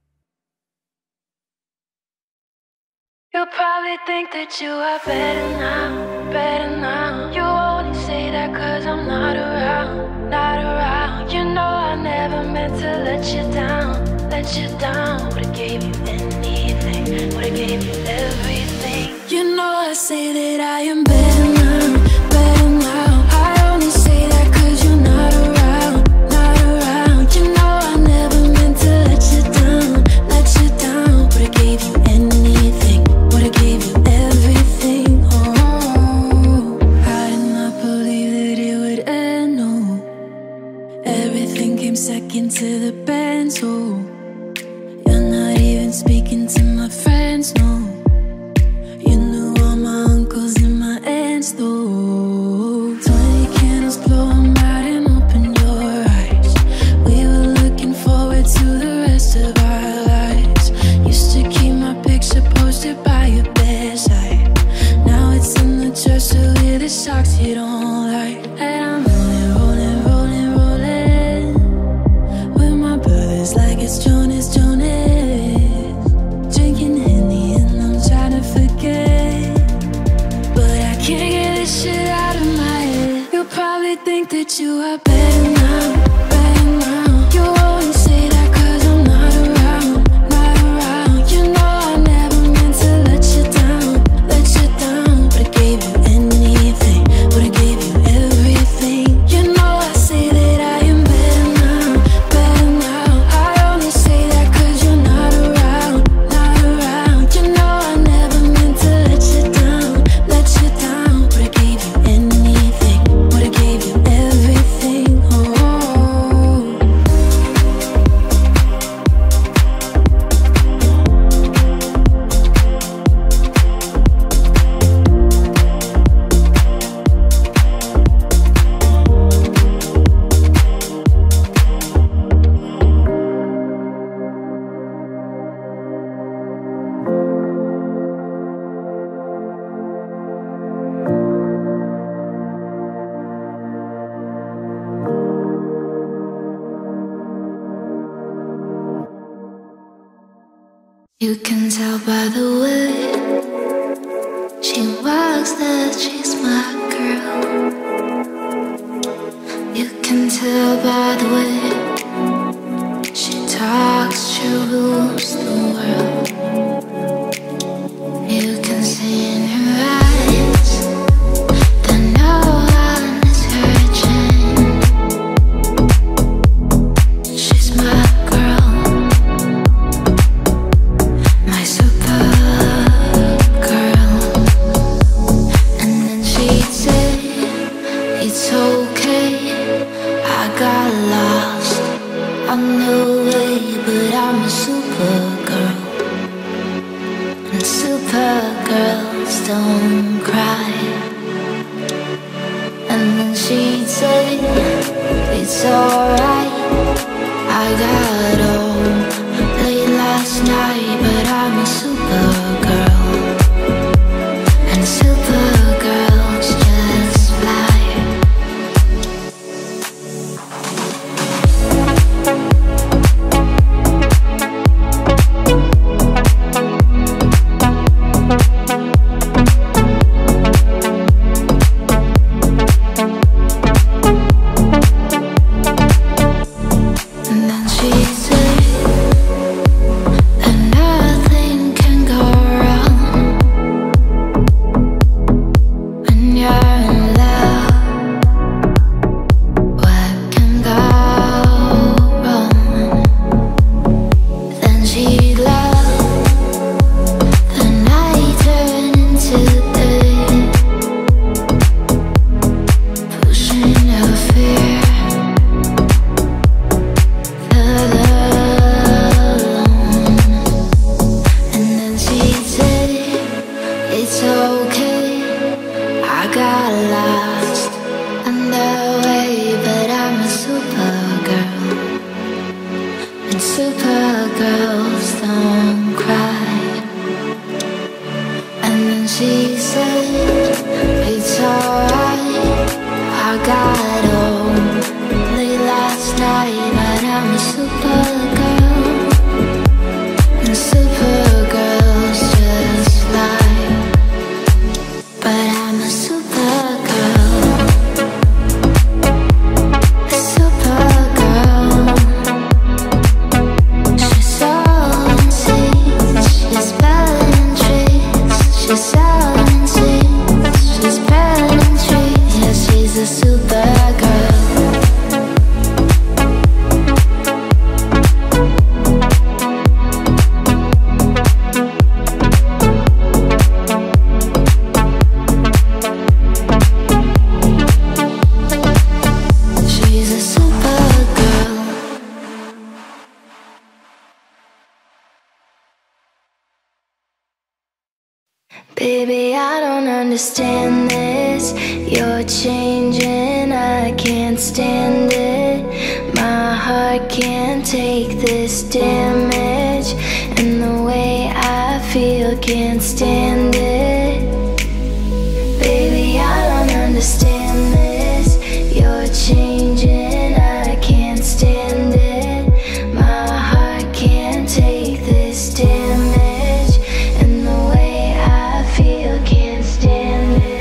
You probably think that you are better now, better now. You only say that cause I'm not around, not around. You know I never meant to let you down, let you down. Would've gave you anything, would've gave you everything. You know I say that I am better now, better now. I only say that cause you're not around, not around. You know I never meant to let you down, let you down. Would've gave you anything, would've gave you everything. Oh, I did not believe that it would end, no. Everything came second to the band, so you're not even speaking to my friends, no. You knew all my uncles and my aunts, though. 20 candles, blow 'em out and open your eyes. We were looking forward to the rest of our lives. Used to keep my picture posted by your bedside. Now it's in the dresser with the socks you don't like. And I'm rolling, rolling, rolling, rolling with my brothers like it's Jonas, Jonas. Drinking Henny and I'm trying to forget, but I can't get this shit out of my head. You probably think that you are better now, better now. You only say that cause I'm not around, not around. You know I never meant to let you down, let you down. Would've gave you anything, would've gave you everything. You know I say that I am better now, better now. I only say that cause you're not around, not around. You know I never meant to let you down, let you down. Would've gave you anything, would've gave you everything. Oh. You can tell by the way she walks that she's my girl. You can tell by the way she talks, she rules the world. You can see in her eyes that no one is hurting. She's my girl, my super girl. And then she'd say, it's okay, I got lost on the way, but I'm a super girl. And super girls don't cry. And then she'd say, it's alright, I got home late last night, but I'm a super girl. And super girls just fly. And then she Baby, I don't understand this. You're changing, I can't stand it. My heart can't take this damage, and the way I feel can't stand it. Baby, I don't understand this. You're changing, I can't stand it. My heart can't take this damage, and the way I feel can't stand it.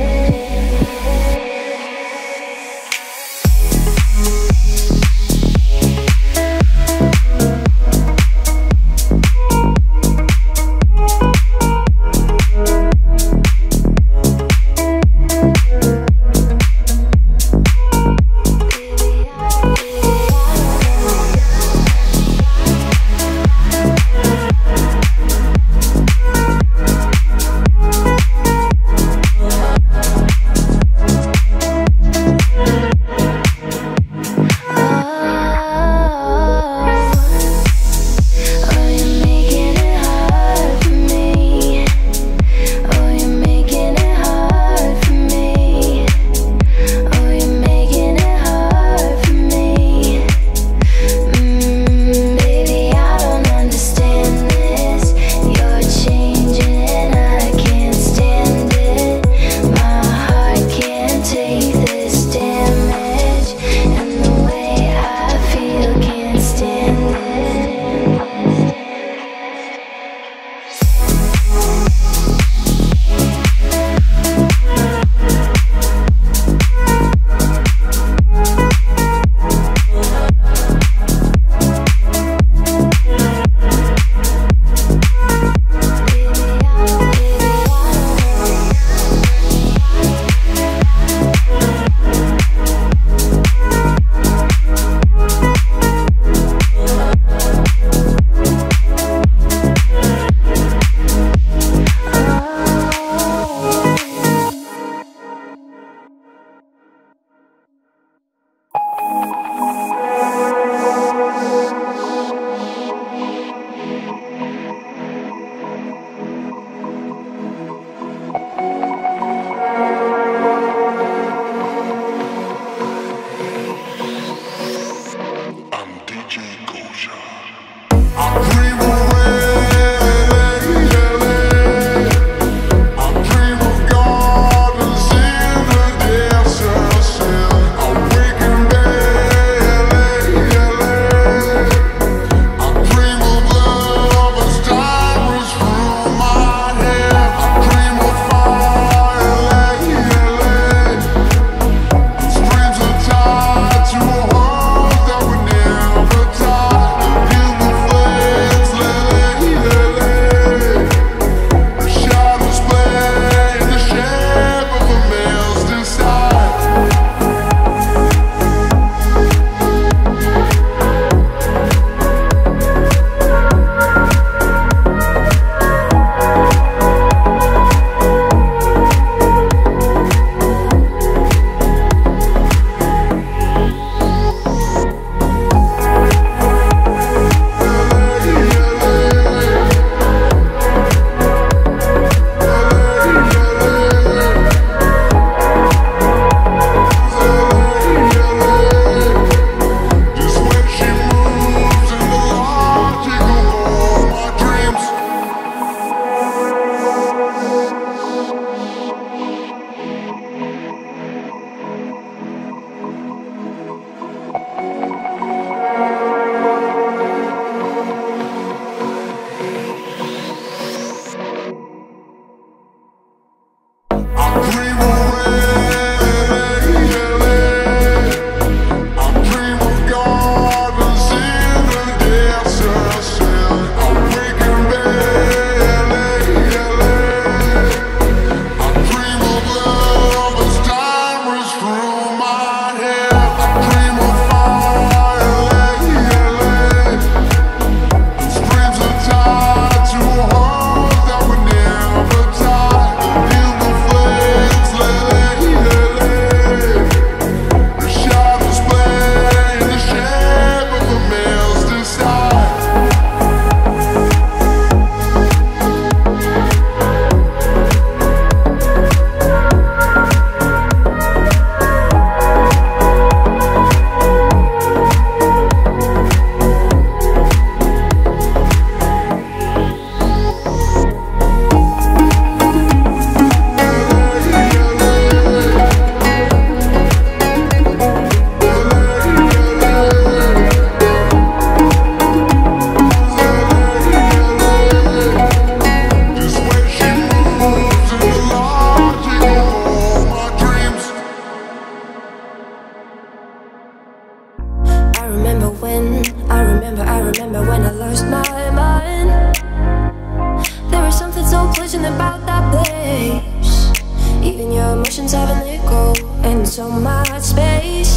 illusion about that place. Even your emotions have an echo in so much space.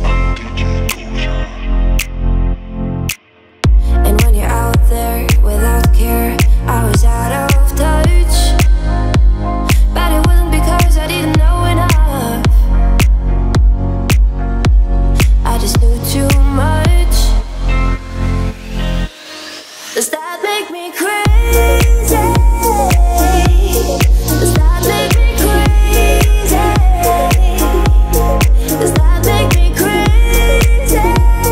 And when you're out there without care, I was out of touch. But it wasn't because I didn't know enough. I just knew too much. Does that make me crazy? Does that make me crazy? Does that make me crazy?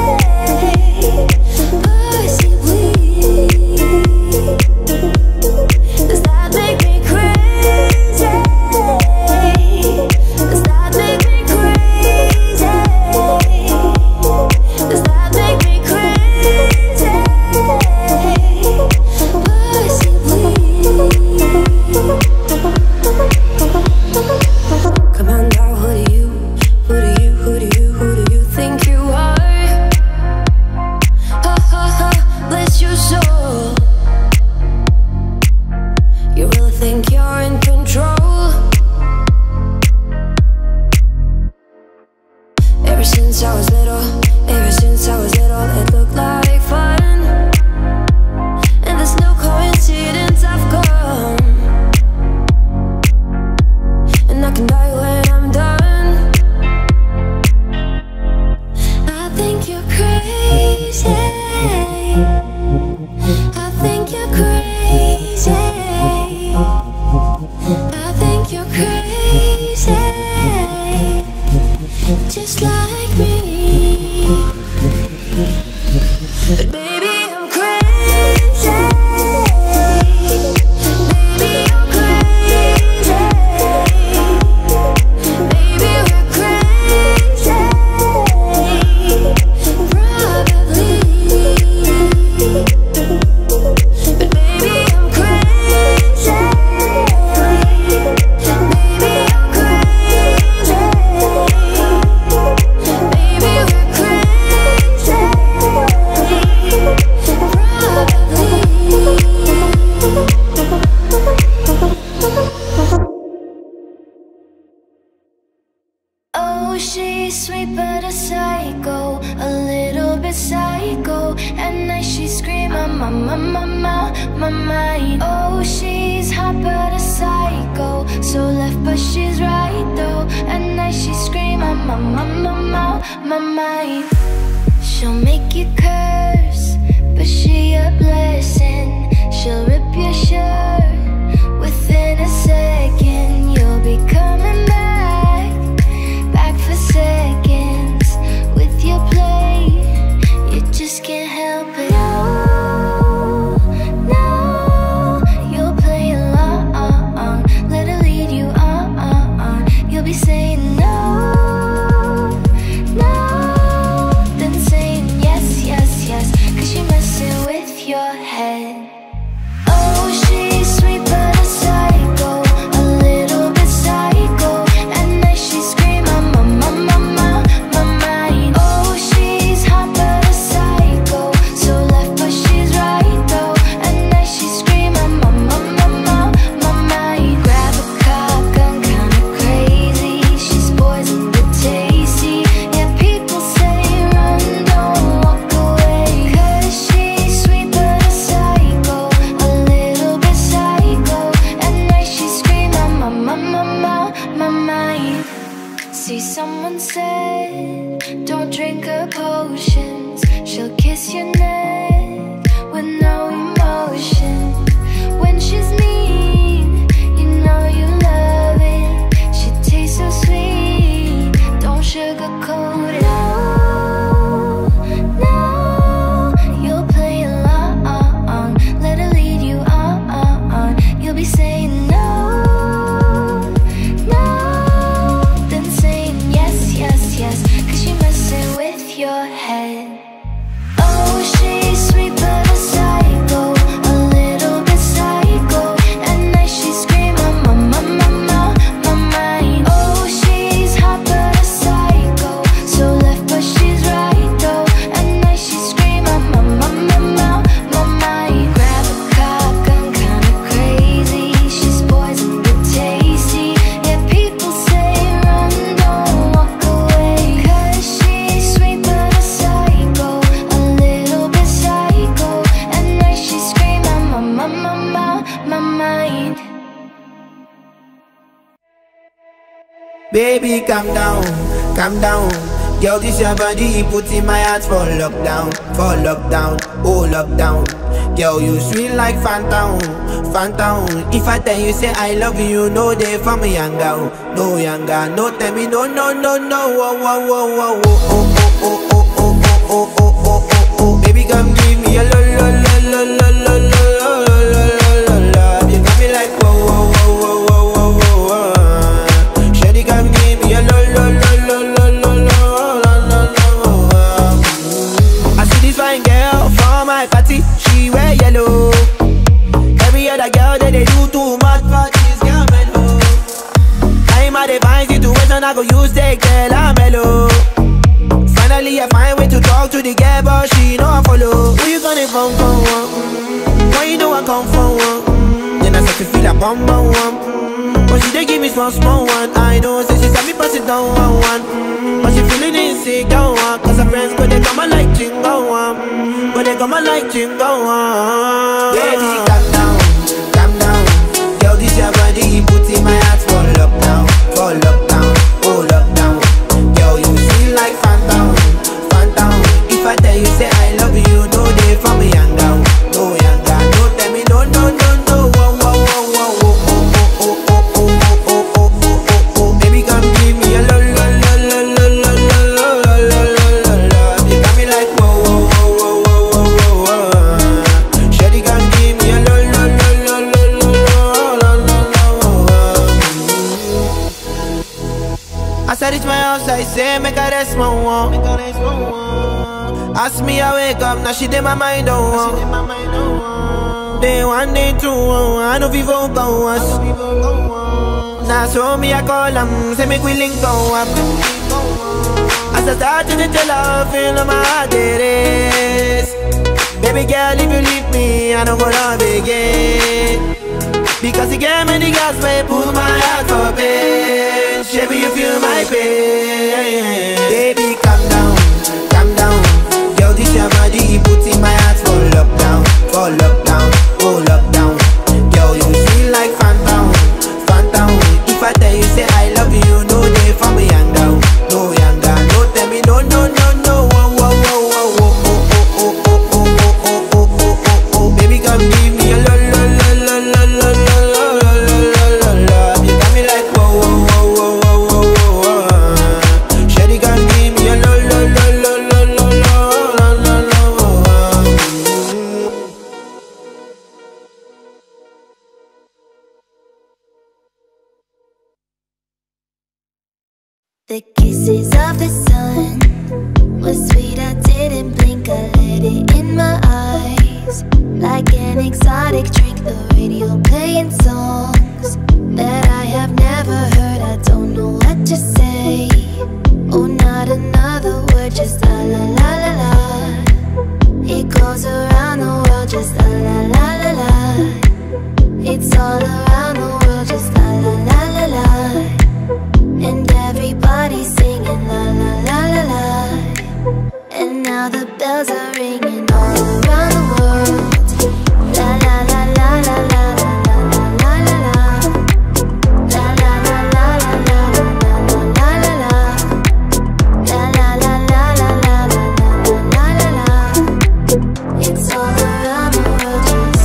Possibly. Does that make me crazy? Does that make me crazy? Does that make me crazy? Come on now, who do you think you are? Ha ha ha, bless your soul. You really think you're in control? Ever since I was little, it looked like fun. And there's no coincidence, I've come. And I can die when I'm done. I think you're crazy. I think you're crazy. I think you're crazy. Just like me. But baby, I'm crazy. Baby, I'm crazy. Baby, we're crazy. Probably. But baby, I'm crazy. Baby, I'm crazy. Baby, we're crazy. Oh, she's sweet but a psycho, a little bit psycho. At night she scream, my mind. Oh, she's hot but a psycho, so left but she's right though. At night she scream, my mind. She'll make you curse, but she a blessing. She'll rip your shirt within a second. You'll be coming back for seconds with your play. You just can't help it. No, you'll play along. Let her lead you on. You'll be saying no, then saying yes, 'cause you're messing with your head. Oh, she my mind. Baby, calm down, calm down. Girl, this your body, put in my heart for lockdown, oh lockdown. Girl, you sweet like phantom, phantom. If I tell you say I love you, no day for me younger, no younger. No tell me no, no, no, no. Oh, oh, oh, oh, oh, oh, oh, oh, oh, oh, oh, oh, oh. Baby, come give me a lo, lo, lo, lo, lo, lo, lo, lo, lo, lo, lo. You got me like whoa, whoa, whoa, whoa, whoa, whoa, whoa. Shawty, come give me a lo, lo, lo, lo, lo, lo, lo, lo, lo. I see this fine girl for my party, she wear yellow. Every other girl that they do too much for this girl mellow. I'm at a fine situation, I go use take girl, I'm mellow. Finally I find way to talk to the girl, but she know I follow. Who you gonna phone for one? Why you know I come for one? Then I start to feel a bum bum one. But she dey give me small small one. I know, say she said me pass it down one one. But she feeling insecure one. Cause her friends go they come and like chingo one. Go they come and like chingo one. Baby, calm down, calm down. Girl, this your body, put in my heart for lockdown, oh lockdown. Girl, you feel like phantom, phantom. If I tell you say I love you, no day for me younger, no younger. No tell me no, no, no, no. Whoa, whoa, whoa, whoa, whoa, oh, oh, oh, oh, oh, oh, oh, oh, oh. Baby, come give me a lo, lo, lo, lo, lo, lo, lo, lo, lo, lo, lo. You got me like whoa, whoa, whoa, whoa, whoa, whoa, whoa. Shawty, come give me a lo, lo, lo, lo, lo, lo, lo, lo, lo. As I reach my house, I say, make her rest my one. Ask me, I wake up, now she did my mind on one. Day one, day two, I know people go us. Now so me, I call them, say make we link go up. As I start to tell her, feel on my heart it is. Baby girl, if you leave me, I don't go love again. Because you gave me the gas, may pull my heart for pain. Baby, you feel my pain. Baby, calm down, calm down. Girl, this your body, put in my heart for lockdown, oh lockdown. Girl, you feel like phantom, phantom. If I tell you say I love you, no day for me younger, no younger. No tell me no, no, no, no. Whoa, whoa, whoa, whoa, whoa, oh, oh, oh, oh, oh, oh, oh, oh, oh. Baby, come give me a lo, lo, lo, lo, lo, lo, lo, lo, lo, lo, lo. You got me like whoa, whoa, whoa, whoa, whoa, whoa, whoa. Shawty, come give me a lo, lo, lo, lo, lo, lo, lo, lo, lo. The kisses of the sun was sweet, I didn't blink, I let it in my eyes. Like an exotic drink, the radio playing songs that I have never heard, I don't know what to say. Oh, not another word, just la la la la la. It goes around the world, just la la la la la. It's all around the world, just la la la la la. And everybody's singing la la la la la. And now the bells are ringing all around the world. La la la la la la la la la la la. La la la la la la la la la la. La la la la la la la la la la. It's all around the world, just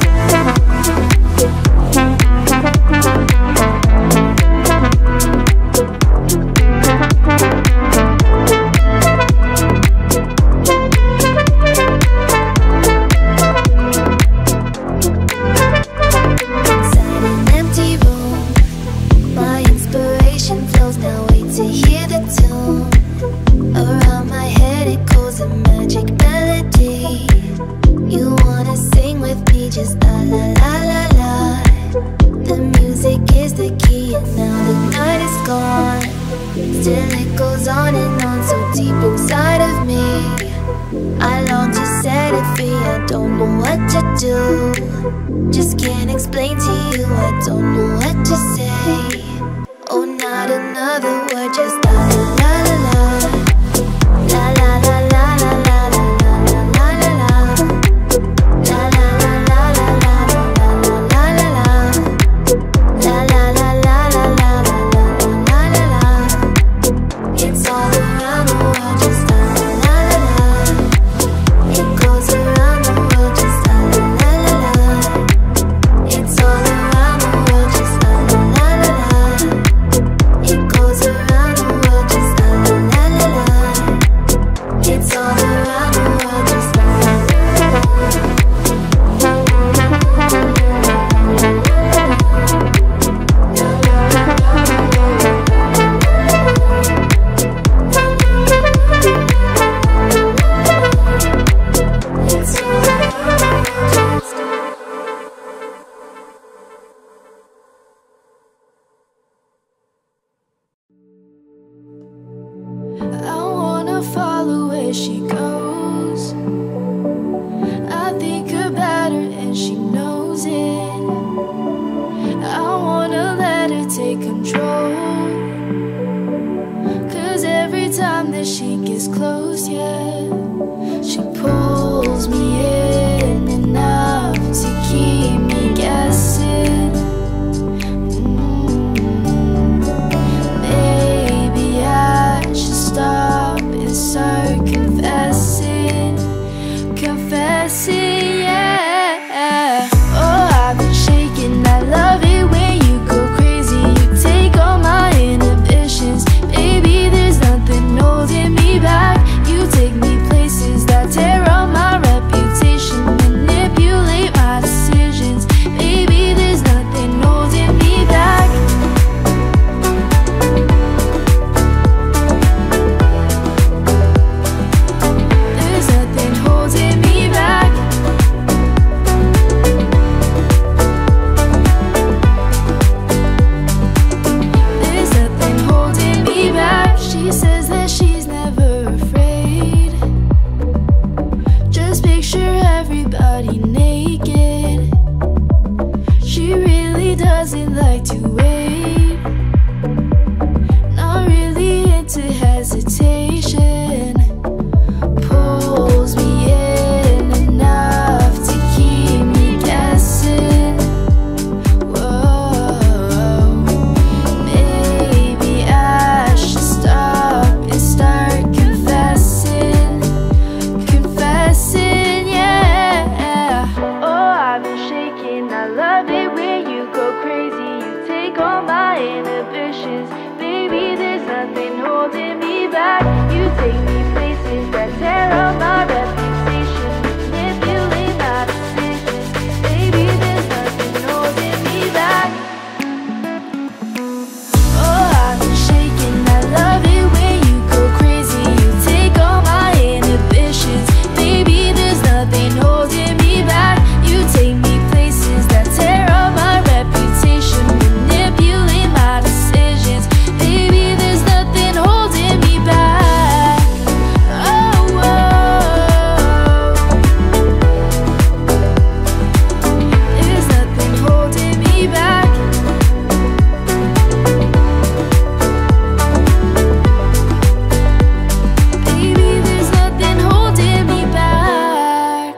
inside an empty room. My inspiration flows, now wait to hear the tune. Around my head it goes a magic melody. You wanna sing with me, just la la la la la. The music is the key and now the night is gone. Still it goes on and on, so deep inside of me. I long to set it free, I don't know what to do. Just can't explain to you, I don't know what to say. Oh, not another word, just la la la la la. La la la la la la la la la la la. La la la la la la la la la la. I wanna let her take control, 'cause every time that she gets close, yeah, she pulls me in enough to keep me guessing. Maybe I should stop and start confessing, yeah. Oh, I've been shaking, I love it when you go crazy. You take all my inhibitions, baby, there's nothing holding me back. You take me places that tear up my reputation, manipulate my decisions, baby, there's nothing holding me back. There's nothing holding me back. There's nothing holding me back. She says that she's never afraid. Just picture everybody naked. She really doesn't like to wait. Not really into hesitation. Pulls me in enough to keep me guessing. Whoa, maybe I should stop and start confessing, yeah. Oh, I've been shaking, I love it when you go crazy. You take all my inhibitions, baby, there's nothing holding me back. You take me places that tear up my reputation, manipulate my decisions, baby, there's nothing holding me back. Oh, I've been shaking, I love it when you go crazy. You take all my inhibitions, baby, there's nothing holding me back. You take me places that tear up my reputation, manipulate my decisions, baby, there's nothing holding me back. Oh, whoa. There's nothing holding me back. Baby, there's nothing holding me back.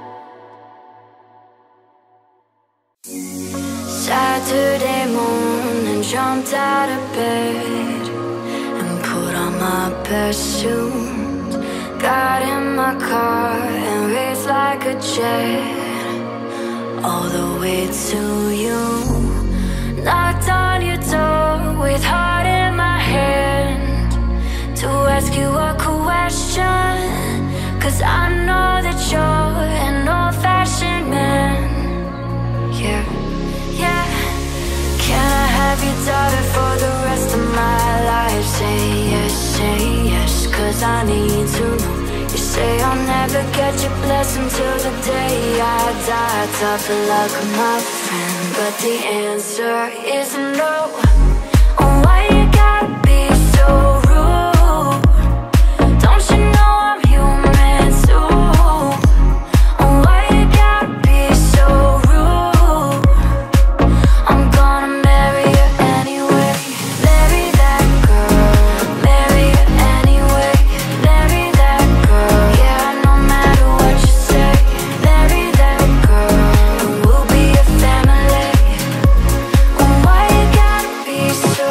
Saturday morning, jumped out of bed and put on my best suit. Got in my car and raced like a jet all the way to you. Knocked on your door with heart in my hand to ask you a question, 'cause I know that you're an old-fashioned man. Yeah, yeah. Can I have your daughter for the rest of my life? Say yes, 'cause I need to know. You say I'll never get your blessing till the day I die. Tough luck, my friend, but the answer is no. Oh, why you gotta be so rude? Don't you know I'm human too? Oh, why you gotta be so rude? I'm gonna marry you anyway. Marry that girl. Marry you anyway. Marry that girl. Yeah, no matter what you say. Marry that girl, and we'll be a family. Oh, why you gotta be so?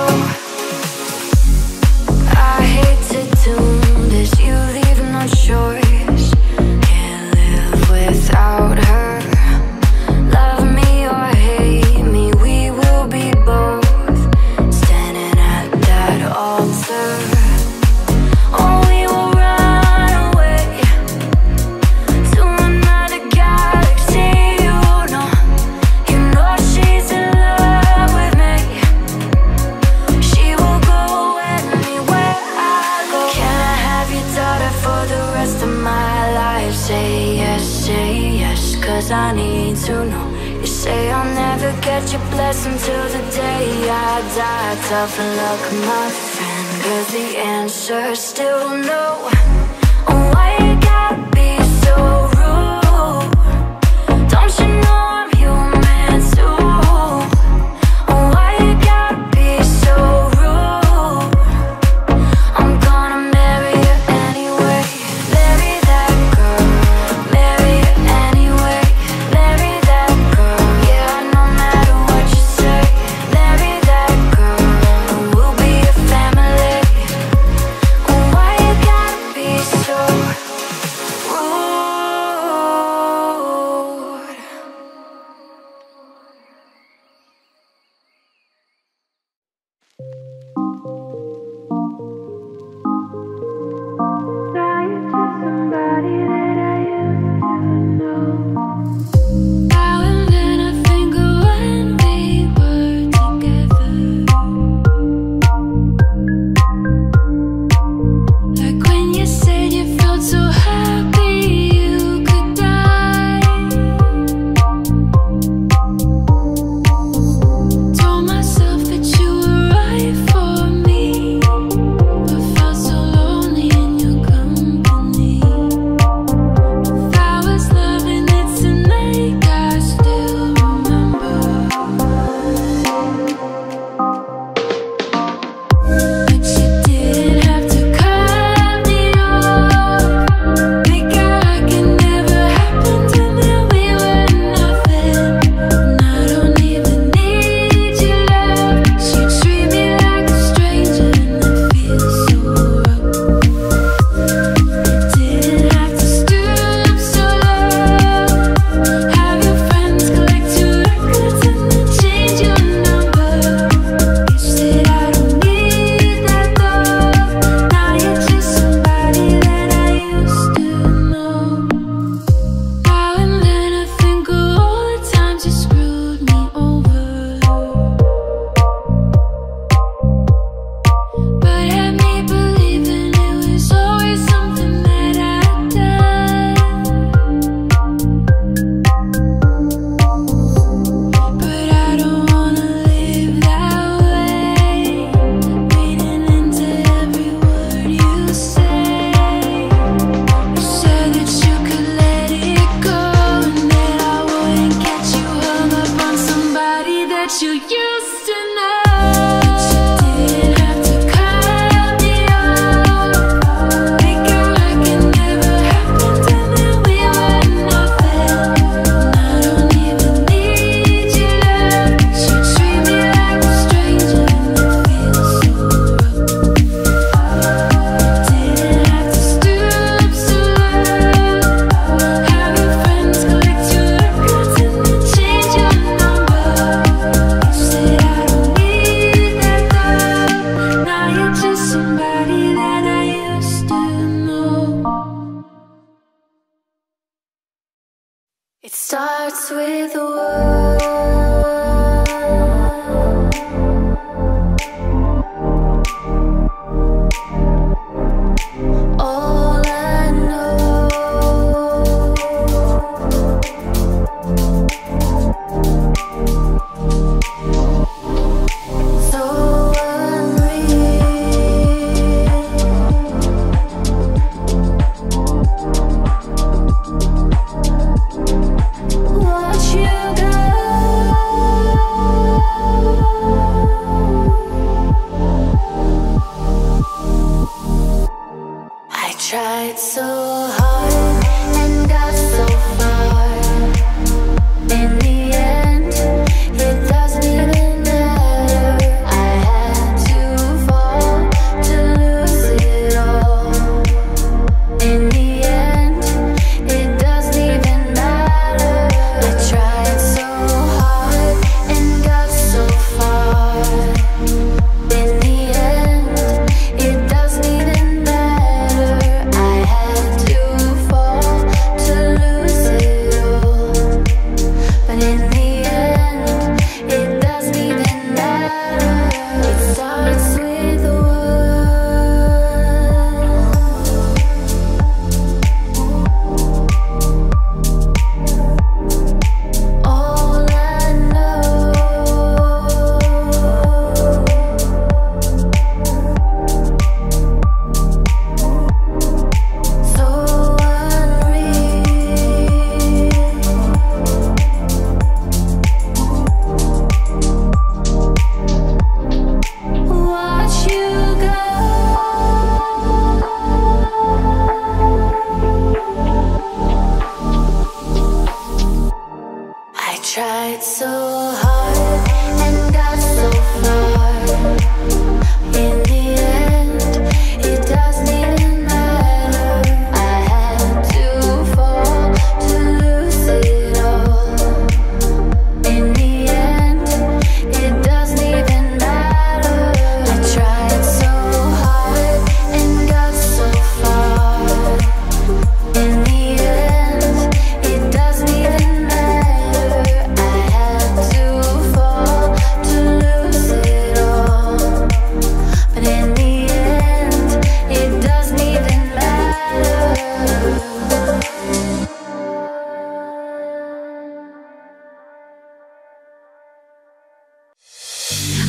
I hate to do this, you leave no choice. Can't live without her. Love me or hate me, we will be both standing at that altar. Oh, we will run away to another galaxy. You know she's in love with me. She will go anywhere I go. Can I have your daughter for the rest of my life? Say yes, 'cause I need to know. You say I'll never get your blessing till the day I die. Tough luck, my friend, 'cause the answer's still no. Oh, why you gotta be so rude? Don't you know I'm human too?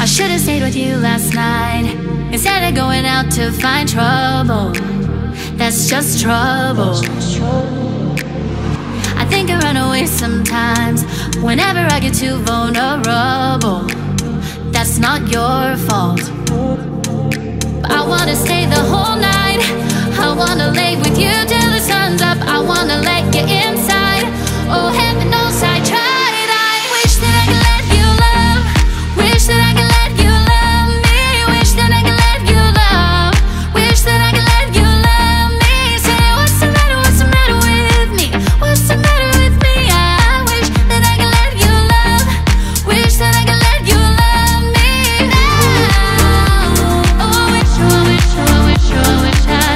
I should've stayed with you last night instead of going out to find trouble. That's just trouble. I think I run away sometimes whenever I get too vulnerable. That's not your fault. I wanna stay the whole night. I wanna lay with you till the sun's up. I wanna let you inside. Oh, heaven knows I tried. I wish that I could let you love. Wish that I could let you love me. Wish that I could let you love. Wish that I could let you love me. Say, what's the matter, what's the matter with me? What's the matter with me? I wish that I could let you love. Wish that I could let you love me now. Oh, I wish, oh, I wish, oh, I wish, oh, I wish I.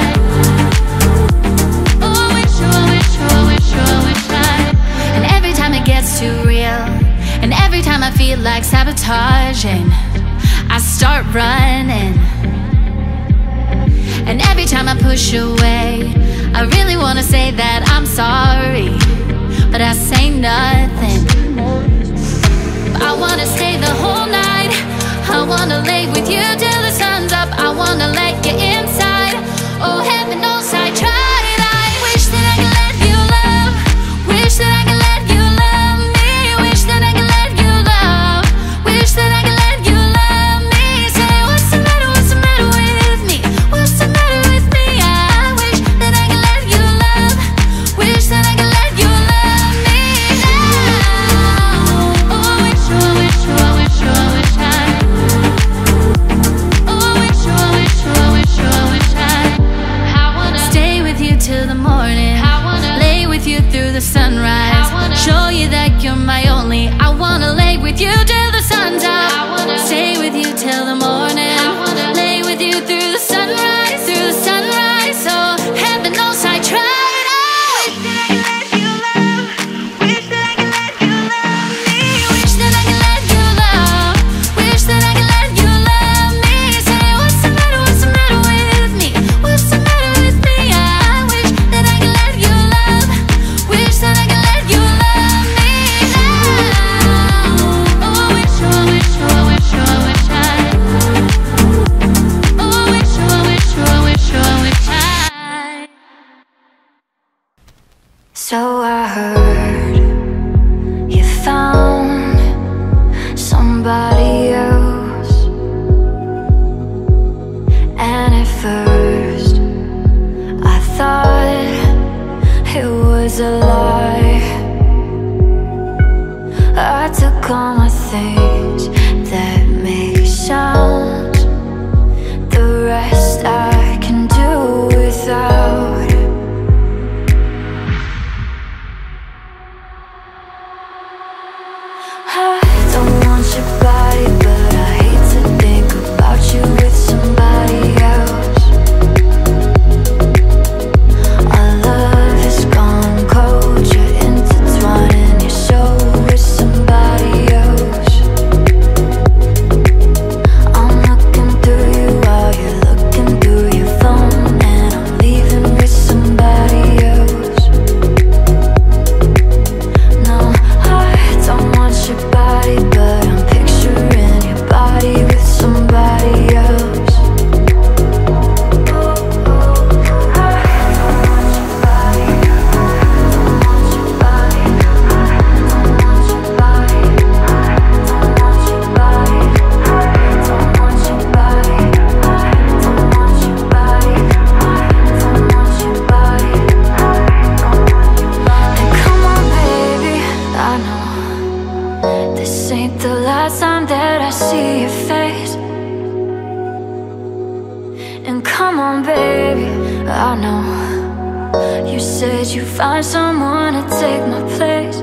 Oh, I wish, oh, I wish, oh, I wish, oh, I wish I. And every time it gets too real, and every time I feel like sabotaging, I start running. And every time I push away, I really wanna say that I'm sorry, but I say nothing. I wanna stay the whole night. I wanna lay with you till the sun's up. I wanna let you inside. Oh, heaven knows I tried. I wish that I could let you love. Wish that I could let you love me. Wish that I could let you love. Wish that I could let you love me. Say, what's the matter, what's the matter with me? What's the matter with me? I wish that I could let you love. Wish that I could let you love me now. Oh, I wish, oh, I wish, oh, I wish, oh, I wish I. Oh, I wish, oh, I wish, oh, I wish, oh, I wish I. I wanna stay with you till the morning. I wanna lay with you through the sunrise. Show you that you're my only. I wanna lay with you till the sun's out. I wanna stay with you till the morning. I wanna lay with you through the sunrise, through the sunrise. Oh, heaven knows I tried. I wish that I could let you love. Wish that I could let you love me. Wish that I could let you love. Wish that I could let you love me. Say, what's the matter, what's the matter with me? What's the matter with me? I wish that I could let you love. Wish that I could let you love me now. Oh, I wish, oh, I wish, oh, I wish, oh, I wish I. Oh, I wish, oh, I wish, oh, I wish, oh, I wish I. So I heard you found somebody else, and at first I thought it was a lie. I took all my things that make sounds, the rest I can do without. I don't want your body, but I hate to think about you with somebody else. Our love has gone cold, you're intertwining your soul with somebody else. I'm looking through you while you're looking through your phone, and I'm leaving with somebody else. No, I don't want your body, but I'm picturing your body with somebody else. Come on, baby, I know this ain't the last time that I see your face. And come on, baby, I know you said you find someone to take my place.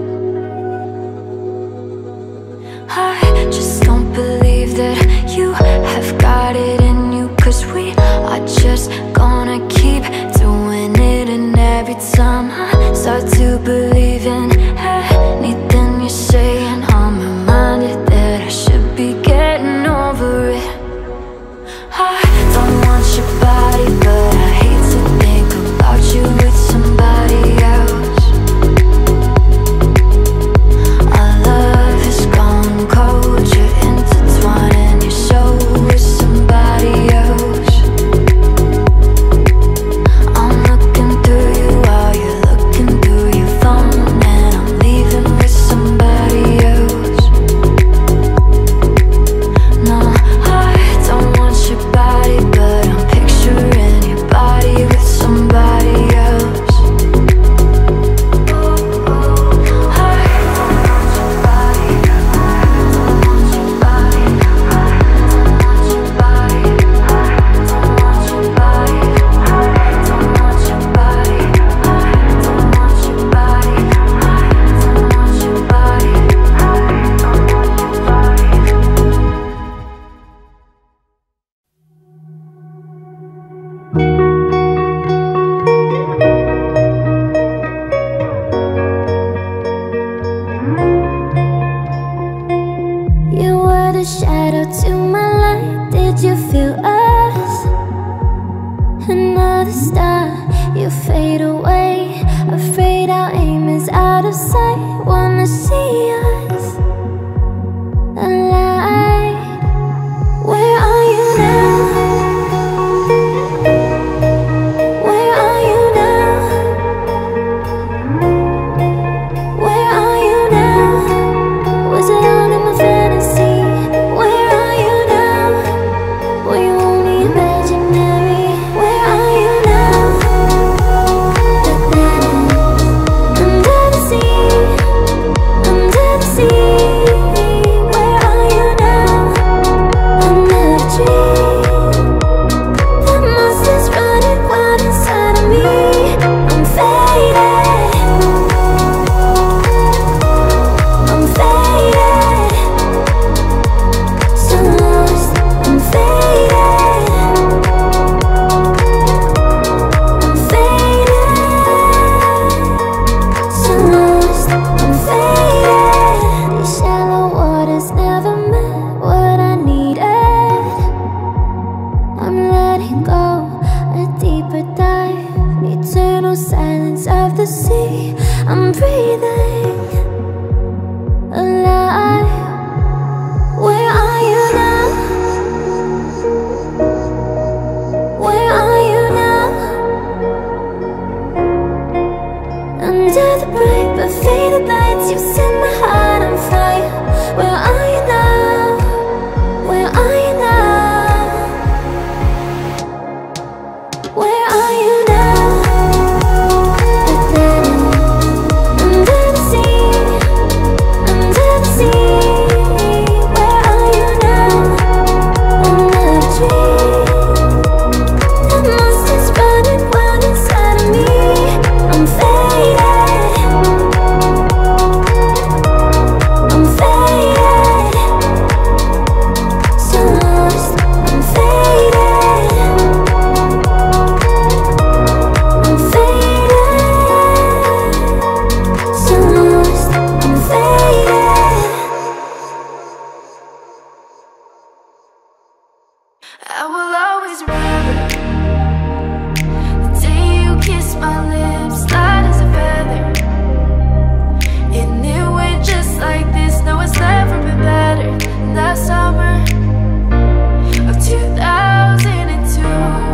I just don't believe that you have got it in you, 'cause we are just gonna keep doing it. And every time I start to believe in anything you're saying, I'm reminded that I should be getting over it. I don't want your body, but I hate to think about you with somebody else. Our love has gone cold, you're intertwining a shadow to my light. Did you feel us? Another star, you fade away. Afraid our aim is out of sight. Wanna see us alive. Where are you now? Where are you now? Where are you now? Was it all in my fantasy? Where are you now? Were you only imaginary? Where are you now? Under the sea, under the sea. Where are you now? Under the tree. The monster's running wild inside of me. I'm faded. I'm faded. So lost. I'm faded. I'm faded. So lost. I'm faded. These shallow waters never met what I needed. I'm letting go, a deeper dive, eternal silence of the sea. I'm breathing alive. Where are you now? Where are you now? Under the bright but faded lights, you set my heart on fire. Where are you now? Where are you now? Where are you now? Under the sea, under the sea. Where are you now? Under the tree. The monster's running wild inside of me. I'm faded. I'm faded. So lost. I'm faded. I'm faded. So lost. I'm faded. I will always remember the day you kissed my lips, light as a feather. And it went just like this. No, it's never been better. That summer of 2002,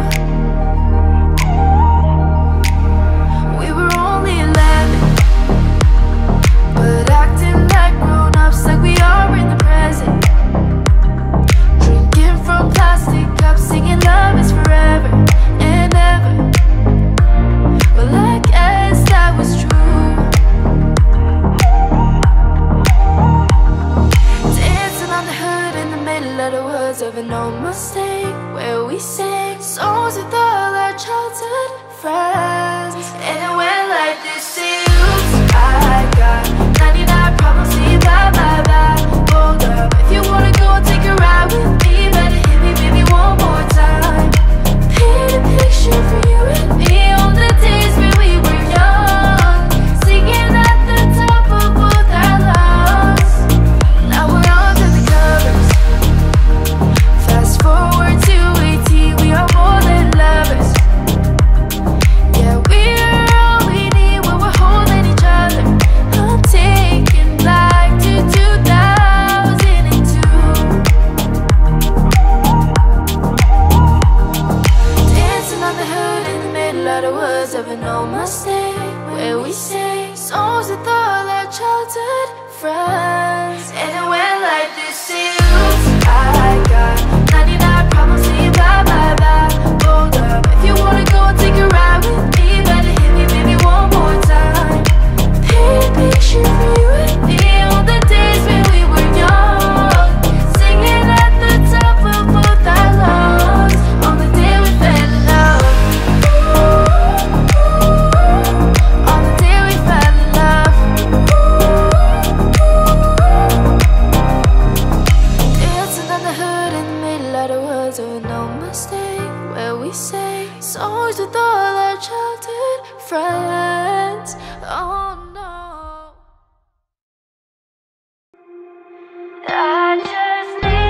we were only 11, but acting like grown-ups, like we are in the present. Drinking from plastic cups, singing love is forever and ever. Well, I guess that was true. Dancing on the hood in the middle of the woods of an old Mustang, where we sang songs with all our childhood friends. And it went like this: oops, I got 99 problems, see bye bye bye. Hold up, if you wanna go and take a ride with me, better hit me baby one more time. Paint a picture for you and me on the days when we were young, singing at the top of both our lungs. Now we're under the covers. Fast forward to 18, we are more than lovers. Yeah, we're all we need when we're holding each other. I'm taking back to 2002. Dancing on the hood in the middle of the woods of an old Mustang, where we sang songs with all our childhood friends. And it went like this: oops, I got 99 problems, see bye bye bye. Hold up, if you wanna go and take a ride with me, better hit me baby one more time. Paint a picture for you and me on the days when we were young, singing at the top of both our lungs on the day we fell in love. On the day we fell in love. Dancing on the hood in the middle of the woods of an old Mustang, where we sang songs with all our childhood friends. Oh no, I just need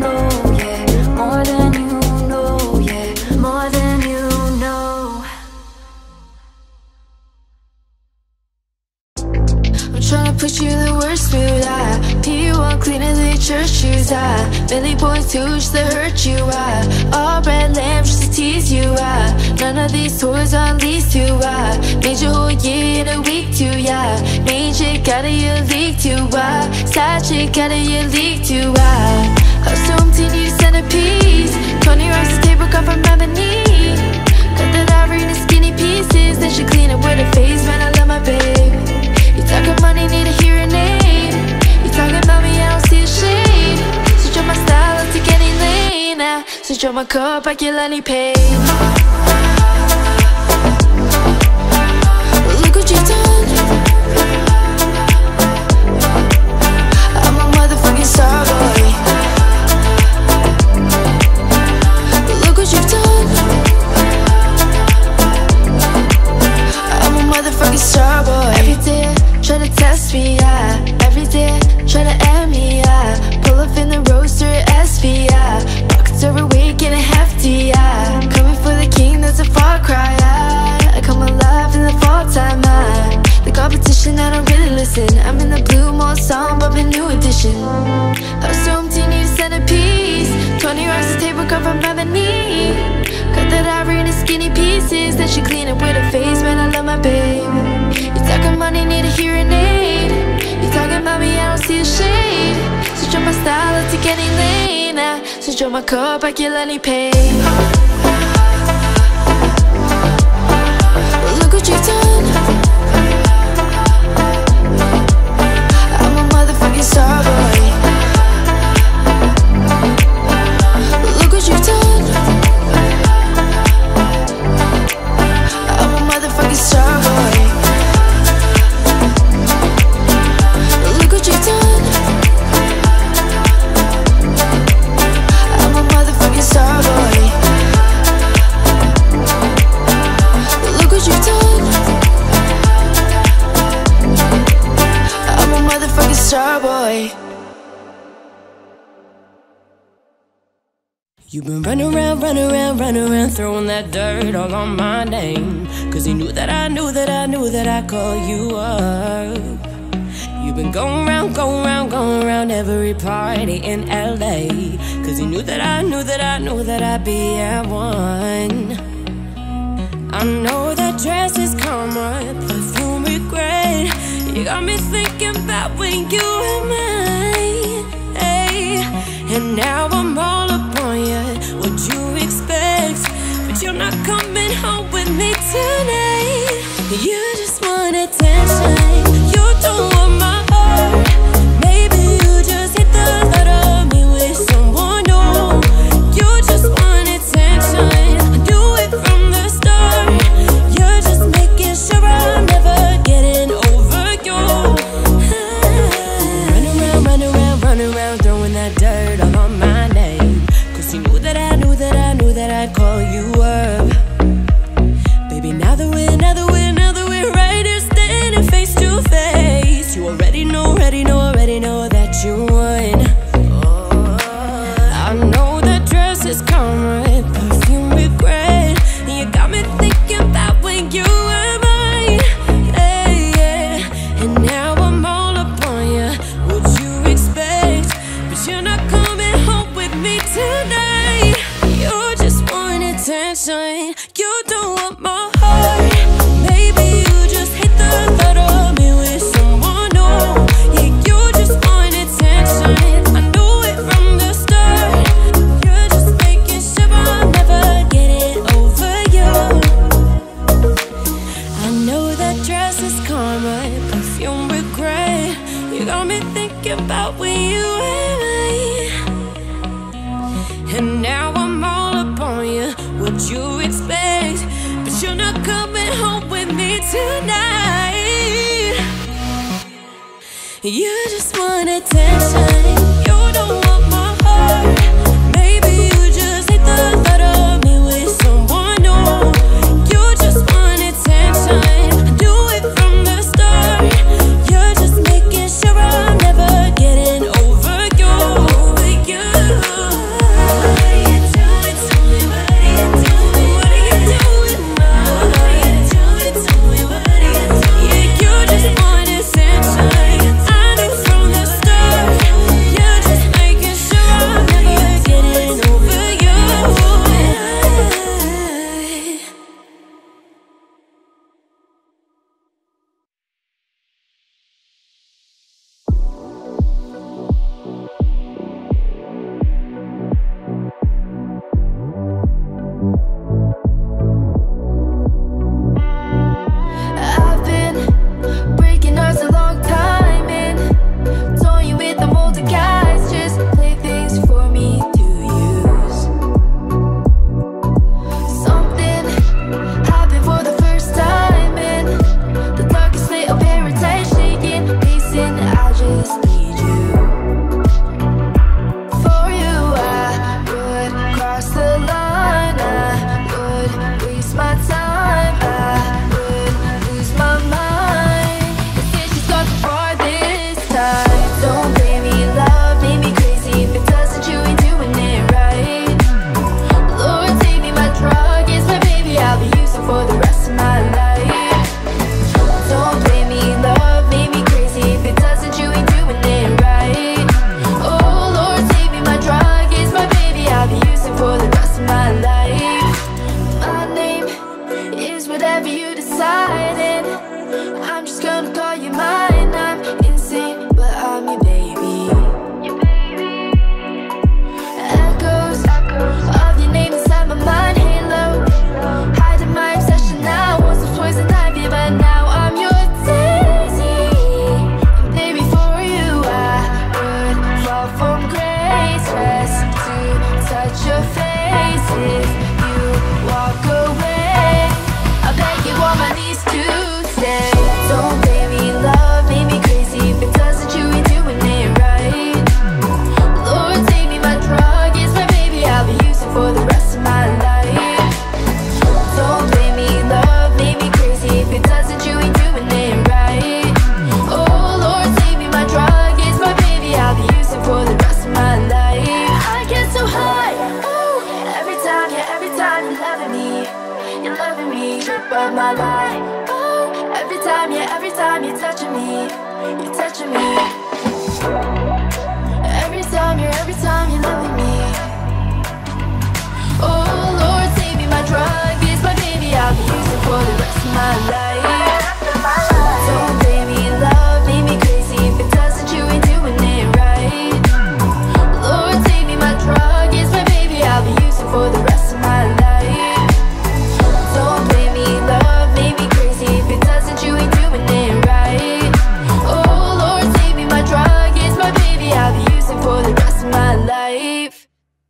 know, yeah. More than you know, yeah. More than you know. I'm tryna put you in the worst mood, P1 cleaner than church shoes, Billy boys too, just to hurt you, all red lamb just to tease you, none of these toys on lease to, made your whole year in a week too, main chick out of your league too, side chick out of your league too, assumed he need a centerpiece, 20 rocks of paper cut from ebony, cut that ivory into skinny pieces, then she clean it with her face, man I love my babe. You talking money, need a hearing aid. You talking about me, I don't see a shade. Switch on my style, I'll take any lane. Switch on my cup, I get any pain. Look what you've done. I'm a motherfucking star boy. Look what you've done. I'm a motherfucking star boy. Every day try to test me, every day try to end me, pull up in the roadster SV, pockets overweight, getting hefty, coming for the king, that's a far cry, I come alive in the fall time, the competition, I don't really listen, I'm in the blue mall song, bumping new edition, assumed he need a centerpiece, 20 rocks of table cut from ebony, cut that ivory into skinny pieces, then she clean it with her face, man I love my babe. You talking money, need a hearing aid. You talking about me, I don't see a shade. Switch on my style, I'll take any lane. Switch on my cup, I get any pain. Look what you've done. I'm a motherfucking star boy. Look what you've done. I'm a motherfucking star boy. Look what you've done. I'm a motherfucking star boy. Look what you've done. You've been running around, throwing that dirt all on my name. Cause you knew that I knew that I called you up. You've been going round every party in LA. Cause you knew that I knew that I'd be at one. I know that dress is karma, perfume regret. You got me thinking about when you were mine, hey. And now I'm all upon you, what you expect? But you're not coming home with me tonight. You just want attention, you don't want my heart. Maybe you just hate the thought of me with someone new. You just want attention, I knew it from the start. You're just making sure I'm never getting over you. Run around, throwing that dirt all on my name. Cause you knew that I knew that I'd call you up. Baby, now that we're right here standing face to face, you already know that you won. I know that dress is karma, perfume regret. You got me thinking about when you were mine, hey, yeah. And now I'm all upon you, what you expect? But you're not coming home with me tonight. You just want attention, you don't want my heart. Maybe you just hate the thought of me with someone new. Yeah, you just want attention, I knew it from the start. You're just making sure I'm never getting over you. I know that dress is karma, perfume regret. You got me thinking about when you were mine. And now I'm all upon you, what you expect? But you're not coming home with me tonight. You just want attention, you don't want my heart. Maybe you just hate the thought of me with someone new. You just want attention, I knew it from the start. You're just making sure I'm never getting over you. Over you. What are you doing to me? What are you doing? What are you doing now? What are you doing to me? What are you doing? Yeah, you just want attention, I knew from the start. You're you're loving me, trip of my life. Oh, every time you're touching me, you're touching me. Every time you're loving me. Oh Lord, save me, my drug is my baby, I'll be using for the rest of my life. Don't blame me, love made me crazy, if it doesn't, you ain't doing it right. Lord, save me, my drug is my baby, I'll be using for the rest of my life. Don't blame me, love made me crazy, if it doesn't, you ain't doing it right. Oh Lord, save me, my drug is my baby, I'll be using for the rest of my life.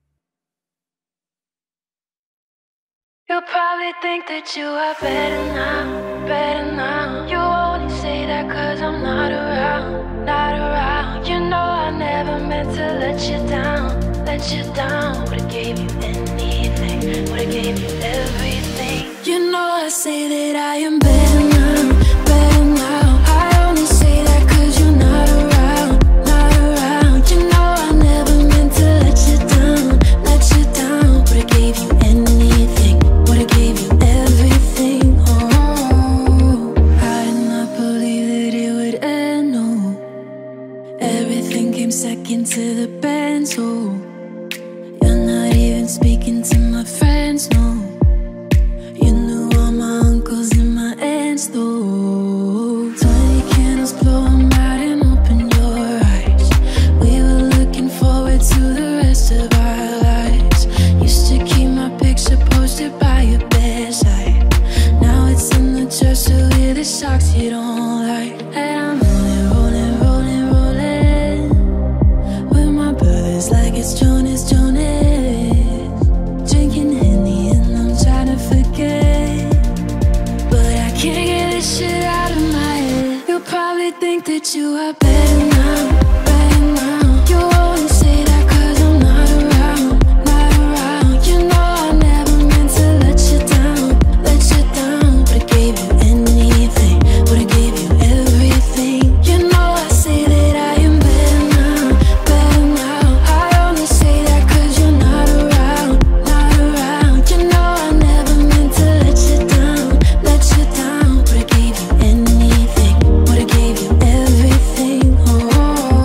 You probably think that you are better now, better now. You only say that cause I'm not around, not around. You know I never meant to let you down, let you down. Would've gave you anything, would've gave you everything. You know I say that I am better now, better now. I only say that cause you're not around, not around. You know I never meant to let you down, let you down. Would've gave you anything, would've gave you everything. Oh, I did not believe that it would end, no. Everything came second to the band, so you're not even speaking to my friends, no. You knew all my uncles and my aunts, though. 20 candles, blow 'em out and open your eyes. We were looking forward to the rest of our lives. Used to keep my picture posted by your bedside. Now it's in the dresser with the socks you don't like. And I'm rolling, rolling, rolling, rolling with my brothers like it's Jonas, Jonas. Drinking Henny and I'm trying to forget, but I can't get this shit out of my head. You probably think that you are better now, better now. You only say that cause I'm not around, not around. You know I never meant to let you down, let you down. Would've gave you anything, would've gave you everything. You know I say that I am better now, better now. I only say that cause you're not around, not around. You know I never meant to let you down, let you down. Would've gave you anything, would've gave you everything. Oh.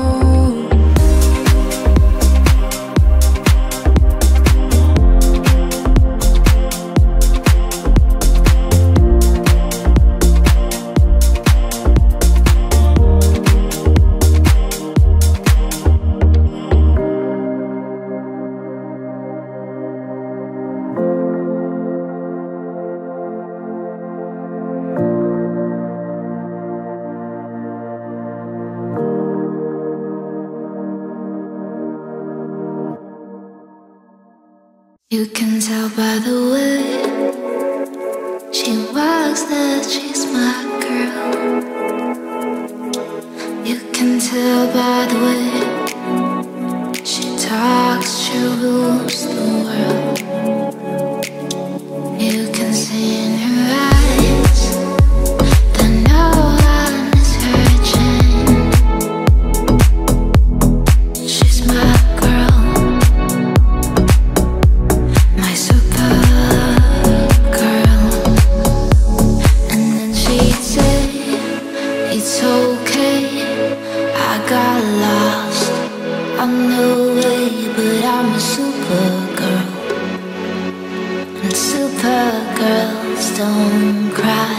You can tell by the way she walks that she's my girl. You can tell by the way she talks, she rules the world. You can see in her eyes that no one is hurting. She's my girl, my super girl. And then she'd say, it's okay, I got lost on the way, but I'm a super girl. And super girls don't cry.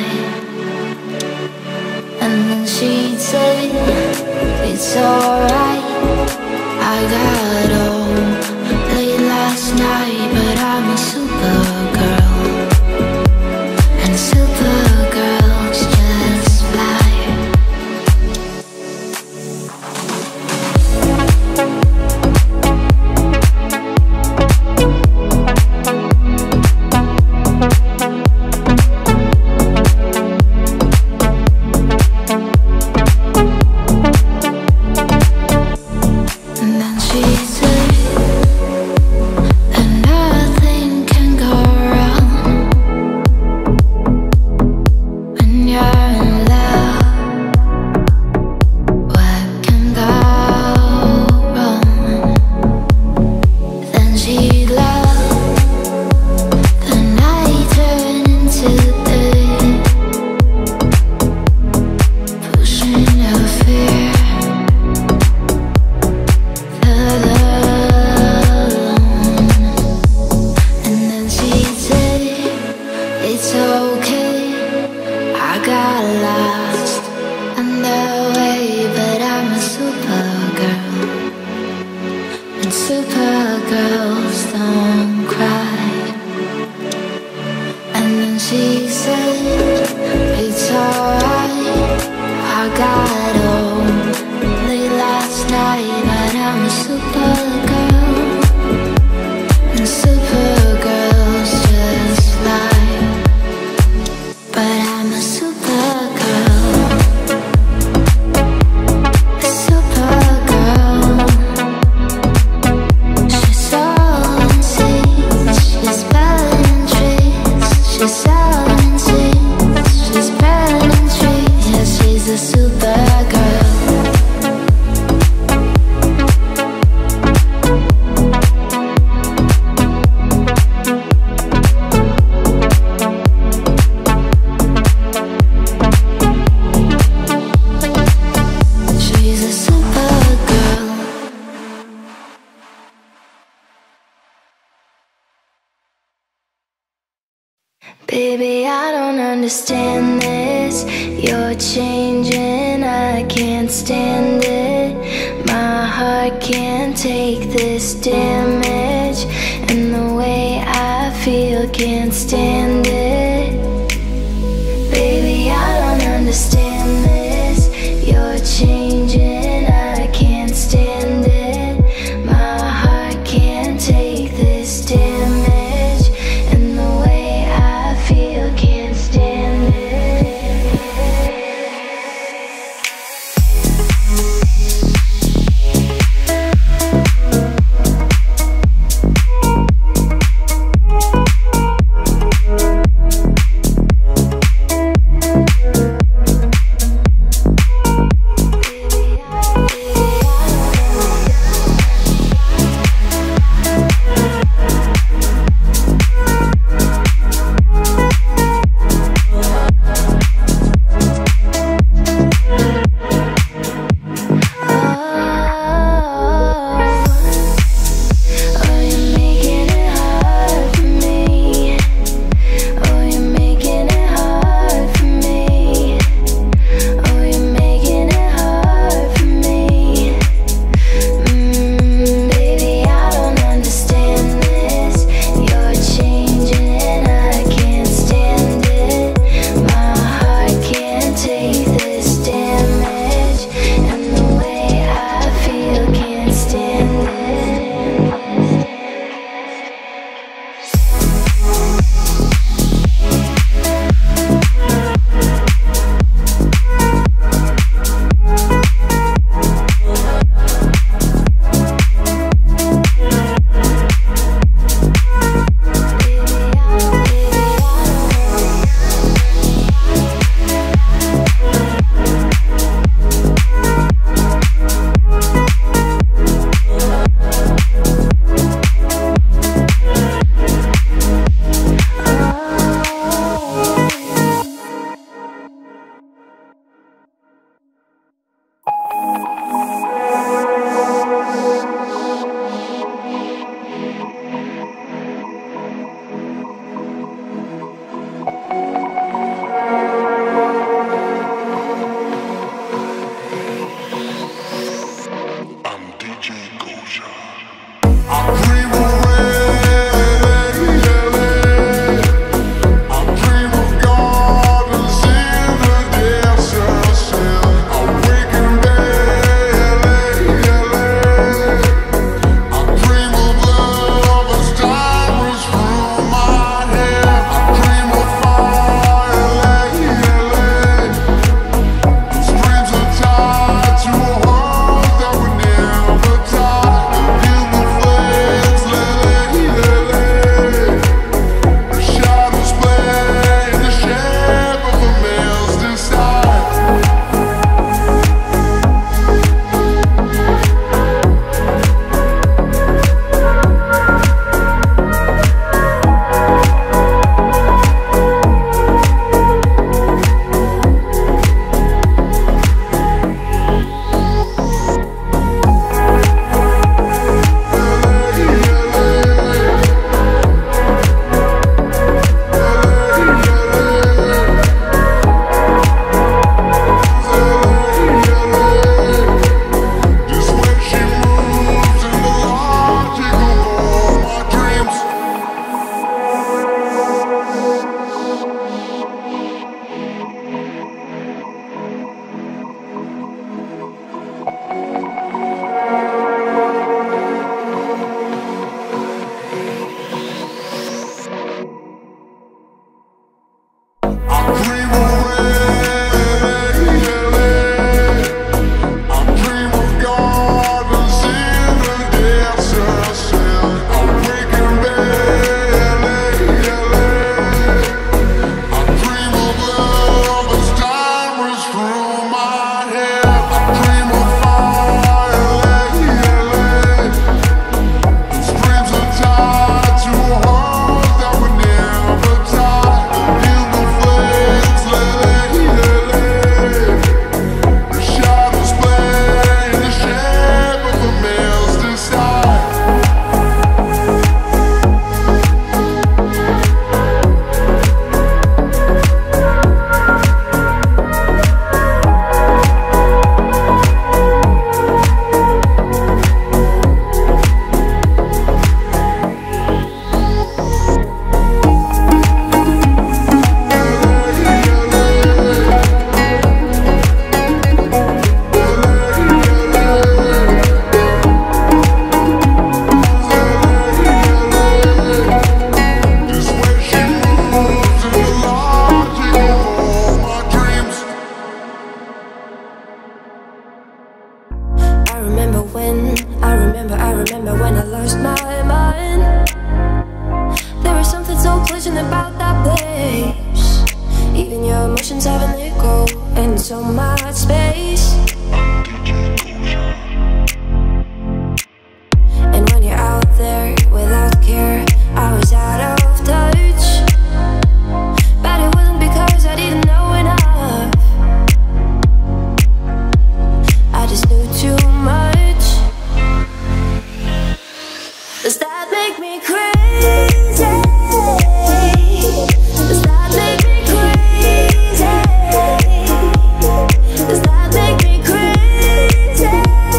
And then she'd say, it's alright, I got home late last night, but I'm a super girl. And super girls just fly. And then she said, Baby, I don't understand this. You're changing, I can't stand it. My heart can't take this damage, and the way I feel can't stand it. Baby, I don't understand this. You're changing, I can't stand it. My heart can't take this damage, and the way I feel can't stand it. conversation about that place. Even your emotions have an echo in so much space. And when you're out there without care, I was out of touch. But it wasn't because I didn't know enough. I just knew too much. Does that make me crazy? Does that make me crazy? Does that make me crazy?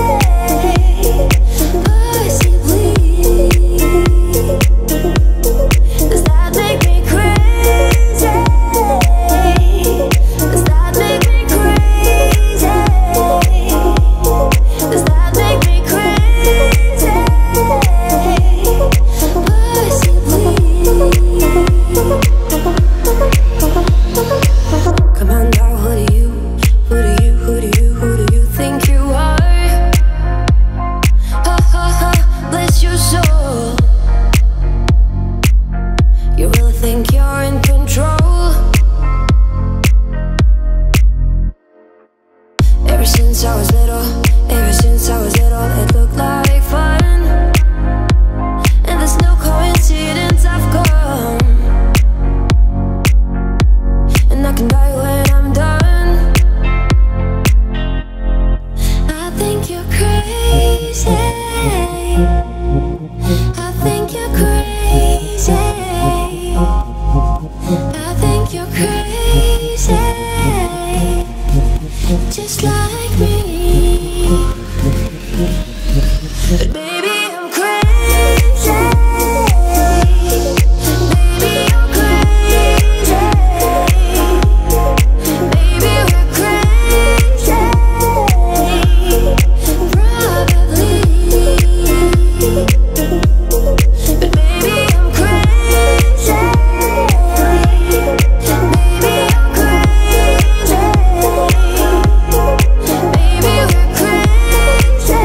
Pussy, please. Does that make me crazy? Does that make me crazy? Does that make me crazy? Pussy, please. Come on now, who do you think you are? Ha ha ha, bless your soul. You really think you're in control? Ever since I was little, it looked like fun. And there's no coincidence I've come. And I can die when I'm done. I think you're crazy. I think you're crazy. I think you're crazy. Just like me. But baby, I'm crazy. Baby, you're crazy. Baby, we're crazy. Probably. But baby, I'm crazy. Baby, you're crazy. Baby, we're crazy.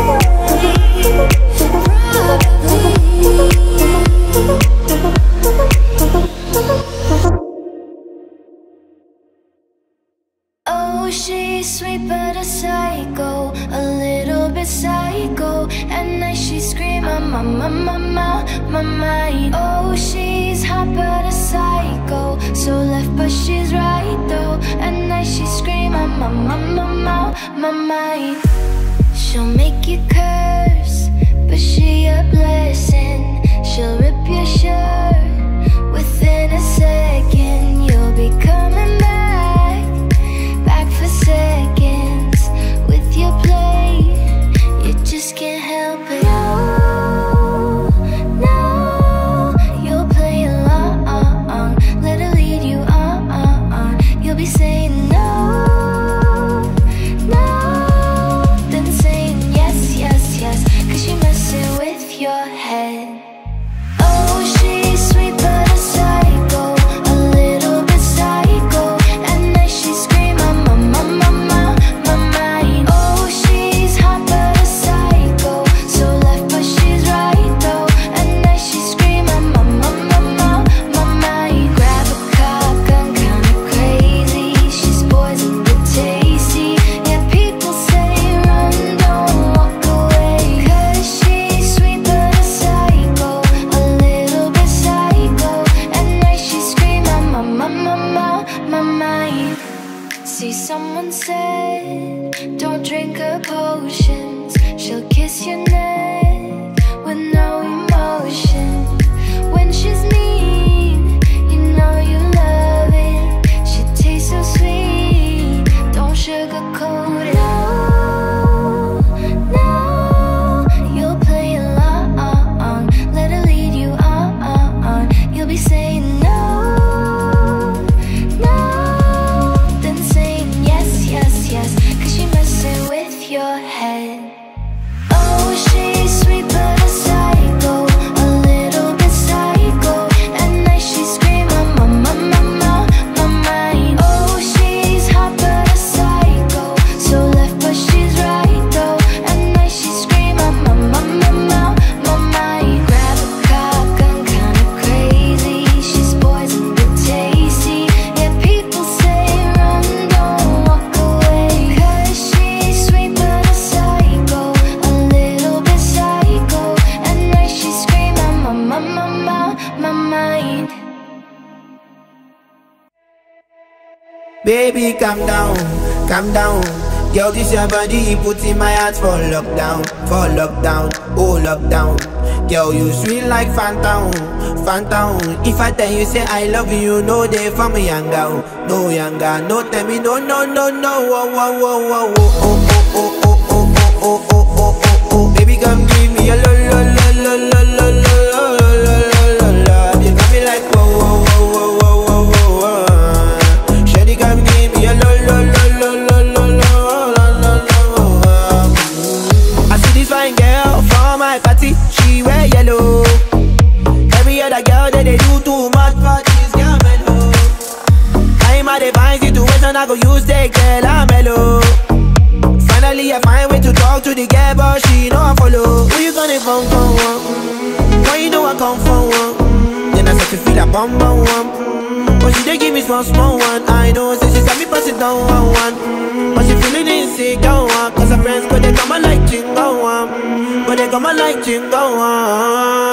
Oh, she's sweet but a psycho, a little bit psycho. At night she scream, my mind. Oh, she's hot but a psycho, so left but she's right though. At night she scream, my mind. She'll make you curse, but she a blessing. She'll rip your shirt within a second. You'll be coming back for seconds with your play. You just can't help it. No, you'll play along. Let her lead you on. You'll be saying no, then saying yes. 'Cause you're messing with your head. Oh, she's sweet but a psycho, a little bit psycho. At night she scream, my mind. Oh, she's hot but a psycho, so left but she's right though. At night she scream, my mind. Grab a cop gun, kinda crazy. She's poison but tasty. Yeah, people say run, don't walk away. 'Cause she's sweet but a psycho, a little bit psycho. At night she scream, my mind. See, someone said, don't drink her potions. She'll kiss your neck with no emotion. When she's mean, you know you love it. She tastes so sweet, don't sugarcoat it. No, you'll play along. Let her lead you on. You'll be saying no, then saying yes. mind. Baby, calm down, calm down. Girl, this your body, put in my heart for lockdown, oh lockdown. Girl, you sweet like phantom, phantom. If I tell you say I love you, no day for me younger, no younger, no tell me no, no, no, no, oh, oh, oh, oh, oh, oh, oh, oh, oh, oh, oh, oh, oh, oh. Baby, come give me a lo, lo, lo, lo, lo, lo, lo, lo, lo, lo. You got me like whoa, whoa, whoa, whoa, whoa, whoa, whoa. Shawty, come give me a lo, lo, lo, lo, lo, lo, lo, lo. I see this fine girl from my party, she wear yellow. Every other girl that they do too much for this girl mellow. I'm at a fine situation, I go use the girl I'm mellow. Finally I find way to talk to the girl, but she know I follow. Who you gonna phone for one? Why you know I come for one? Then I start to feel a bum bum one. But she dey give me small small one. I know, say she got me passing down one. But she feeling insecure one. Cause her friends, but they come and like chingo one. But they come and like chingo one.